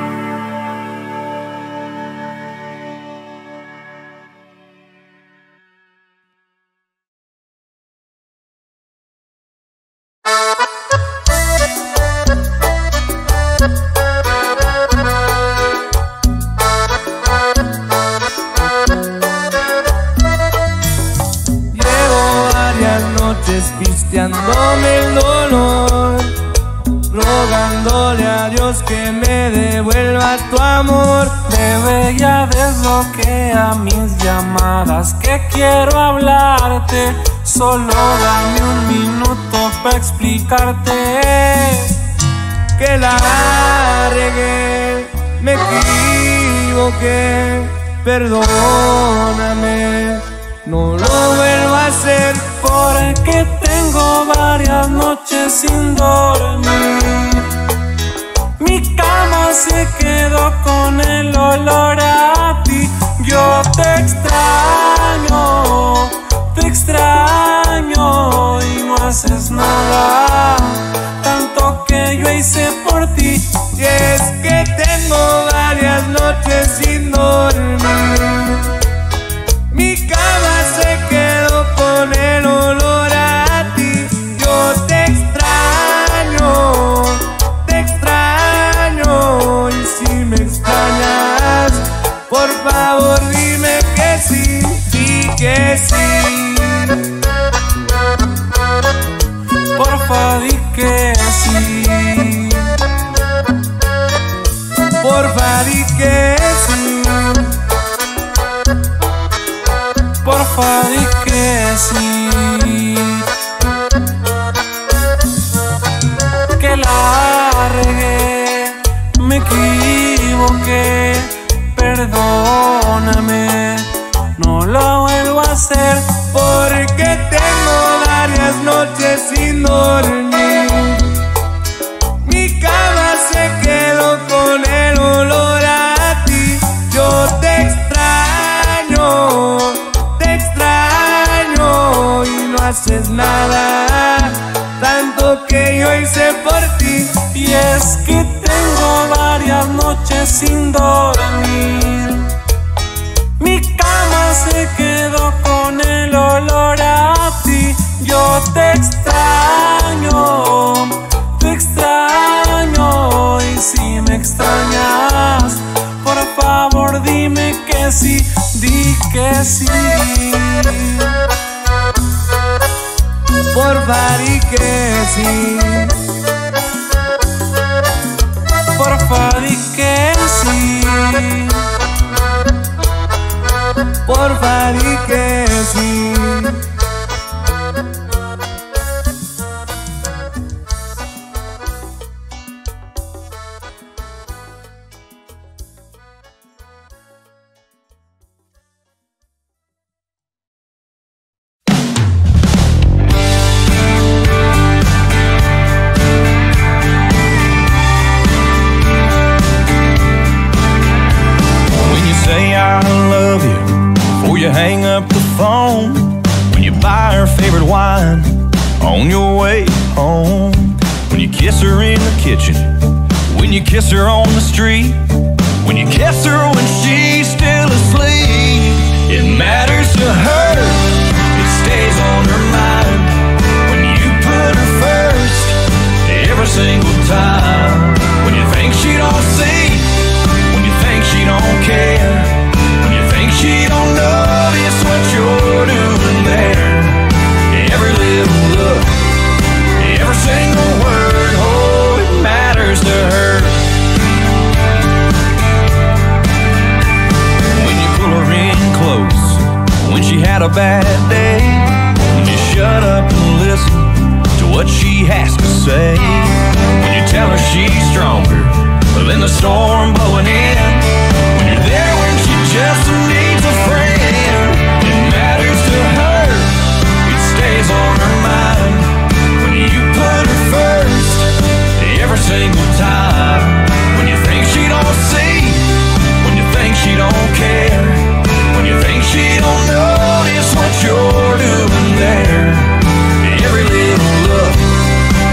Pisteándome el dolor, rogándole a Dios que me devuelva tu amor. Bebé, ya desbloquea mis llamadas, que quiero hablarte. Solo dame un minuto para explicarte que la regué, me equivoqué, perdóname, no lo vuelvo a hacer. Porque tengo varias noches sin dormir. Mi cama se quedó con el olor a ti. Yo te extraño, te extraño y no haces nada. Tanto que yo hice por ti. Y es que tengo varias noches sin dormir. Mi cama se quedó con el olor a ti. Yo te extraño, te extraño. Y si me extrañas, por favor dime que sí, di que sí. Porfa, di que sí. Porfa, di que sí. Porfa, di que sí. Que la regué, me equivoqué, perdóname, no lo vuelvo a hacer. Porque tengo varias noches sin dormir. Mi cama se quedó con el olor a ti. Yo te extraño, te extraño y no haces nada. Tanto que yo hice por ti. Y es que tengo varias noches sin dormir. Mi cama se quedó con el olor a ti. Yo te extraño, te extraño. Y si me extrañas, por favor dime que sí, di que sí. Porfa, di que sí. Porfa, di que sí. Porfa, di que sí. Hang up the phone when you buy her favorite wine on your way home, when you kiss her in the kitchen, when you kiss her on the street, when you kiss her when she's still asleep. It matters to her, it stays on her mind when you put her first every single time. When you think she don't see, when you think she don't care, when you think she don't notice what you're doing there. Every little look, every single word, oh, it matters to her. When you pull her in close, when she had a bad day, when you shut up and listen to what she has to say, when you tell her she's stronger than the storm blowing in, when you're there when she just needs a friend. It matters to her, it stays on her mind when you put her first every single time. When you think she don't see, when you think she don't care, when you think she don't notice what you're doing there. Every little look,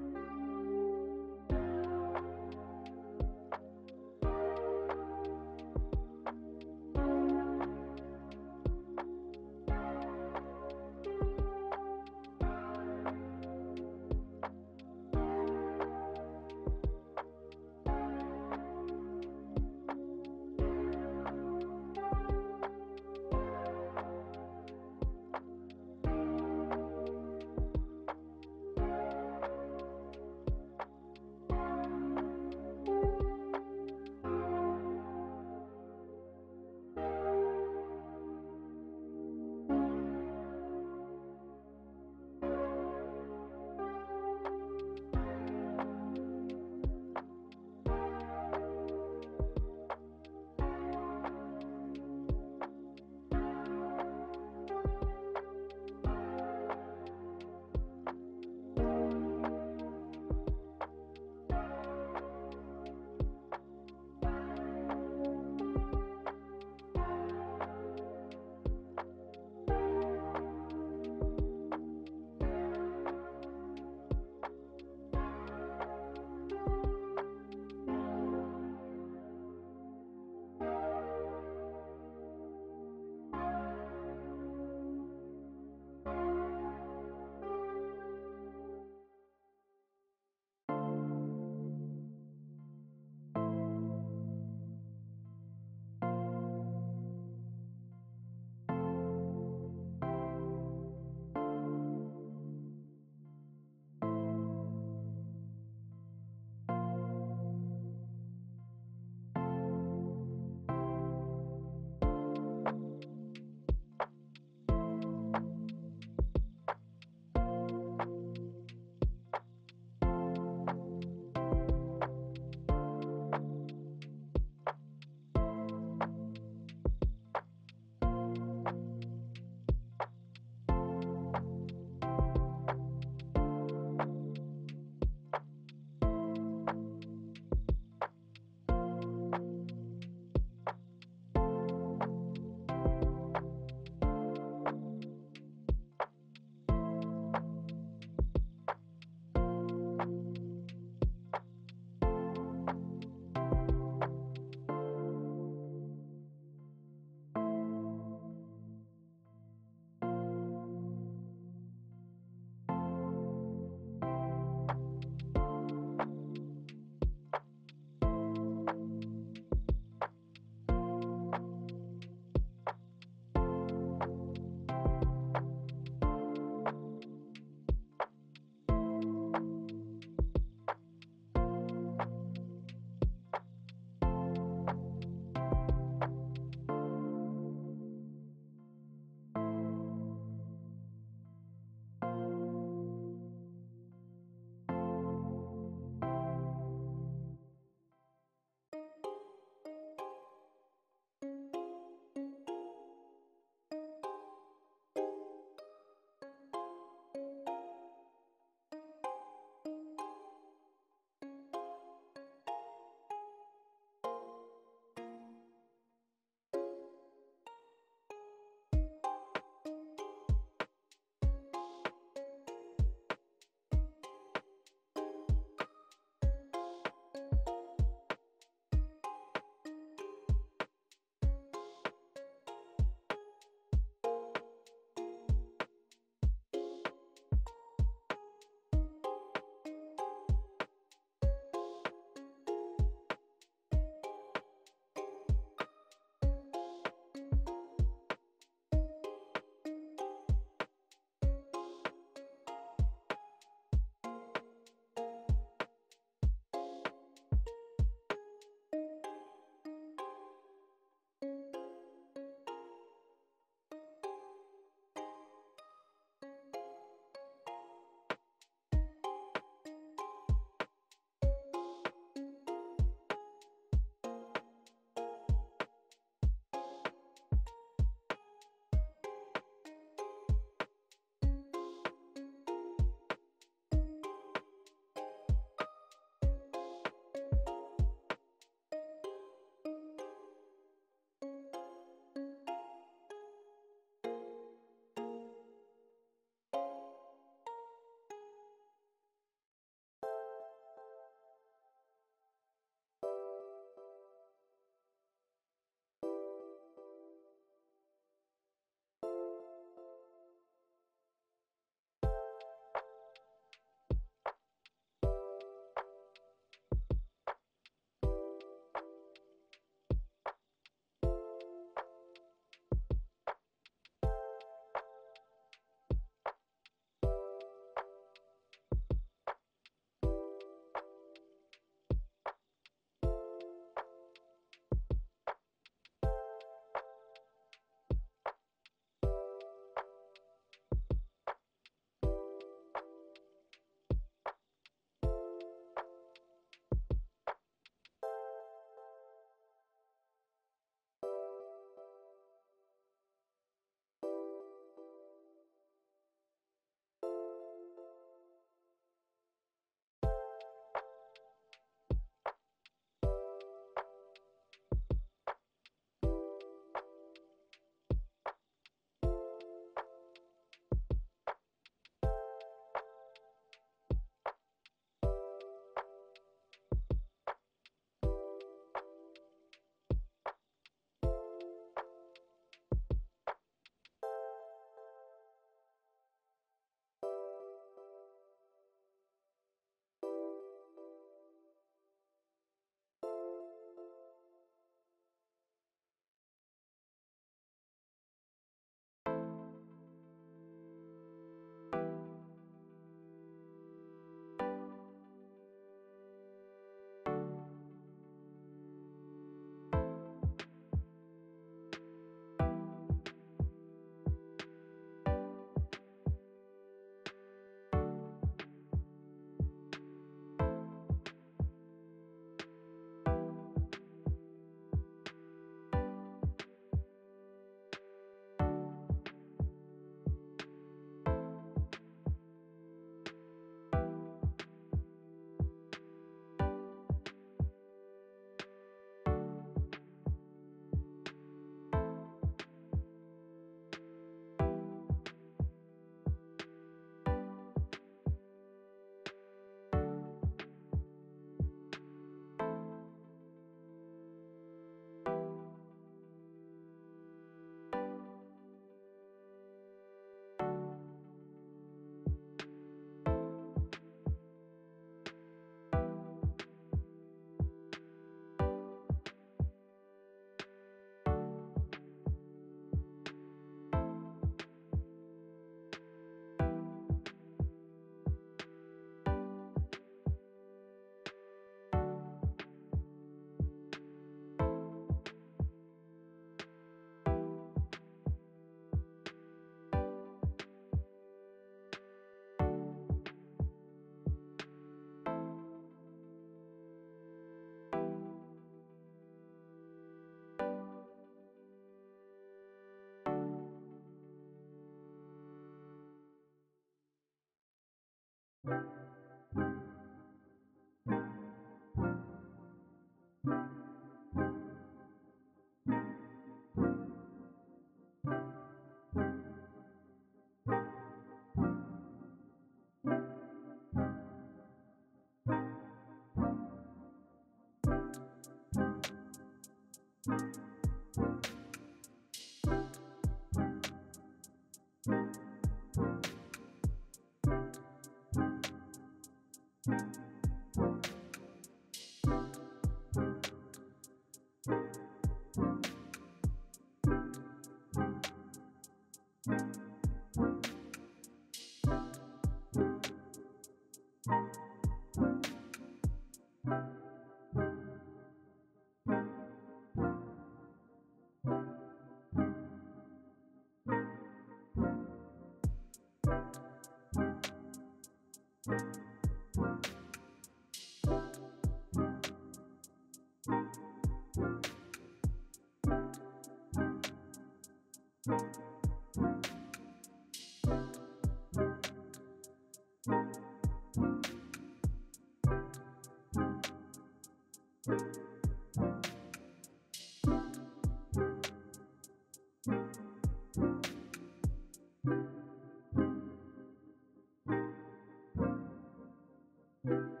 you.